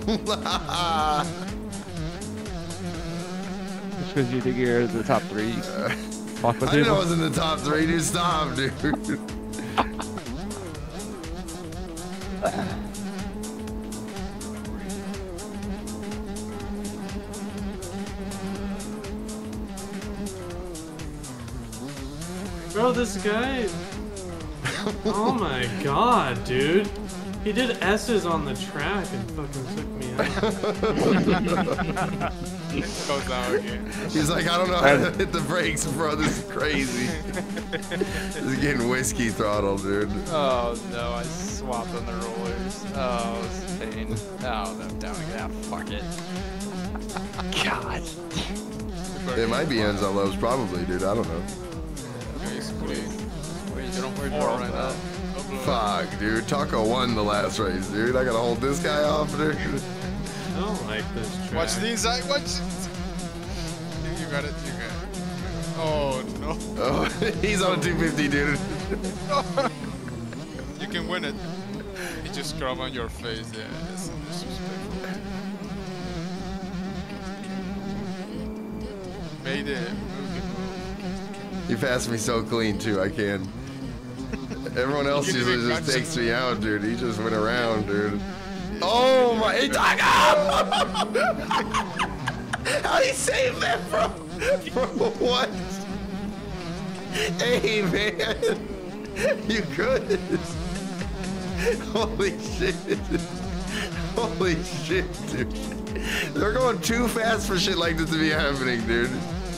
Just because you think you're the top three. Fuck with I didn't know I people. was in the top three, dude. Stop, dude. Bro, this guy. Oh my god, dude. He did S's on the track and fucking took me out. Goes down again. He's like, I don't know how to hit the brakes, bro. This is crazy. This is getting whiskey throttle, dude. Oh, no, I swapped on the rollers. Oh, it's pain. Oh, no, down again. Ah, fuck it. God. It might be ends on lows, probably, dude. I don't know. Basically. Where's You're on where's four right Roosevelt? now. Fuck, dude. Taco won the last race, dude. I gotta hold this guy off, dude. I don't like this track. Watch the inside. Watch. You got it. You got it. Oh no. Oh, he's on a two fifty, dude. You can win it. he just scrub on your face. Yeah, that's disrespectful. Made it. He passed me so clean too. I can. Everyone else You usually didn't just even takes me out, dude. He just went around, dude. Oh my! He took up. How he saved that from? From what? Hey man, you good? Holy shit! Holy shit, dude! They're going too fast for shit like this to be happening, dude.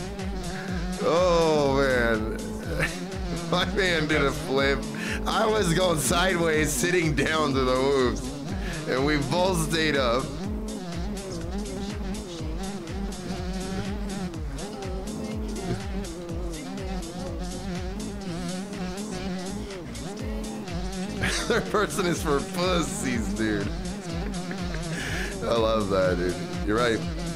Oh man, my man did a flip. I was going sideways, sitting down to the hoops, and we both stayed up. Their person is for pussies, dude. I love that, dude. You're right.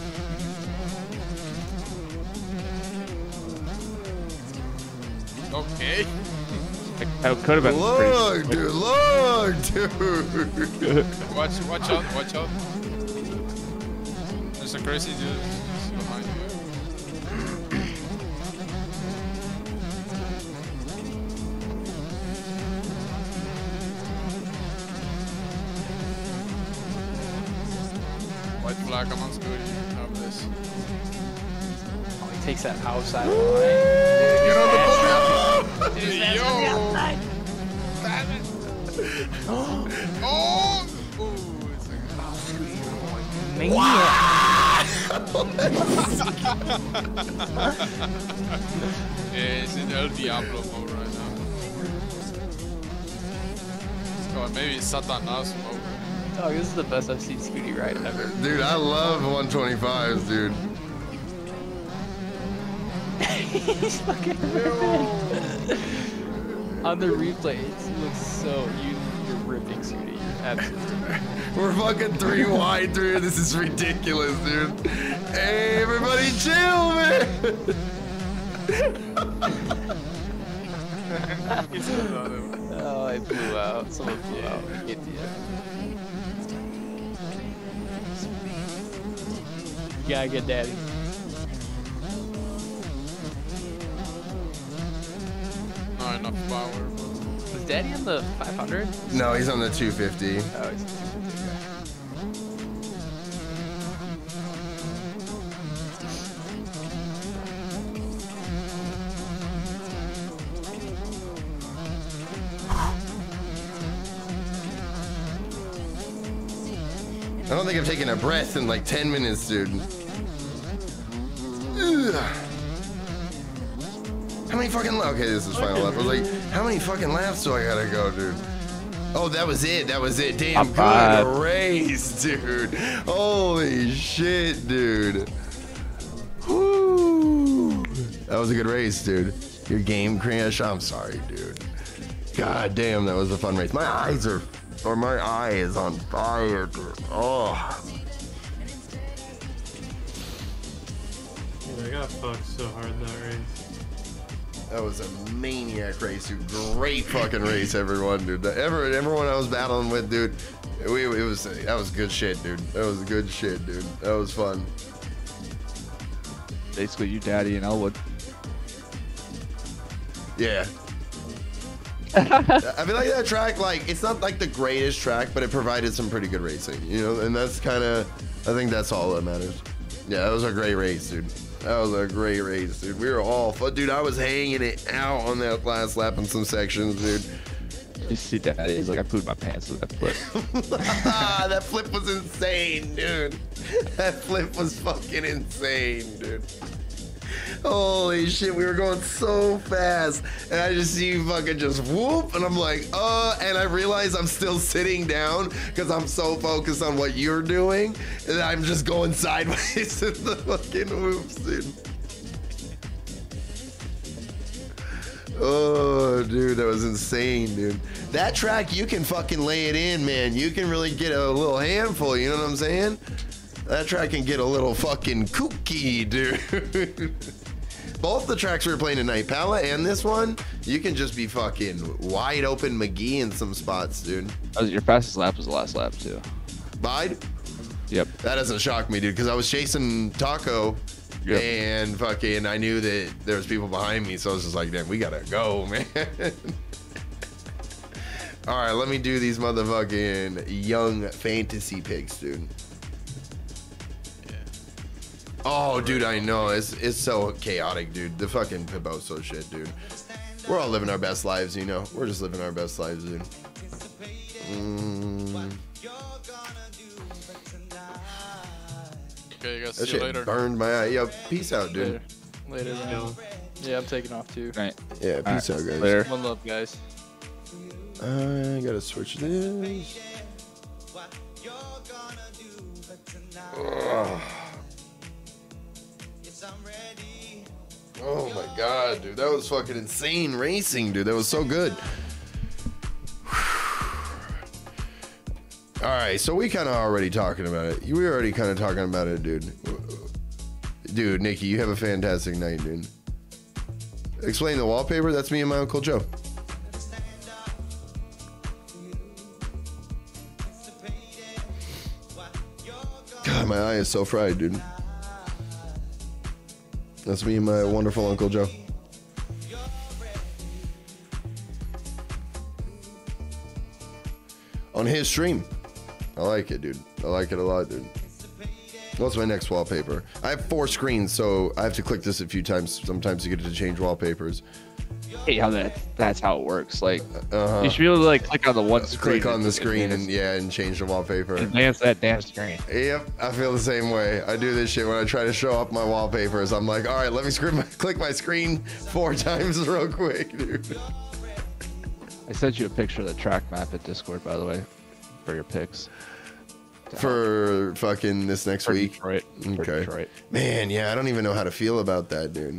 Okay. That could have been Look, pretty dude. Look, dude. Watch, watch out, watch out. There's a crazy dude behind you. White flag, I'm on Scooty. Have this. Oh, he takes that outside line. Get on the ball. Yo! Damn it! Oh! Ooh, it's like, yeah, it's in El Diablo mode right now. Oh, maybe Satanas mode. Oh, this is the best I've seen Scooty ride ever. Dude, I love one twenty-fives, dude. He's fucking ripping. On the replay, it looks so you you're ripping Scooty. You're absolutely. We're fucking three wide through. This is ridiculous, dude. Hey, everybody, chill, man. Oh, I blew out. Someone blew out. Get the. You gotta get daddy. Not enough power. Was daddy on the five hundred? No, he's on the two fifty. Oh, he's two fifty. I don't think I've taken a breath in like ten minutes, dude. Ugh. How many fucking laps? Okay, this is final lap. I was like, how many fucking laps do I gotta go, dude? Oh, that was it. That was it. Damn good bad. race, dude. Holy shit, dude. Woo. That was a good race, dude. Your game crash. I'm sorry, dude. God damn, that was a fun race. My eyes are, or my eye is on fire, dude. Oh. Dude, I got fucked so hard that race. That was a maniac race, dude. Great fucking race, everyone, dude. Ever, everyone I was battling with, dude. It, it was that was good shit, dude. That was good shit, dude. That was fun. Basically, you, Daddy, and Elwood. Yeah. I feel like that track, like, it's not like the greatest track, but it provided some pretty good racing, you know. And that's kind of, I think that's all that matters. Yeah, that was a great race, dude. That was a great race, dude. We were all fun. Dude, I was hanging it out on that last lap in some sections, dude. You see Daddy, he's like, I pooed my pants with that flip. That flip was insane, dude. That flip was fucking insane, dude. Holy shit, we were going so fast. And I just see you fucking just whoop. And I'm like, uh, and I realize I'm still sitting down because I'm so focused on what you're doing. And I'm just going sideways in the fucking whoops, dude. Oh, dude, that was insane, dude. That track, you can fucking lay it in, man. You can really get a little handful, you know what I'm saying? That track can get a little fucking kooky, dude. both the tracks we were playing tonight, Pala and this one, you can just be fucking wide open McGee in some spots, dude. Oh, your fastest lap was the last lap too. Bide? Yep. That doesn't shock me, dude, because I was chasing Taco. Yep. And fucking, I knew that there was people behind me, so I was just like, damn, we gotta go, man. All right, let me do these motherfucking young fantasy picks, dude. Yeah. Oh, dude, I know. It's it's so chaotic, dude. The fucking Piboso shit, dude. We're all living our best lives, you know. We're just living our best lives, dude. Mm. Okay, you guys, That see you shit later. burned my eye. Yo, peace out, dude. Later. Later then. Yeah, I'm taking off too. Right. Yeah, peace All out, right. guys. Later. One love, guys. I gotta switch this. Ugh. Oh my god, dude. That was fucking insane racing, dude. That was so good. Alright, so we kind of already talking about it. We were already kind of talking about it, dude. Dude, Nikki, you have a fantastic night, dude. Explain the wallpaper. That's me and my Uncle Joe. God, my eye is so fried, dude. That's me and my wonderful Uncle Joe. On his stream. I like it, dude. I like it a lot, dude. What's my next wallpaper? I have four screens, so I have to click this a few times sometimes to get it to change wallpapers. Hey, how that that's how it works. Like Uh-huh. you should be able to like click on the one screen. Click on the and screen advance- and yeah, and change the wallpaper. advance that damn screen. Yep, I feel the same way. I do this shit when I try to show off my wallpapers. I'm like, all right, let me screen my, click my screen four times real quick, dude. I sent you a picture of the track map at Discord, by the way, for your picks. For fucking this next For week. Detroit. For Okay. Detroit. Man, yeah, I don't even know how to feel about that, dude.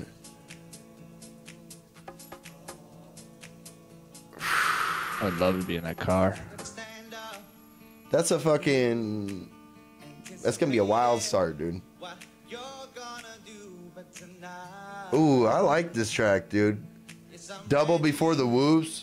I'd love to be in that car. That's a fucking. That's gonna be a wild start, dude. Ooh, I like this track, dude. Double before the whoops.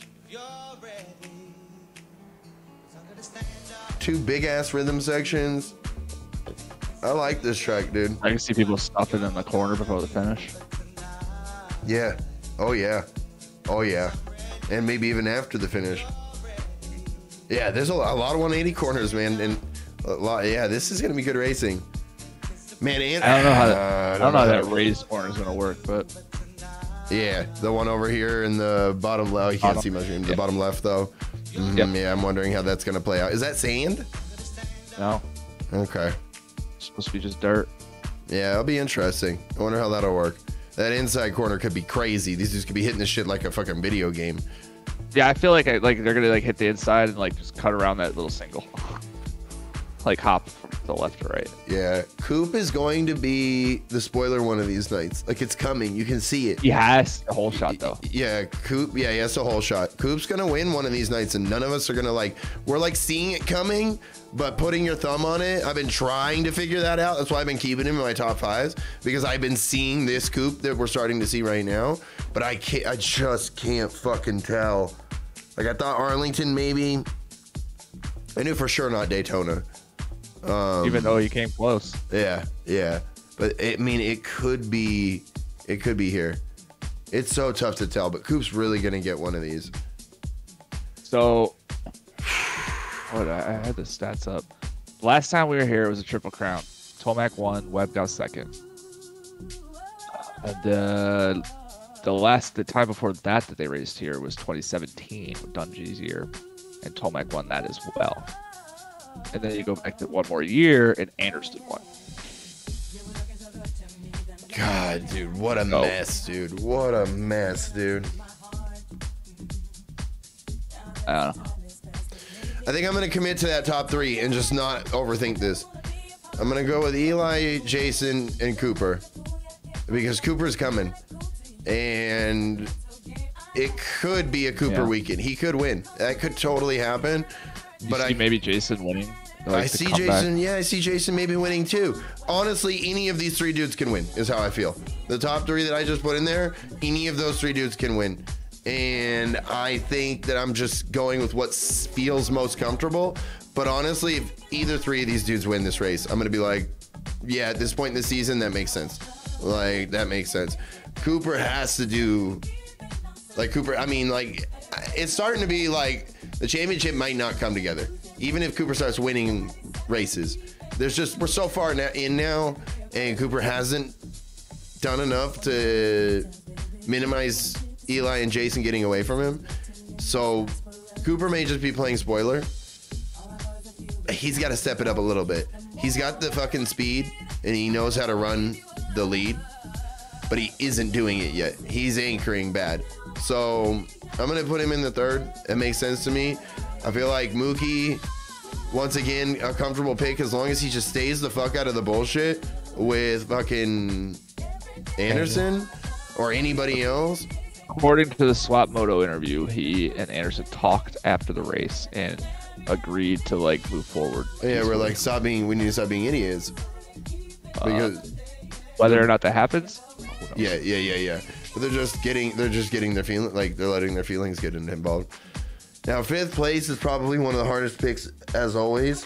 Two big ass rhythm sections. I like this track, dude. I can see people stopping in the corner before the finish. Yeah. Oh yeah. Oh yeah. And maybe even after the finish. Yeah, there's a, a lot of one eighty corners, man, and a lot. Yeah, this is gonna be good racing, man. And, I don't know how that, uh, I don't know how that raised corner is gonna work, but Yeah, the one over here in the bottom left. You can't Bottom. see my screen. The Yeah. bottom left, though. Mm, Yep. Yeah, I'm wondering how that's gonna play out. Is that sand? no, Okay. it's supposed to be just dirt. Yeah, it'll be interesting. I wonder how that'll work. That inside corner could be crazy. These dudes could be hitting this shit like a fucking video game. Yeah, I feel like I, like they're gonna like hit the inside and like just cut around that little single, like hop from the left to right. Yeah, Coop is going to be the spoiler one of these nights. Like, it's coming. You can see it. He has a whole shot though. Yeah, Coop. Yeah, he has a whole shot. Coop's gonna win one of these nights, and none of us are gonna like. We're like seeing it coming, but putting your thumb on it. I've been trying to figure that out. That's why I've been keeping him in my top fives, because I've been seeing this Coop that we're starting to see right now. But I can't. I just can't fucking tell. Like, I thought Arlington maybe. I knew for sure not Daytona. Um, Even though he came close. Yeah, yeah. But it, I mean, it could be, it could be here. It's so tough to tell, but Coop's really gonna get one of these. So, what I I had the stats up. Last time we were here, it was a triple crown. Tomac won, Webb got second. And uh, the last, the time before that that they raced here was twenty seventeen with Dungy's year, and Tomac won that as well. And then you go back to one more year, and Anderson won. God, dude, what a Oh. mess, dude. What a mess, dude. I don't know. I think I'm gonna commit to that top three and just not overthink this. I'm gonna go with Eli, Jason, and Cooper, because Cooper's coming, and it could be a Cooper Yeah. weekend. He could win. That could totally happen. You But see I maybe Jason winning Like I the see comeback. Jason. Yeah, I see Jason maybe winning too. Honestly, any of these three dudes can win. Is how I feel. The top three that I just put in there, any of those three dudes can win. And I think that I'm just going with what s- feels most comfortable. But honestly, if either three of these dudes win this race, I'm gonna be like, yeah, at this point in the season, that makes sense. Like that makes sense. Cooper has to do. Like Cooper, I mean, like it's starting to be like the championship might not come together. Even if Cooper starts winning races, there's just we're so far na- in now, and Cooper hasn't done enough to minimize Eli and Jason getting away from him. So Cooper may just be playing spoiler. He's got to step it up a little bit. He's got the fucking speed, and he knows how to run the lead, but he isn't doing it yet. He's anchoring bad. So I'm gonna put him in the third. It makes sense to me. I feel like Mookie, once again, a comfortable pick as long as he just stays the fuck out of the bullshit with fucking Anderson or anybody else. According to the Swap Moto interview, he and Anderson talked after the race and agreed to like move forward. Yeah, we're like, stop being. We need to stop being idiots. Because uh, whether or not that happens, yeah, yeah, yeah, yeah. But they're just getting. They're just getting their feeling. Like they're letting their feelings get involved. Now, fifth place is probably one of the hardest picks, as always.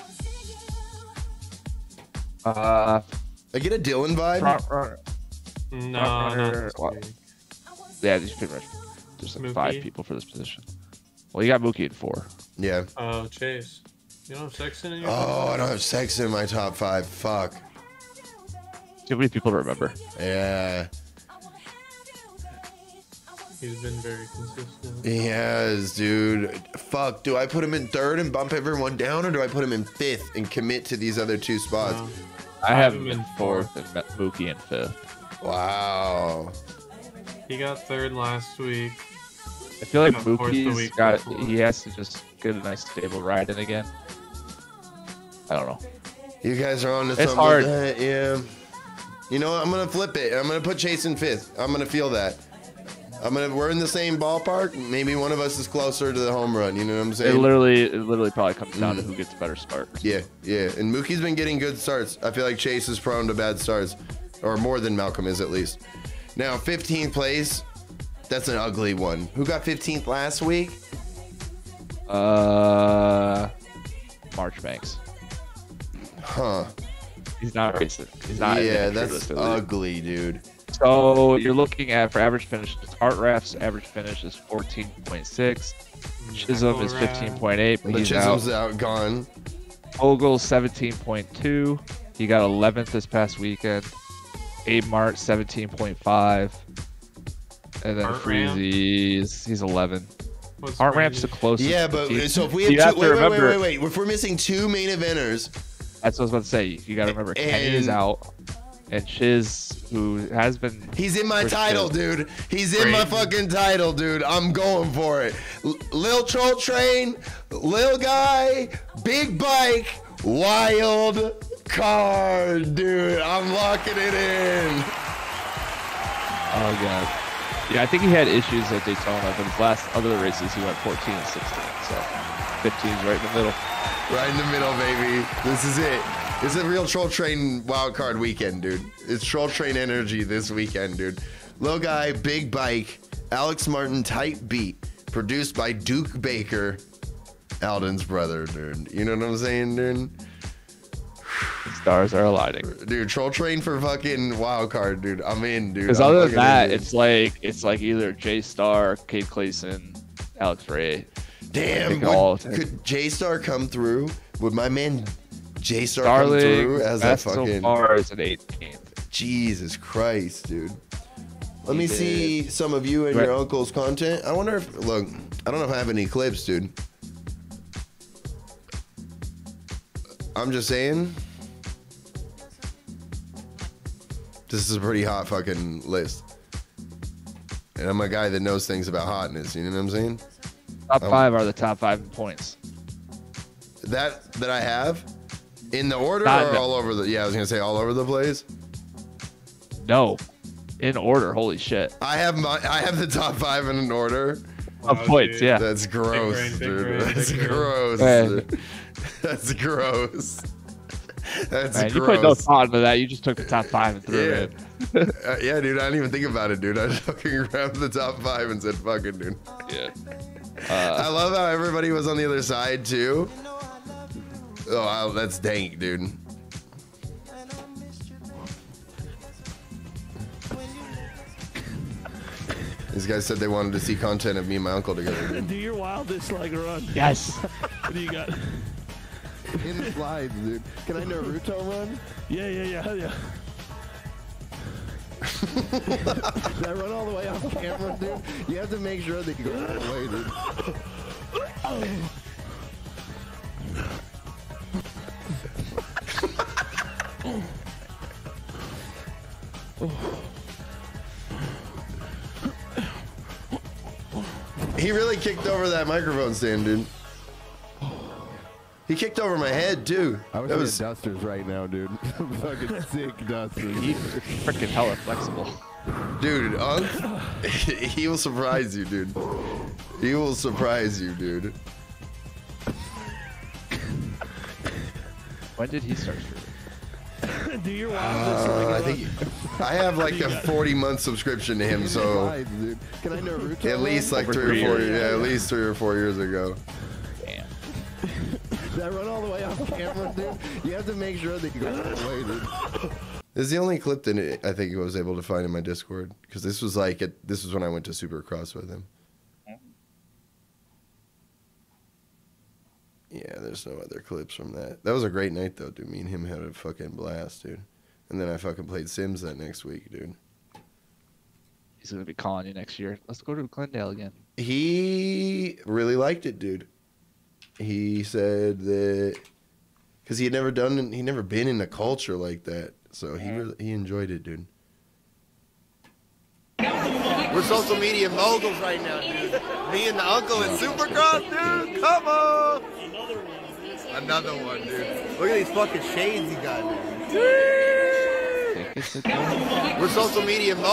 uh, I get a Dylan vibe. front runner. No, Front runner, not this what? week. Yeah, these pretty much there's like Mookie? five people for this position. Well, you got Mookie at four. Yeah. Oh, Chase. You don't have Sexton in your Oh, I don't have Sexton in my top five. Fuck. Too many people to remember. Yeah. He's been very consistent. He has, dude. Fuck. Do I put him in third and bump everyone down, or do I put him in fifth and commit to these other two spots? No. I have him him in in fourth and Ma- Mookie in fifth. Wow. He got third last week. I feel like Of course, the Mookie's week got. before. He has to just get a nice stable ride in again. I don't know. You guys are on to It's something hard. with that, yeah. You know what? I'm gonna flip it. I'm gonna put Chase in fifth. I'm gonna feel that. I'm gonna. We're in the same ballpark. Maybe one of us is closer to the home run. You know what I'm It saying? literally, it literally probably comes down to who gets better starts. Yeah, yeah. And Mookie's been getting good starts. I feel like Chase is prone to bad starts, or more than Malcolm is at least. Now, fifteenth place. That's an ugly one. Who got fifteenth last week? Uh, Marchbanks. Huh. He's not racing. He's not. Yeah, in the that's field, ugly, dude. So you're looking at for average finish. Art Raff's average finish is fourteen point six. Chisholm is fifteen point eight, but The he's Chisholm's out. out, gone. Ogle seventeen point two. He got eleventh this past weekend. Abe Mart seventeen point five. And then Art Ramp? Freezy's he's eleven. What's Art Ramp's the Brady? closest. Yeah, but He- so if we you have have two, to wait, wait, wait, remember. wait, wait, if we're missing two main eventers, That's what I was about to say. You got to remember Kenny is And- out, and Chiz, who has been. he's in my Where's title, Chiz? dude. He's in my Brady. fucking title, dude. I'm going for it. L- Lil Troll Train, Lil Guy, Big Bike, Wild Card, dude. I'm locking it in. Oh god. Yeah, I think he had issues at Daytona, but his last other races he went fourteen and sixteen. So fifteen is right in the middle. Right in the middle, baby. This is it. It's a real Troll Train wild card weekend, dude. It's Troll Train energy this weekend, dude. Lil Guy, Big Bike, Alex Martin, Tight Beat, produced by Duke Baker, Alden's brother, dude. You know what I'm saying, dude? The stars are aligning. Dude, Troll Train for fucking wild card, dude. I'm in, dude. Because I'm other than fucking that, in, dude. it's like it's like either J Star, Cade Clayson, Alex Ray. Damn. think Would, all- could J Star come through? Would my man J Star come Starling through as that best fucking? so far is an eighteenth. Jesus Christ, dude. Let He me did. see some of you and Right. your uncle's content. I wonder if, look, I don't know if I have any clips, dude. I'm just saying. This is a pretty hot fucking list. And I'm a guy that knows things about hotness, you know what I'm saying? Top Um, five are the top five in points. That that I have in the order Not- or no. all over the, yeah, I was gonna say all over the place. No, in order. Holy shit. I have my, I have the top five in an order. Of Oh, points, dude. yeah. That's gross, brain, big dude. brain, That's big brain. gross. Hey. That's gross. That's Man, gross. you put no thought into that. You just took the top five and threw Yeah. it in. uh, yeah, dude. I didn't even think about it, dude. I just fucking grabbed the top five and said, "Fuck it, dude." Yeah. I Uh, love how everybody was on the other side too. Oh, wow, that's dank, dude. These guys said they wanted to see content of me and my uncle together. Dude. Do your wildest like run. yes. What do you got? In the slides, dude. Can I Naruto run? Yeah, yeah, yeah, yeah. Should I run all the way off camera, dude? You have to make sure that you go all the way, dude. He really kicked over that microphone stand, dude. He kicked over my head too. I wish That we was had dusters right now, dude. Fucking sick dusters. He freaking hella flexible. Dude, Unc, he will surprise you, dude. He will surprise you, dude. When did he start streaming? Do your wildest Uh, like I run. think I have like a forty month subscription to him, so Can I Naruto at least like Over three or three four, years. yeah, at least three or four years ago. Damn. Should I run all the way off camera, dude? You have to make sure that you go all the way, dude. This is the only clip that it, I think I was able to find in my Discord because this was like it, this was when I went to Supercross with him. Yeah, there's no other clips from that. That was a great night though, dude. Me and him had a fucking blast, dude. And then I fucking played Sims that next week, dude. He's gonna be calling you next year. Let's go to Glendale again. He really liked it, dude. He said that because he had never done, he never been in a culture like that, so he really, he enjoyed it, dude. We're social media moguls right now, dude. Me and the uncle in Supercross, dude. Come on. Another one, dude. Look at these fucking shades he got, dude. We're social media moguls.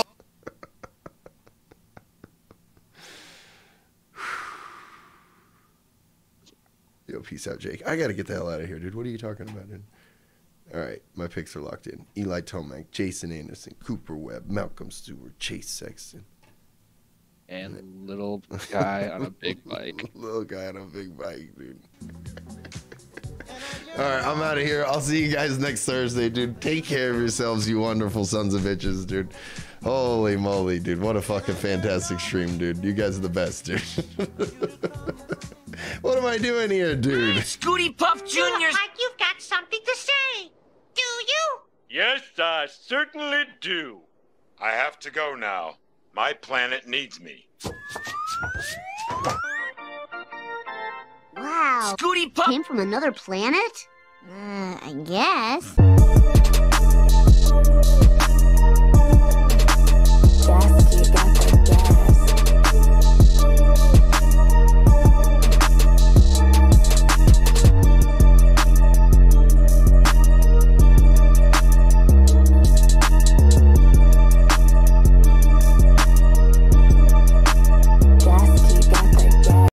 Yo, peace out, Jake. I gotta get the hell out of here, dude. What are you talking about, dude? All right, my picks are locked in. Eli Tomac, Jason Anderson, Cooper Webb, Malcolm Stewart, Chase Sexton. And little guy on a big bike. Little guy on a big bike, dude. All right, I'm out of here. I'll see you guys next Thursday, dude. Take care of yourselves, you wonderful sons of bitches, dude. Holy moly, dude. What a fucking fantastic stream, dude. You guys are the best, dude. What am I doing here, dude? Scooty Puff Junior Like you've got something to say. Do you? Yes, I certainly do. I have to go now. My planet needs me. Wow. Scooty Puff Came from another planet? Uh, I guess.